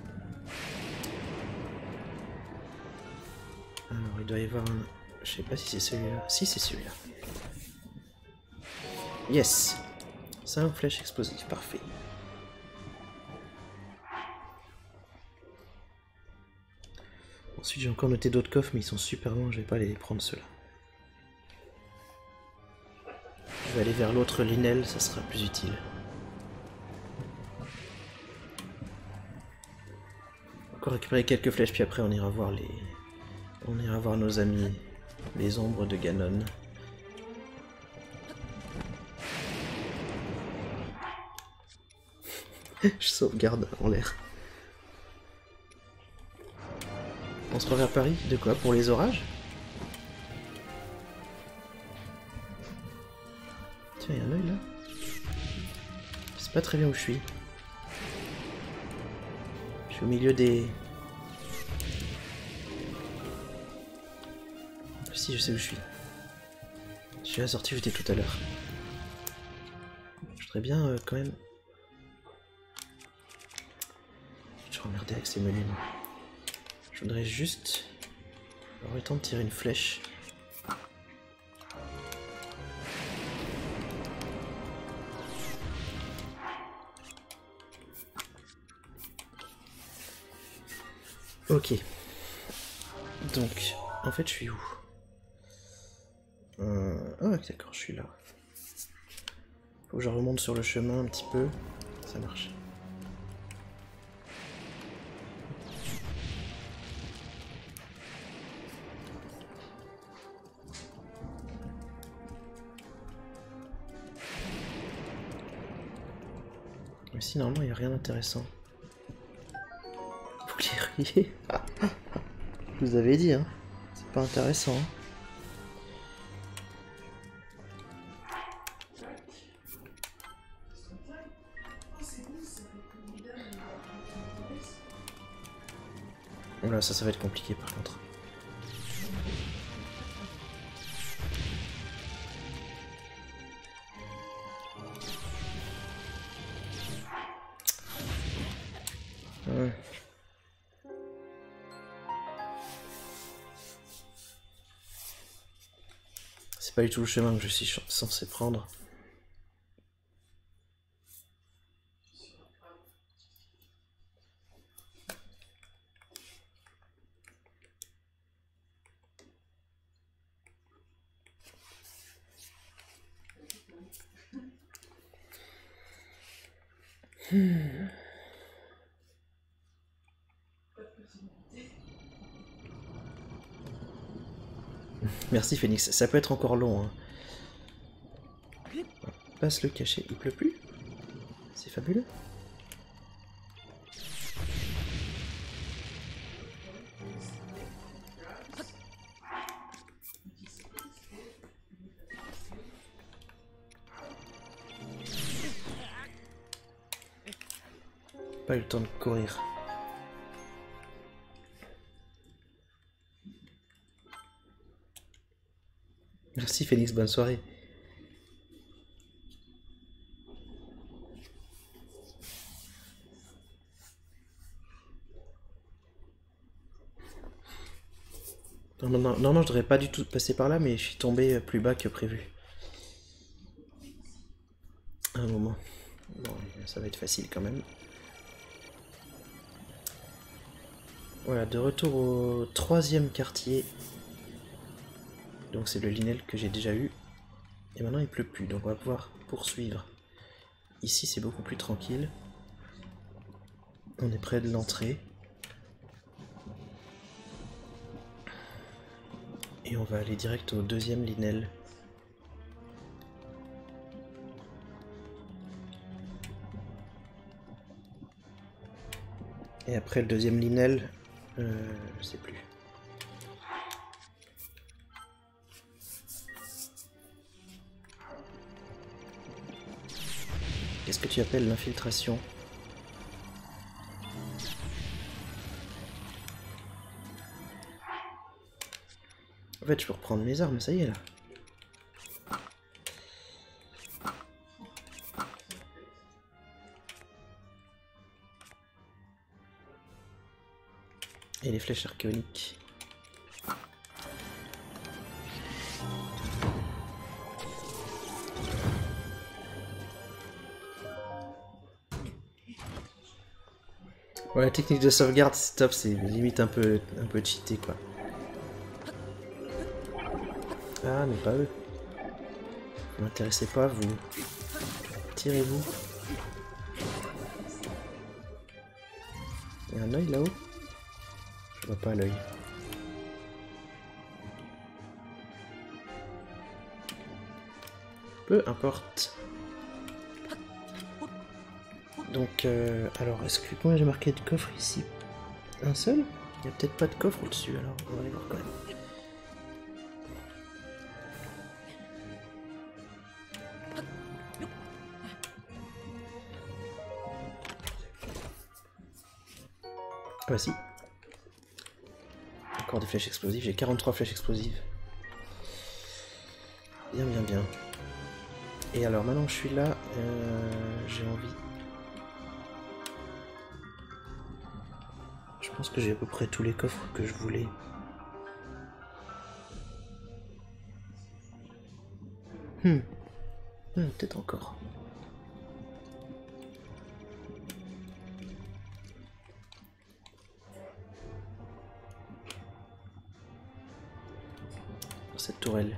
Alors, il doit y avoir un... Je sais pas si c'est celui-là. Si, c'est celui-là. Yes! cinq flèches explosives, parfait. Ensuite, j'ai encore noté d'autres coffres, mais ils sont super loin, je vais pas aller les prendre ceux-là. Je vais aller vers l'autre Linel, ça sera plus utile. Encore récupérer quelques flèches, puis après on ira voir les... On ira voir nos amis, les ombres de Ganon. Je sauvegarde en l'air. On se revient à Paris? De quoi? Pour les orages? Tiens, il y a un œil là. Je sais pas très bien où je suis. Je suis au milieu des... Si, je sais où je suis. Je suis à la sortie où j'étais tout à l'heure. Je voudrais bien euh, quand même... Je suis emmerdé avec ces menus. Je voudrais juste avoir le temps de tirer une flèche. Ok. Donc, en fait, je suis où? euh... Ah, d'accord, je suis là. Faut que je remonte sur le chemin un petit peu. Ça marche. Mais si, normalement, il n'y a rien d'intéressant. Bouclier. Je vous avais dit, hein. C'est pas intéressant. Hein. Voilà, ça, ça va être compliqué par contre. Ouais. C'est pas du tout le chemin que je suis censé prendre. Hmm. Merci Phoenix, ça peut être encore long. Hein. Passe le cachet, il pleut plus? C'est fabuleux. Pas eu le temps de courir. Merci Phoenix, bonne soirée. Non, non, non, non, non, je devrais pas du tout passer par là, mais je suis tombé plus bas que prévu. Un moment. Bon, ça va être facile quand même. Voilà, de retour au troisième quartier. Donc c'est le Linel que j'ai déjà eu. Et maintenant il pleut plus, donc on va pouvoir poursuivre. Ici c'est beaucoup plus tranquille. On est près de l'entrée. Et on va aller direct au deuxième Linel. Et après le deuxième Linel, euh, je sais plus. Qu'est-ce que tu appelles l'infiltration? En fait, je peux reprendre mes armes, ça y est là. Et les flèches archéoniques. Ouais, la technique de sauvegarde, c'est top, c'est limite un peu, un peu cheaté quoi. Ah, mais pas eux. Ne m'intéressez pas, vous. Tirez-vous. Il y a un œil là-haut? Je vois pas l'œil. Peu importe. Donc, euh, alors, est-ce que combien j'ai marqué de coffre ici? Un seul? Il n'y a peut-être pas de coffre au-dessus, alors on va aller voir quand même. Ah bah si. Encore des flèches explosives, j'ai quarante-trois flèches explosives. Bien, bien, bien. Et alors, maintenant que je suis là, euh, j'ai envie... Je pense que j'ai à peu près tous les coffres que je voulais. Hmm. Hmm, peut-être encore. Cette tourelle.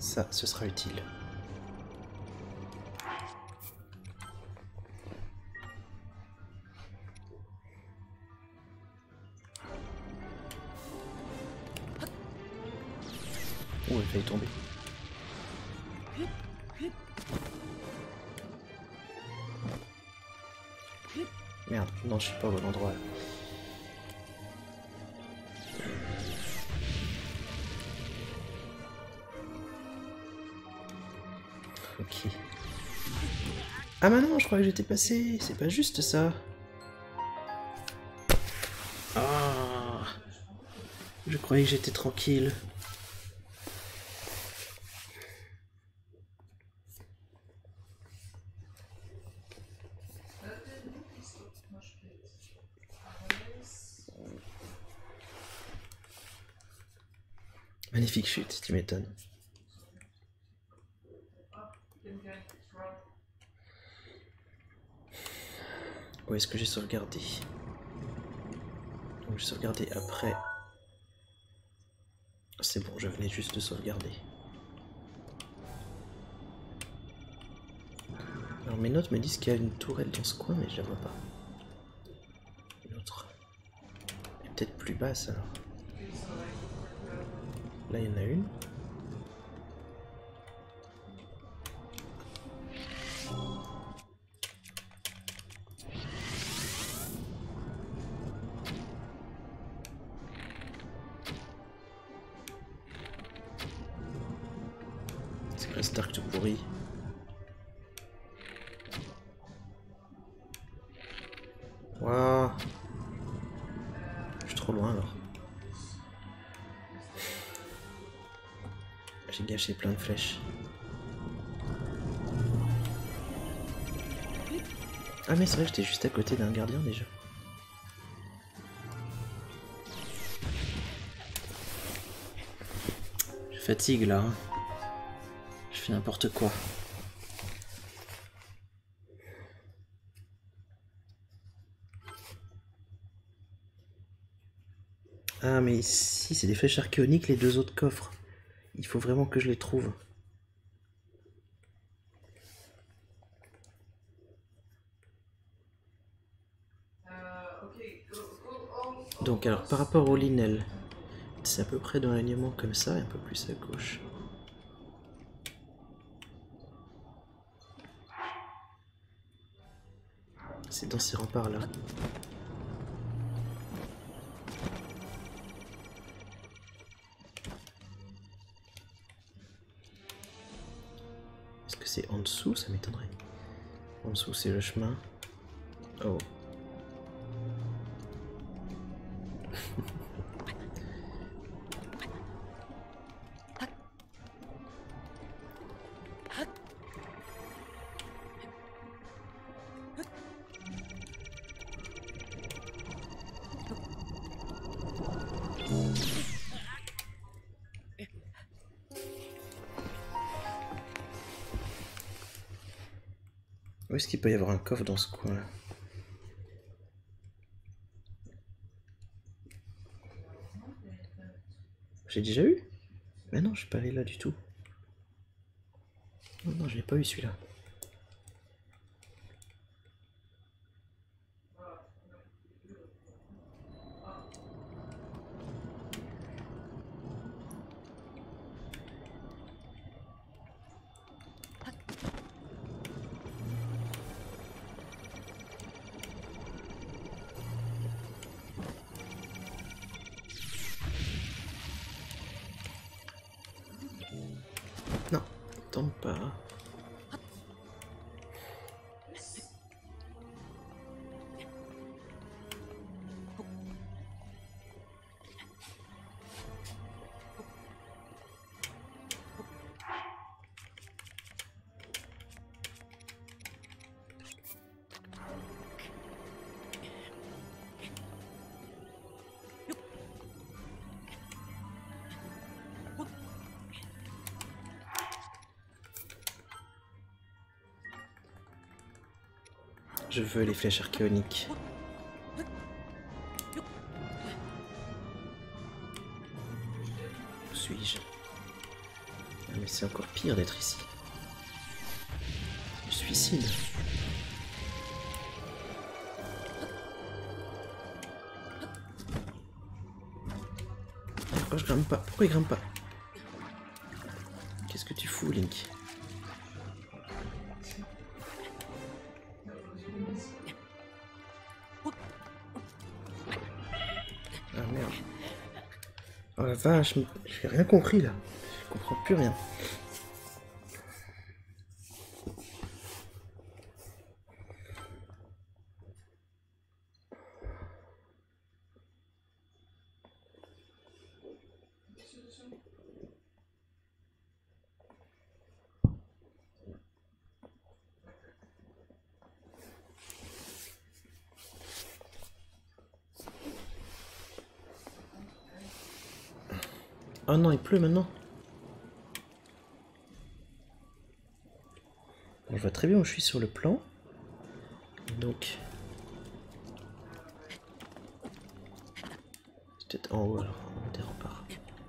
Ça, ce sera utile. Oh, elle failli tomber. Merde, non, je suis pas au bon endroit là. Ok. Ah bah non, je croyais que j'étais passé. C'est pas juste ça. Ah. Je croyais que j'étais tranquille. Magnifique chute, tu m'étonnes. Où est-ce que j'ai sauvegardé? Donc j'ai sauvegardé après. C'est bon, je venais juste de sauvegarder. Alors mes notes me disent qu'il y a une tourelle dans ce coin, mais je la vois pas. Une autre. Elle est peut-être plus basse alors. Là il y en a une. C'est quoi Stark tout pourri? Waouh. Je suis trop loin alors. J'ai gâché plein de flèches. Ah mais c'est vrai que j'étais juste à côté d'un gardien déjà. Je fatigue là. Hein. Je fais n'importe quoi. Ah mais si, c'est des flèches archéoniques les deux autres coffres. Il faut vraiment que je les trouve. Donc alors par rapport au Linel, c'est à peu près dans l'alignement comme ça, et un peu plus à gauche. C'est dans ces remparts là. Est-ce que c'est en dessous? Ça m'étonnerait. En dessous c'est le chemin. Oh. Où est-ce qu'il peut y avoir un coffre dans ce coin-là? J'ai déjà eu? Mais non, je suis pas allé là du tout. Non, non, je l'ai pas eu celui-là. Non, tombe pas. Je veux les flèches archéoniques. Où suis-je? Mais c'est encore pire d'être ici. Le suicide. Pourquoi je grimpe pas? Pourquoi il grimpe pas? Qu'est-ce que tu fous, Link? Ah merde. Oh la vache, j'ai rien compris là. Je comprends plus rien. Oh non, il pleut maintenant. Bon, je vois très bien où je suis sur le plan. Donc... c'est peut-être en haut alors, des remparts.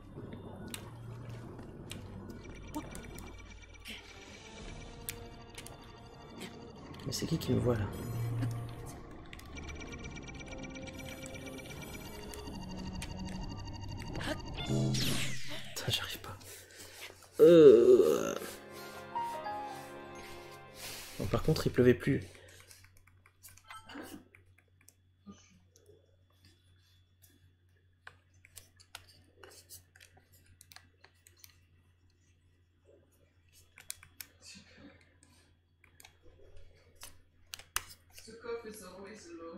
Mais c'est qui qui me voit là? Putain, j'arrive pas. Euh... Bon, par contre, il pleuvait plus. The cough is always alone.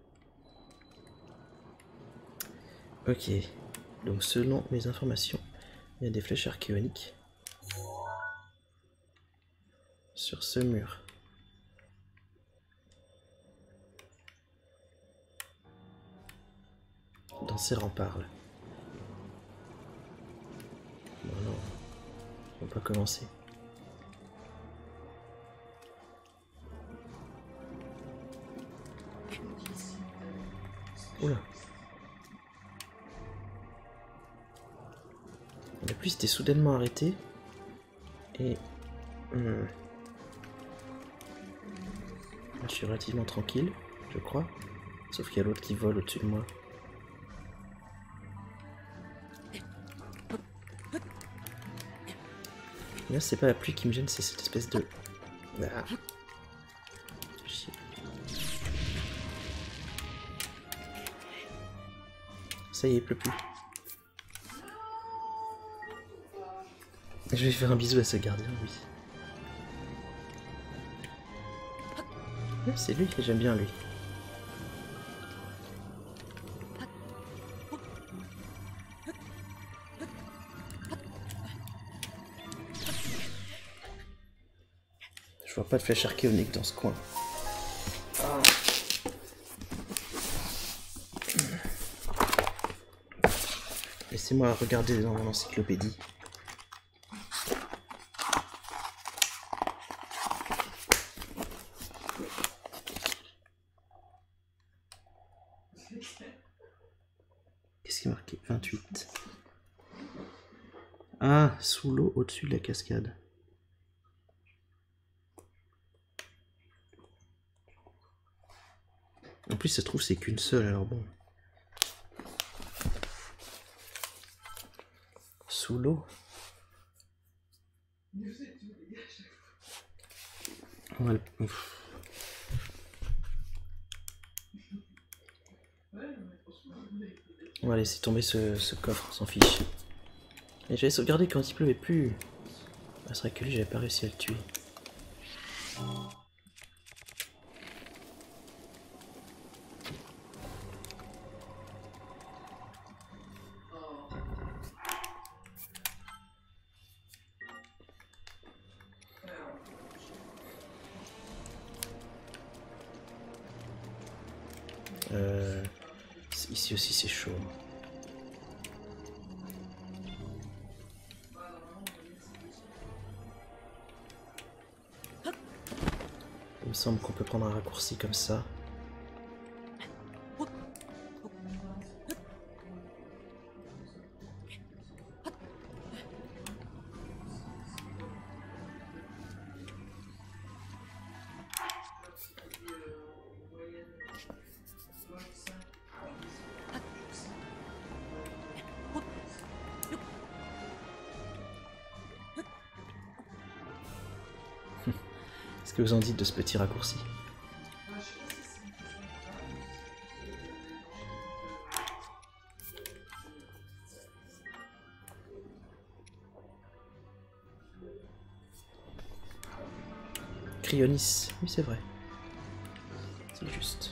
Ok. Donc, selon mes informations, il y a des flèches archéoniques sur ce mur. Dans ces remparts là. Bon, non, on va pas commencer. Oula. La pluie s'était soudainement arrêtée. Et... Hmm. Là, je suis relativement tranquille, je crois. Sauf qu'il y a l'autre qui vole au-dessus de moi. Là, c'est pas la pluie qui me gêne, c'est cette espèce de... Ah. Chier. Ça y est, il pleut plus. Je vais faire un bisou à ce gardien, oui. Ouais, c'est lui, j'aime bien lui. Je vois pas de flèche archéonique dans ce coin. Ah. Laissez-moi regarder dans mon encyclopédie. Qu'est-ce qui est marqué? vingt-huit. Ah, sous l'eau, au-dessus de la cascade. En plus, ça se trouve, c'est qu'une seule, alors bon. Sous l'eau. On va le... Ouf. On va laisser tomber ce, ce coffre, on s'en fiche. Et j'avais sauvegardé quand il pleuvait plus. Ah, c'est vrai que lui, j'avais pas réussi à le tuer. Euh, ici aussi c'est chaud. Il me semble qu'on peut prendre un raccourci comme ça. Qu'est-ce que vous en dites de ce petit raccourci? Cryonis, oui c'est vrai. C'est juste.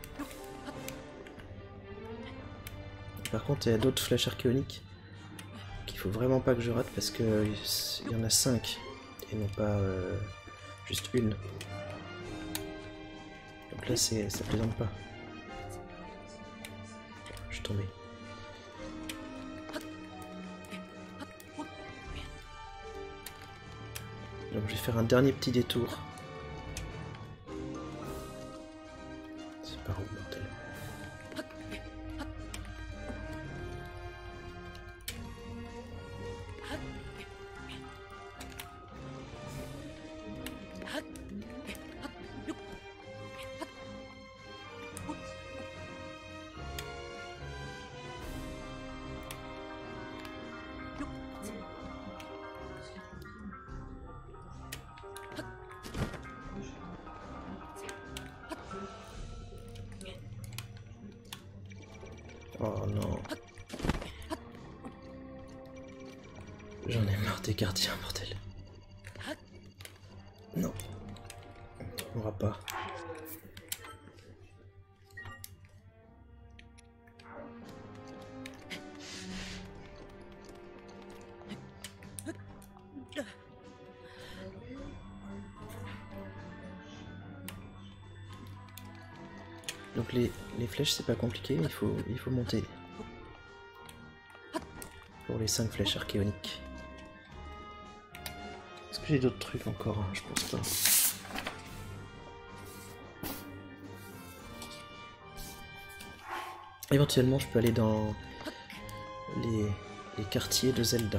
Par contre, il y a d'autres flèches archéoniques qu'il faut vraiment pas que je rate parce que il y en a cinq et non pas euh, juste une. Donc là, c'est ça plaisante pas. Je suis tombé. Donc je vais faire un dernier petit détour. C'est par où, bordel? Oh non. J'en ai marre des gardiens, bordel. Non. On pourra pas. Donc les, les flèches c'est pas compliqué, il faut, il faut monter. Pour les cinq flèches archéoniques. Est-ce que j'ai d'autres trucs encore hein? Je pense pas. Éventuellement je peux aller dans les, les quartiers de Zelda.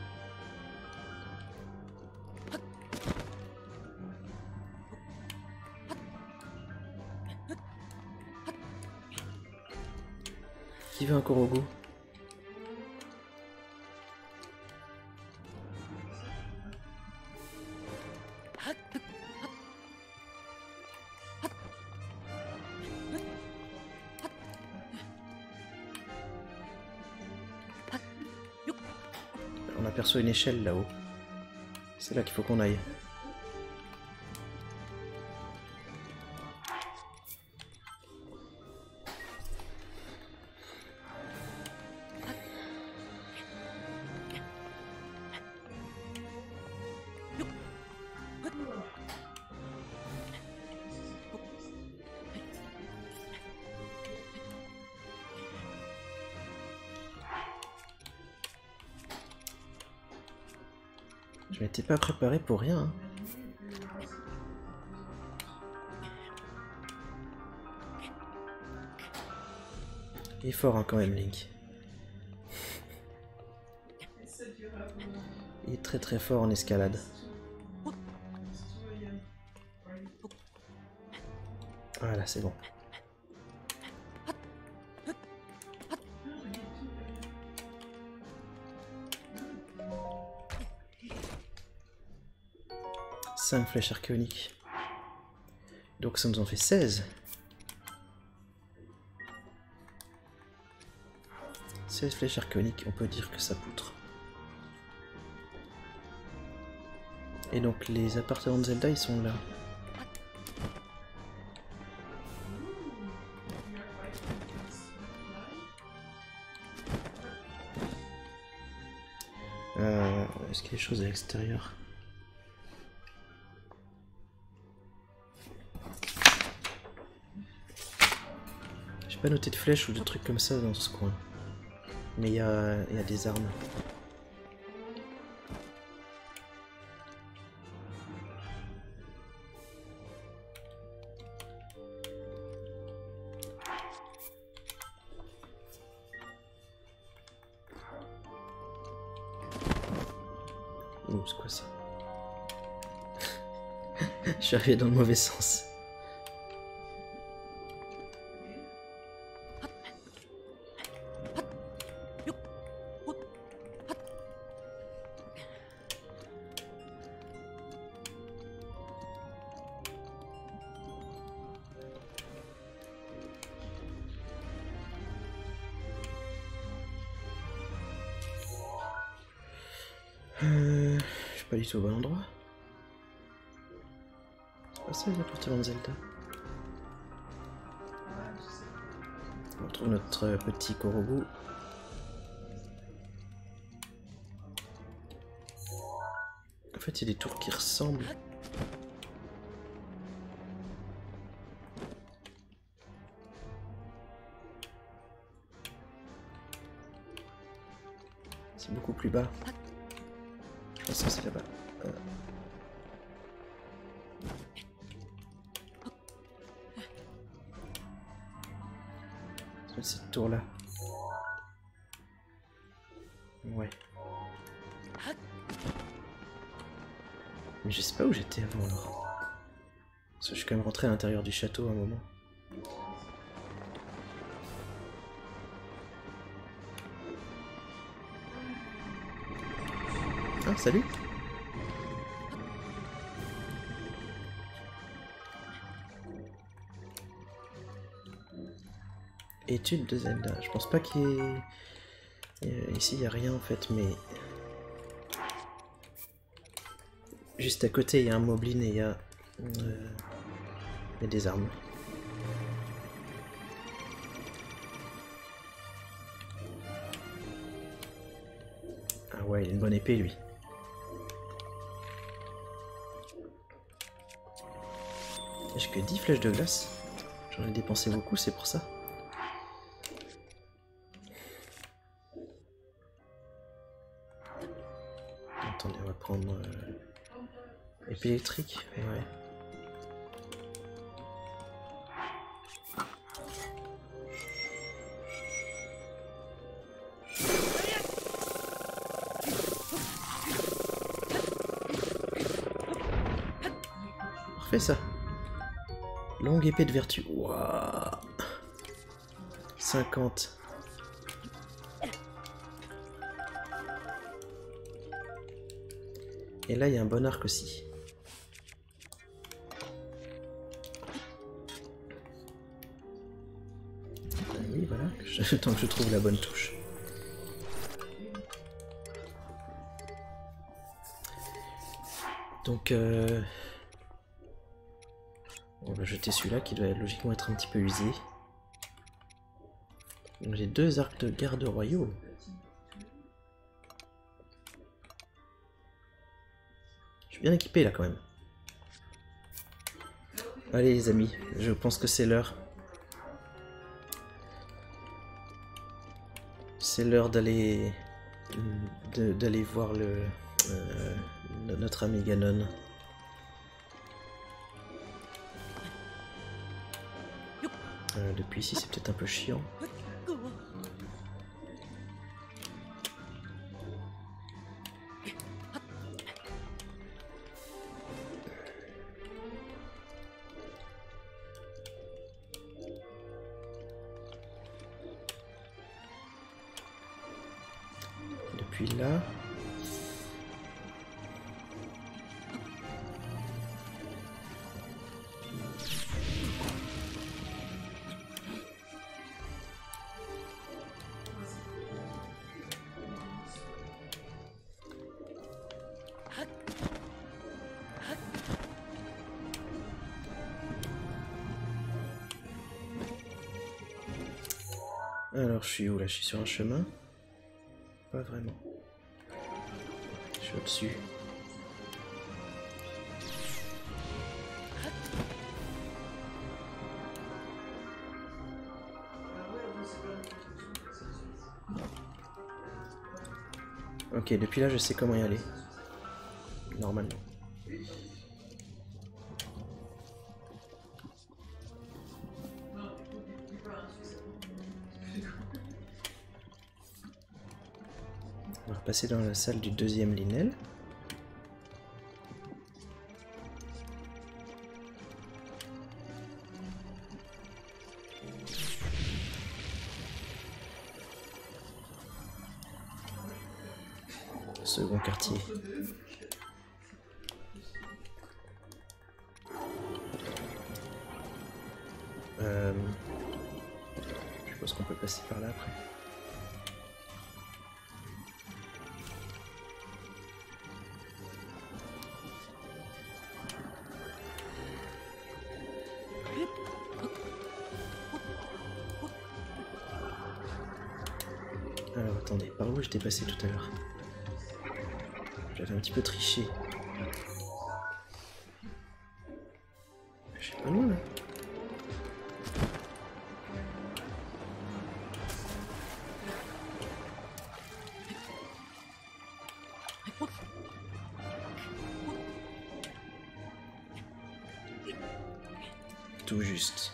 Qui veut un Korogu? On aperçoit une échelle là-haut. C'est là qu'il faut qu'on aille. Je m'étais pas préparé pour rien. Hein. Il est fort hein, quand même, Link. Il est très très fort en escalade. Voilà, c'est bon. cinq flèches archéoniques. Donc ça nous en fait seize. seize flèches archéoniques, on peut dire que ça poutre. Et donc les appartements de Zelda, ils sont là. Euh, Est-ce qu'il y a des choses à l'extérieur? J'ai pas noté de flèches ou de trucs comme ça dans ce coin. Mais il y a, y a des armes. Oh, c'est quoi ça? Je suis arrivé dans le mauvais sens. Euh, je suis pas du tout au bon endroit. C'est pas ça les appartements de Zelda. On retrouve notre petit Korogu. En fait, il y a des tours qui ressemblent. C'est beaucoup plus bas. Je pense que c'est là-bas. Euh. C'est cette tour-là. Ouais. Mais je sais pas où j'étais avant alors. Parce que je suis quand même rentré à l'intérieur du château à un moment. Ah, salut! Étude de Zelda. Je pense pas qu'il y ait... Euh, ici, il n'y a rien en fait, mais... Juste à côté, il y a un moblin et il y a... Euh... il y a des armes. Ah ouais, il a une bonne épée, lui. J'ai que dix flèches de glace. J'en ai dépensé beaucoup, c'est pour ça. Attendez, on va prendre... Euh... épée électrique, ouais. Parfait ça. Longue épée de vertu. Waouh. cinquante. Et là, il y a un bon arc aussi. Ah oui, voilà. Je... Tant que je trouve la bonne touche. Donc, euh... on va jeter celui-là qui doit logiquement être un petit peu usé. J'ai deux arcs de garde royaux. Je suis bien équipé là quand même. Allez les amis, je pense que c'est l'heure. C'est l'heure d'aller d'aller voir le euh, notre ami Ganon. Euh, depuis ici c'est peut-être un peu chiant. Depuis là. Alors je suis où là? Je suis sur un chemin? Pas vraiment. Je suis au-dessus. Ok, depuis là je sais comment y aller. Normalement. On va repasser dans la salle du deuxième Lynel. Second quartier. Euh... Je pense qu'on peut passer par là après. Alors attendez, par où j'étais passé tout à l'heure? J'avais un petit peu triché. Je suis pas loin là. Tout juste.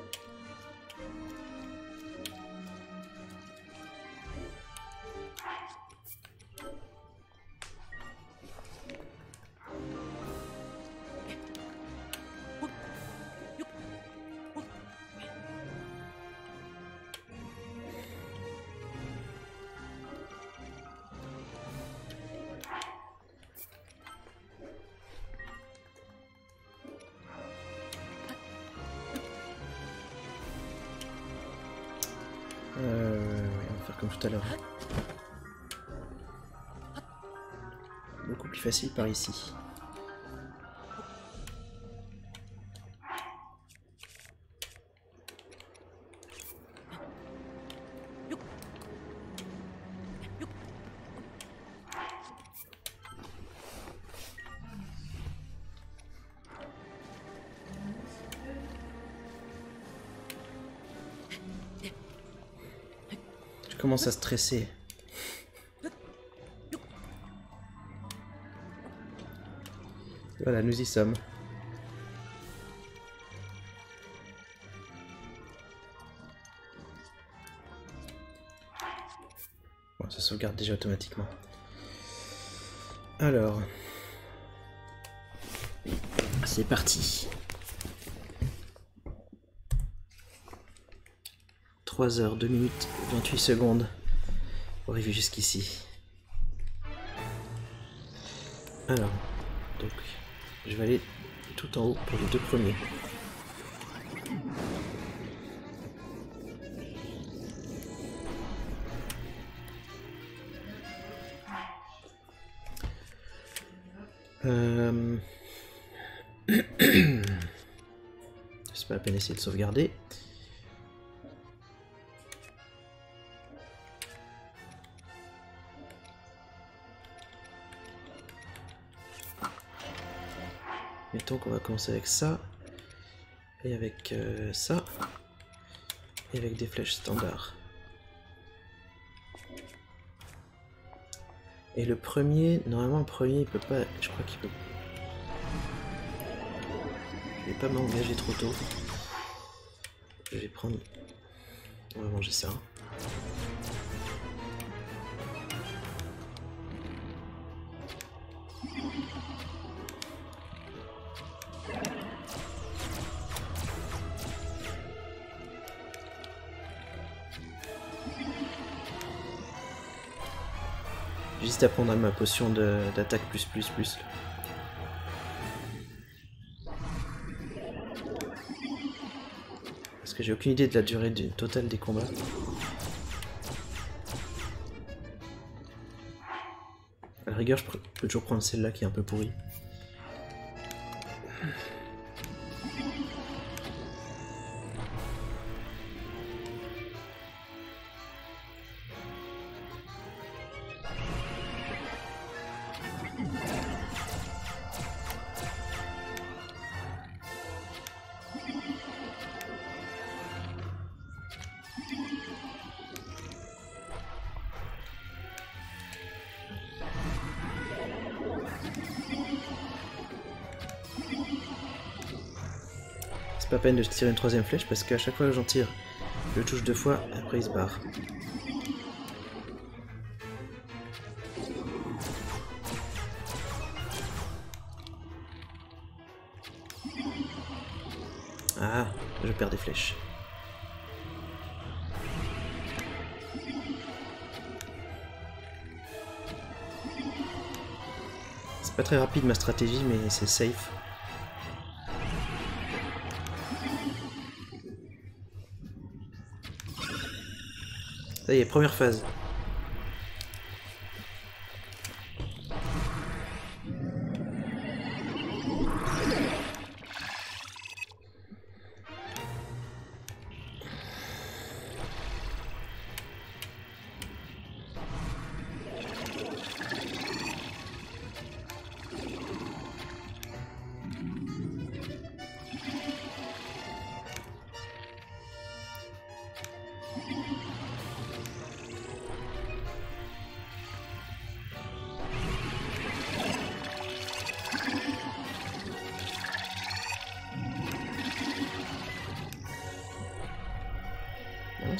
Euh, ouais, on va faire comme tout à l'heure. Beaucoup plus facile par ici. Je commence à stresser. Voilà, nous y sommes. Bon, ça sauvegarde déjà automatiquement. Alors... c'est parti. trois heures, deux minutes, vingt-huit secondes pour arriver jusqu'ici. Alors, donc, je vais aller tout en haut pour les deux premiers. Euh... C'est pas la peine d'essayer de sauvegarder. Mettons qu'on va commencer avec ça, et avec euh, ça, et avec des flèches standards. Et le premier, normalement le premier il peut pas, je crois qu'il peut... Je vais pas m'engager trop tôt. Je vais prendre... On va manger ça. Juste à prendre ma potion d'attaque plus plus plus. Parce que j'ai aucune idée de la durée du total des combats. À la rigueur, je peux toujours prendre celle-là qui est un peu pourrie. Pas peine de tirer une troisième flèche parce qu'à chaque fois que j'en tire, je le touche deux fois, après il se barre. Ah, je perds des flèches. C'est pas très rapide ma stratégie, mais c'est safe. Ça y est, première phase.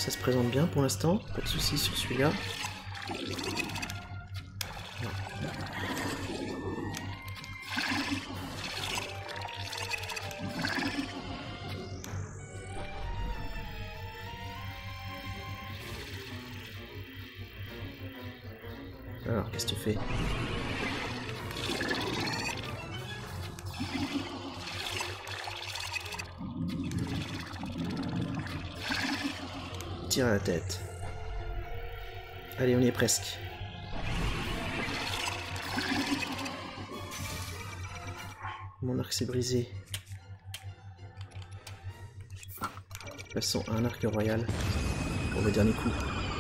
ça se présente bien pour l'instant, pas de soucis sur celui-là. Alors, qu'est-ce que tu fais? Tire à la tête. Allez, on y est presque. Mon arc s'est brisé. Passons à un arc royal pour le dernier coup.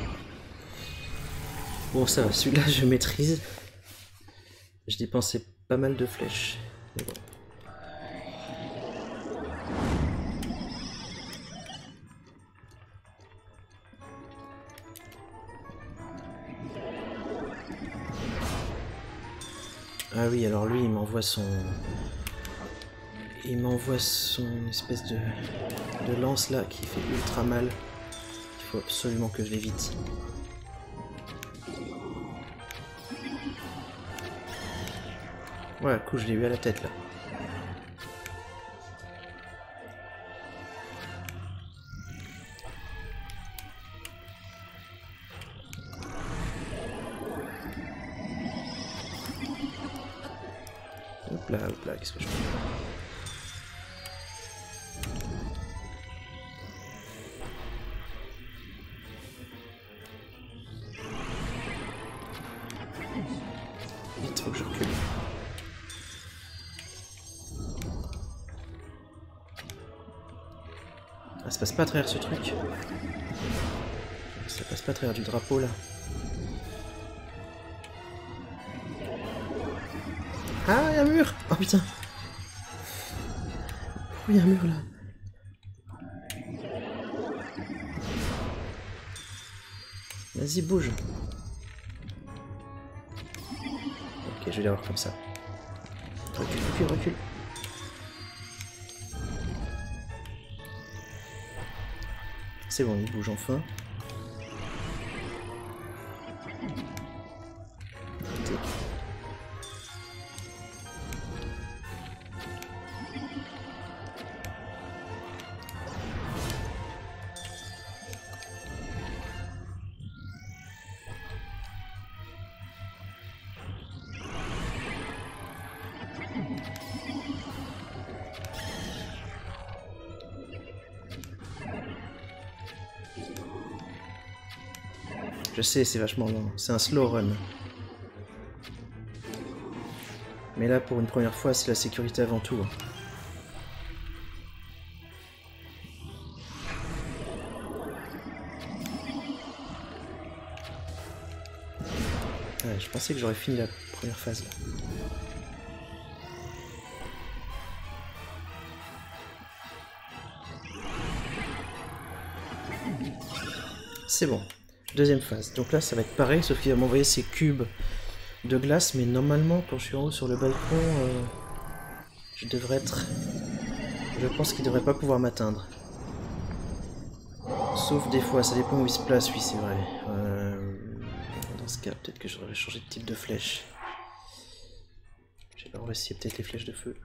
Bon, ça va, celui-là je maîtrise. Je dépensais pas mal de flèches. Mais bon. Ah oui, alors lui, il m'envoie son... Il m'envoie son espèce de... de lance là qui fait ultra mal. Il faut absolument que je l'évite. Voilà, le coup, je l'ai eu à la tête là. Hop là, hop là, qu'est-ce que je fais? Vite, faut que je recule. Ah, ça passe pas à travers ce truc. Ça passe pas à travers du drapeau là. Ah, il y a un mur! Oh putain! Oh, il y a un mur là. Vas-y, bouge. Ok, je vais l'avoir comme ça. Recule, recule, recule. C'est bon, il bouge enfin. Je sais, c'est vachement long. C'est un slow run. Mais là, pour une première fois, c'est la sécurité avant tout. Ouais, je pensais que j'aurais fini la première phase là. C'est bon. Deuxième phase. Donc là, ça va être pareil, sauf qu'il va m'envoyer ces cubes de glace, mais normalement, quand je suis en haut sur le balcon, euh, je devrais être... Je pense qu'il devrait pas pouvoir m'atteindre. Sauf des fois, ça dépend où il se place, oui, c'est vrai. Euh, dans ce cas, peut-être que j'aurais changé de type de flèche. J'ai pas réussi peut-être les flèches de feu.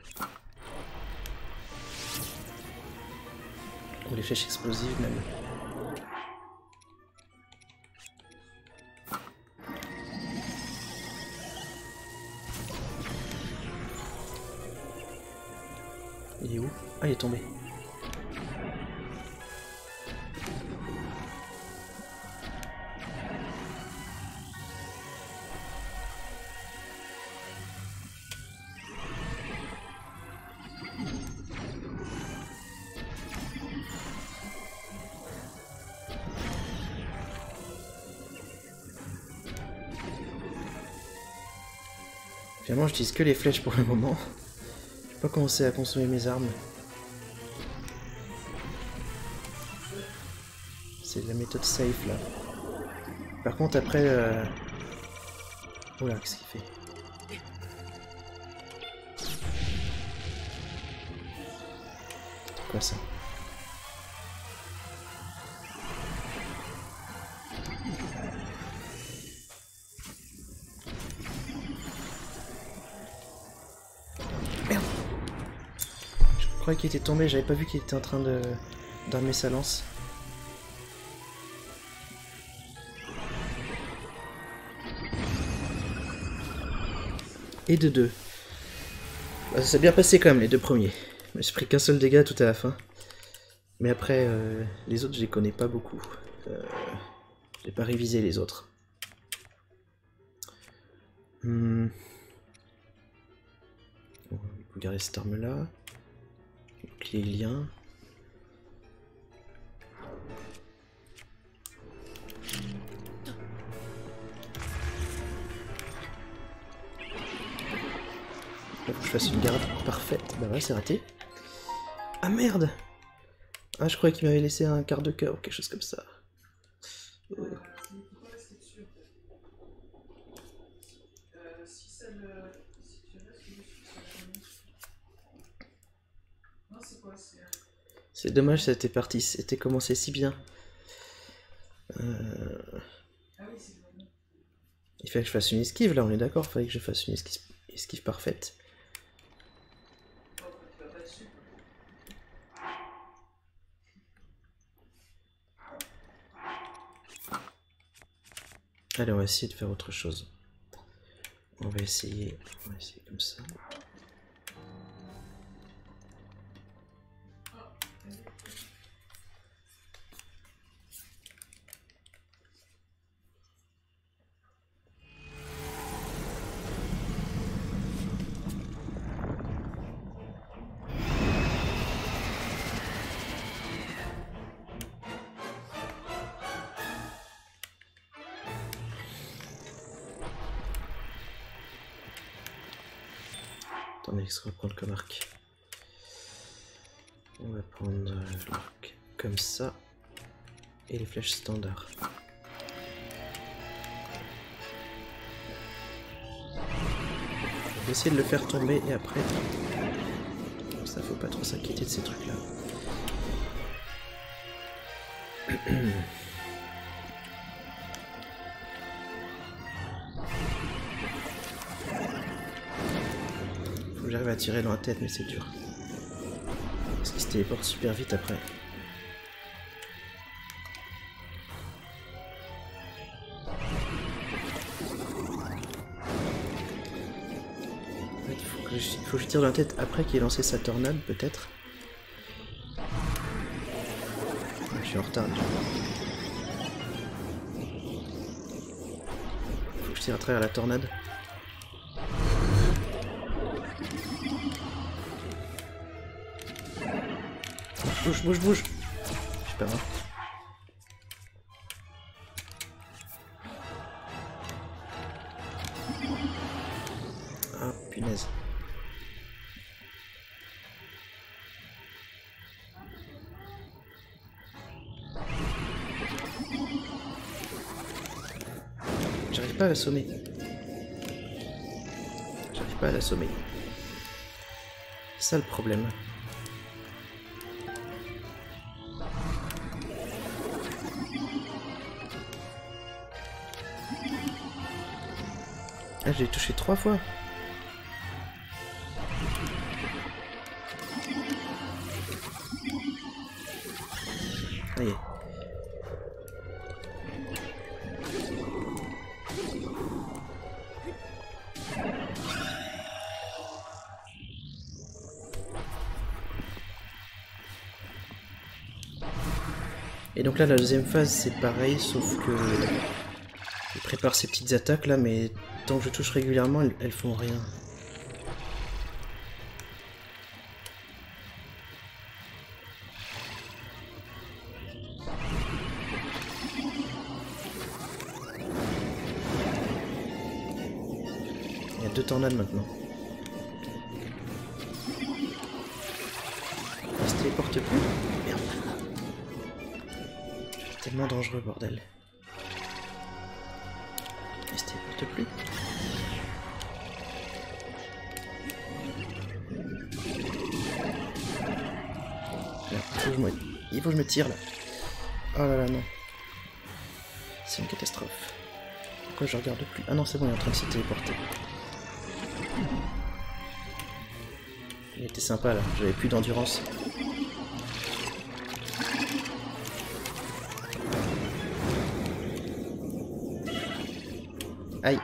Ou les flèches explosives même. Il est où? Ah, il est tombé. Finalement, j'utilise que les flèches pour le moment. Je vais pas commencer à consommer mes armes. C'est la méthode safe là. Par contre après... Euh... Oula, qu'est-ce qu'il fait? C'est quoi ça? croyais qu'il était tombé, j'avais pas vu qu'il était en train de d'armer sa lance. Et de deux. Bah, ça s'est bien passé quand même les deux premiers. Je me suis pris qu'un seul dégât tout à la fin. Mais après, euh, les autres je les connais pas beaucoup. Euh, j'ai pas révisé les autres. Hmm. On va garder cette arme là. Bouclier lien. Faut que je fasse une garde parfaite. Bah ouais, c'est raté. Ah merde! Ah, je croyais qu'il m'avait laissé un quart de cœur ou quelque chose comme ça. Euh. C'est dommage, ça était parti, c'était commencé si bien. Euh... Il fallait que je fasse une esquive, là on est d'accord, il fallait que je fasse une esquive, esquive parfaite. Allez, on va essayer de faire autre chose. On va essayer, on va essayer comme ça. Attendez, qu'est-ce qu'on va prendre comme arc? On va prendre euh, l'arc comme ça. Et les flèches standards. On va essayer de le faire tomber et après... Ça, faut pas trop s'inquiéter de ces trucs-là. J'arrive à tirer dans la tête, mais c'est dur. Parce qu'il se téléporte super vite après. En fait, il faut que je, faut que je tire dans la tête après qu'il ait lancé sa tornade, peut-être. Je suis en retard. Faut que je tire à travers la tornade. Bouge, bouge, bouge. Je suis pas mort. Ah, punaise. J'arrive pas à l'assommer. J'arrive pas à l'assommer. C'est ça le problème. Ah, j'ai touché trois fois. Ça y est. Et donc là, la deuxième phase, c'est pareil, sauf que je prépare ces petites attaques là, mais tant que je touche régulièrement, elles, elles font rien. Il y a deux tornades maintenant. Il se téléporte plus. Merde. C'est tellement dangereux, bordel. Il se téléporte plus. Merde, il faut que je me... il faut que je me tire là. Oh là là, non. C'est une catastrophe. Pourquoi je regarde plus? Ah non, c'est bon, il est en train de se téléporter. Il était sympa là, j'avais plus d'endurance. Aïe.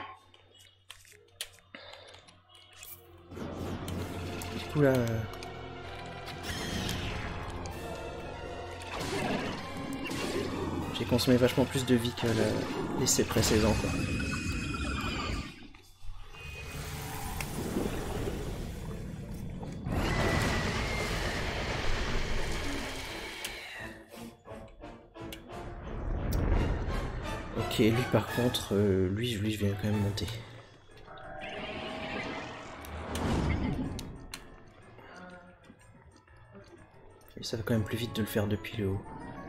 Du coup là... Euh... j'ai consommé vachement plus de vie que l'essai précédent quoi. Ok, lui par contre, euh, lui, lui je viens quand même monter. Et ça va quand même plus vite de le faire depuis le haut.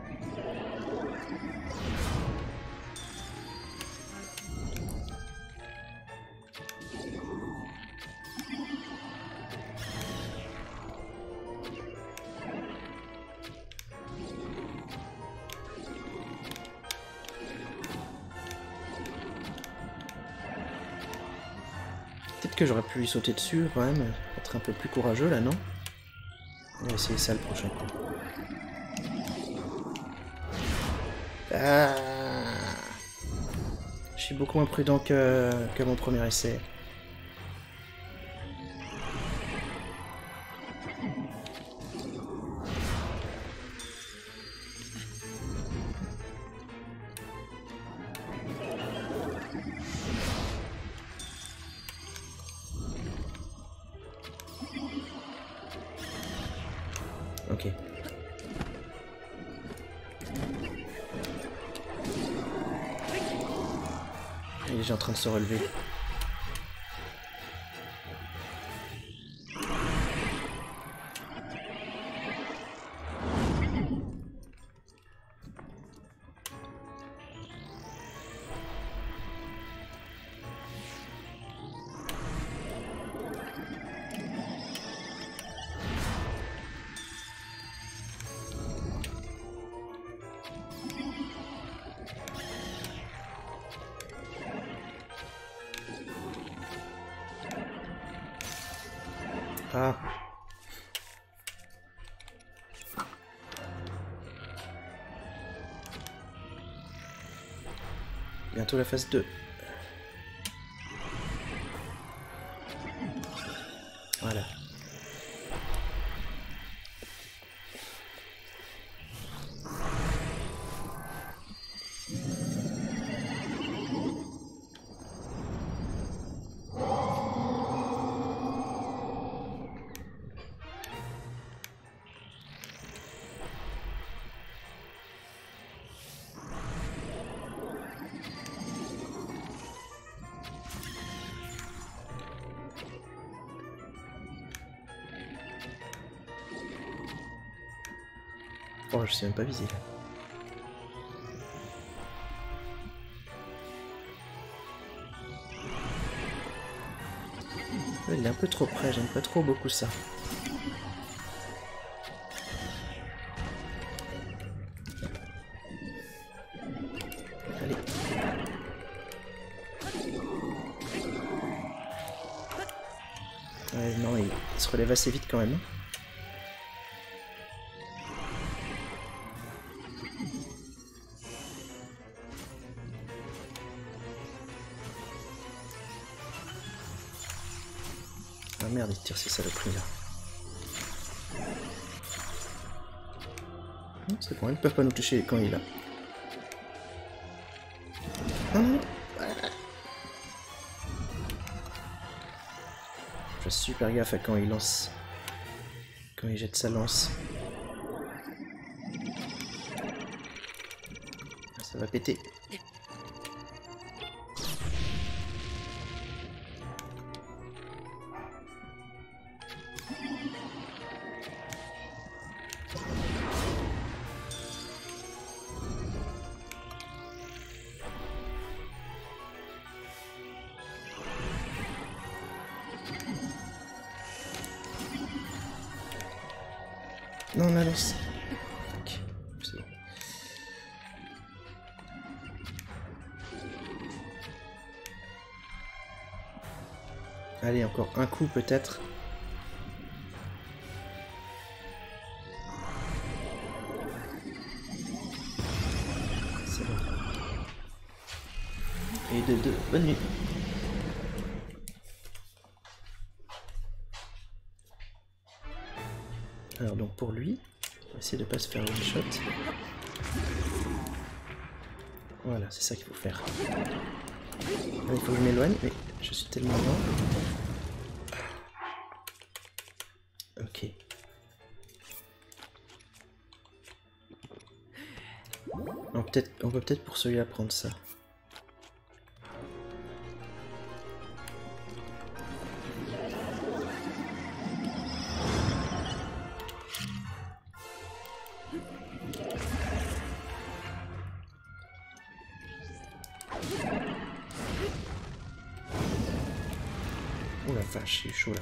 Peut-être que j'aurais pu lui sauter dessus quand même, être un peu plus courageux là, non? On va essayer ça le prochain coup. Ah, je suis beaucoup moins prudent que, que mon premier essai. Ok. Il est déjà en train de se relever. Ah. Bientôt la phase deux. Voilà. Oh, je sais même pas viser là. Il est un peu trop près, j'aime pas trop beaucoup ça. Allez. Ouais, non, il se relève assez vite quand même. Ah merde, il tire ces saloperies là. C'est bon, ils ne peuvent pas nous toucher quand il est là. Non, non, non. Je fais super gaffe à quand il lance. Quand il jette sa lance. Ça va péter. Non, on la lance. Ok, c'est bon. Allez, encore un coup peut-être. Alors donc pour lui, on va essayer de pas se faire one shot. Voilà, c'est ça qu'il faut faire. Là, il faut que je m'éloigne, mais je suis tellement loin. Ok. On peut peut-être on peut peut-être pour celui-là prendre ça. Oh la vache, j'ai eu chaud là.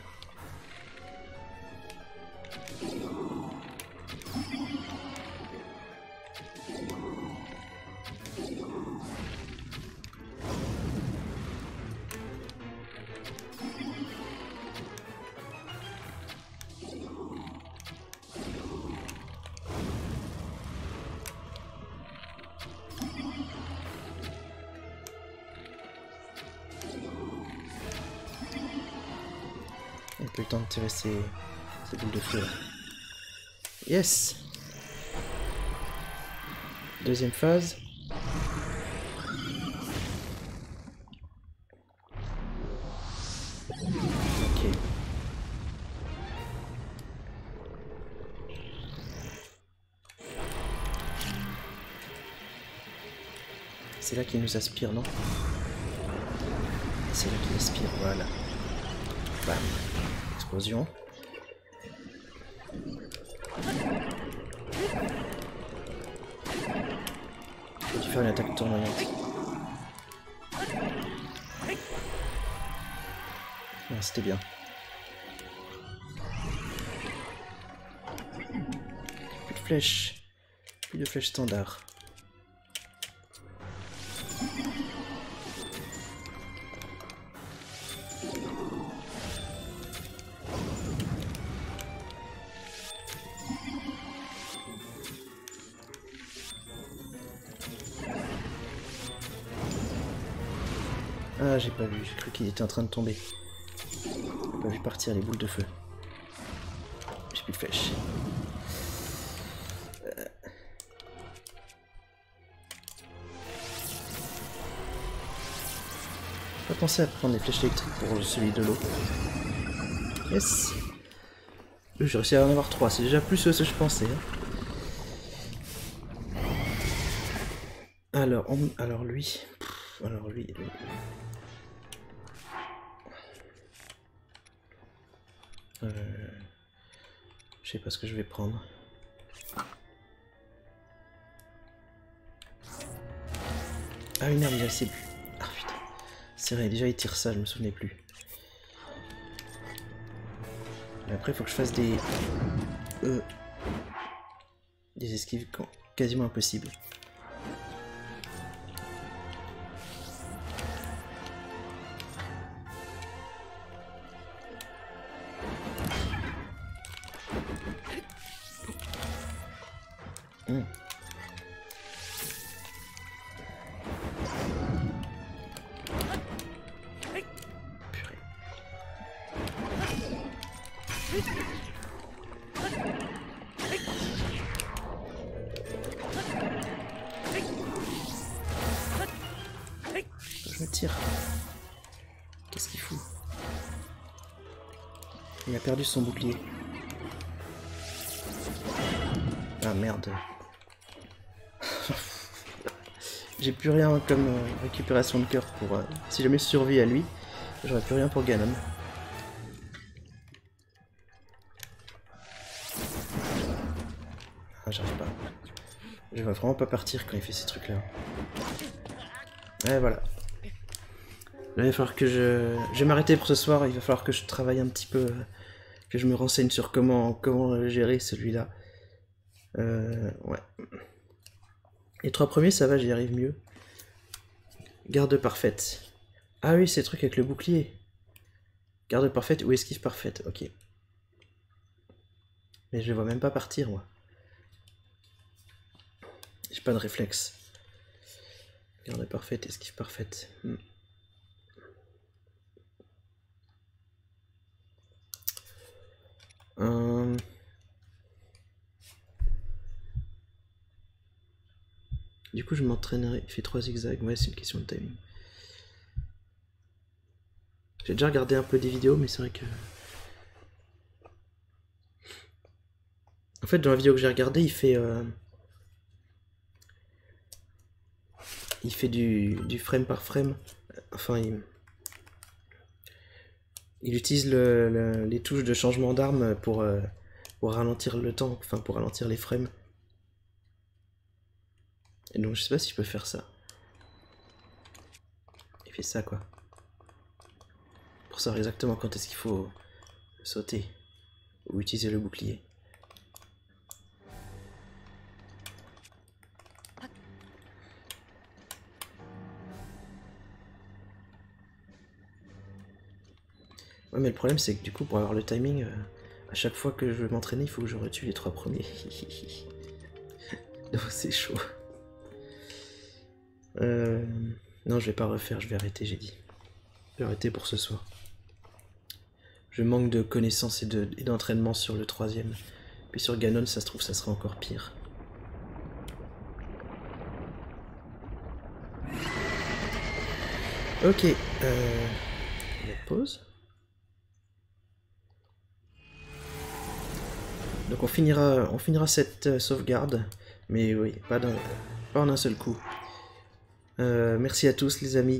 Il n'a pas eu le temps de tirer ses, ses boules de feu là. Yes! Deuxième phase. Ok. C'est là qu'il nous aspire, non? C'est là qu'il aspire, voilà. Bam. Explosion. J'ai dû faire une attaque tournoyante. Ah, c'était bien. Plus de flèches. Plus de flèches standard. Ah, j'ai pas vu, j'ai cru qu'il était en train de tomber. J'ai pas vu partir les boules de feu. J'ai plus de flèches. Euh... Pas penser à prendre des flèches électriques pour celui de l'eau. Yes. J'ai réussi à en avoir trois, c'est déjà plus que ce que je pensais. Hein. Alors, on... alors lui... Pff, alors lui... lui... Euh... Je sais pas ce que je vais prendre. Ah oui, merde, il a ses buts. Ah putain. C'est vrai, déjà il tire ça, je me souvenais plus. Et après, il faut que je fasse des... Euh... Des esquives quasiment impossibles. Mmh. Purée. Je me tire. Qu'est-ce qu'il fout? Il a perdu son bouclier. Ah merde. J'ai plus rien comme euh, récupération de cœur pour... Euh, si jamais je survis à lui, j'aurais plus rien pour Ganon. Ah, j'arrive pas. Je vais vraiment pas partir quand il fait ces trucs là. Et voilà. Là, il va falloir que je... Je vais m'arrêter pour ce soir, il va falloir que je travaille un petit peu... Que je me renseigne sur comment, comment gérer celui-là. Euh... Ouais. Les trois premiers, ça va, j'y arrive mieux. Garde parfaite. Ah oui, c'est le truc avec le bouclier. Garde parfaite ou esquive parfaite, ok. Mais je ne vois même pas partir, moi. J'ai pas de réflexe. Garde parfaite, esquive parfaite. Hmm. Hum... du coup je m'entraînerai. Il fait trois zigzags, ouais c'est une question de timing. J'ai déjà regardé un peu des vidéos, mais c'est vrai que... En fait, dans la vidéo que j'ai regardée, il fait... Euh... Il fait du, du frame par frame. Enfin, il... Il utilise le, le, les touches de changement d'arme pour, euh, pour ralentir le temps, enfin pour ralentir les frames. Et donc je sais pas si je peux faire ça. Il fait ça quoi. Pour savoir exactement quand est-ce qu'il faut sauter ou utiliser le bouclier. Ouais, mais le problème c'est que du coup pour avoir le timing, euh, à chaque fois que je veux m'entraîner, il faut que je retue les trois premiers. Donc c'est chaud. Euh... Non, je vais pas refaire, je vais arrêter, j'ai dit. Je vais arrêter pour ce soir. Je manque de connaissances et de- et d'entraînement sur le troisième. Puis sur Ganon, ça se trouve, ça sera encore pire. Ok, euh... on pause. Donc on finira, on finira cette euh, sauvegarde, mais oui, pas, d'un, pas en un seul coup. Euh, merci à tous les amis.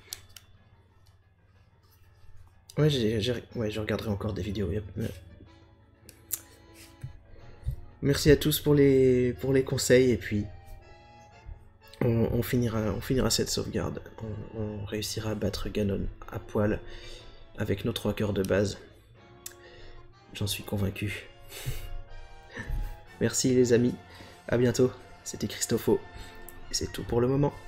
Ouais, j'ai, j'ai, ouais, je regarderai encore des vidéos. Yep. Merci à tous pour les, pour les conseils et puis on, on finira, on finira cette sauvegarde. On, on réussira à battre Ganon à poil avec nos trois cœurs de base. J'en suis convaincu. Merci les amis, à bientôt, c'était Christopho, et c'est tout pour le moment.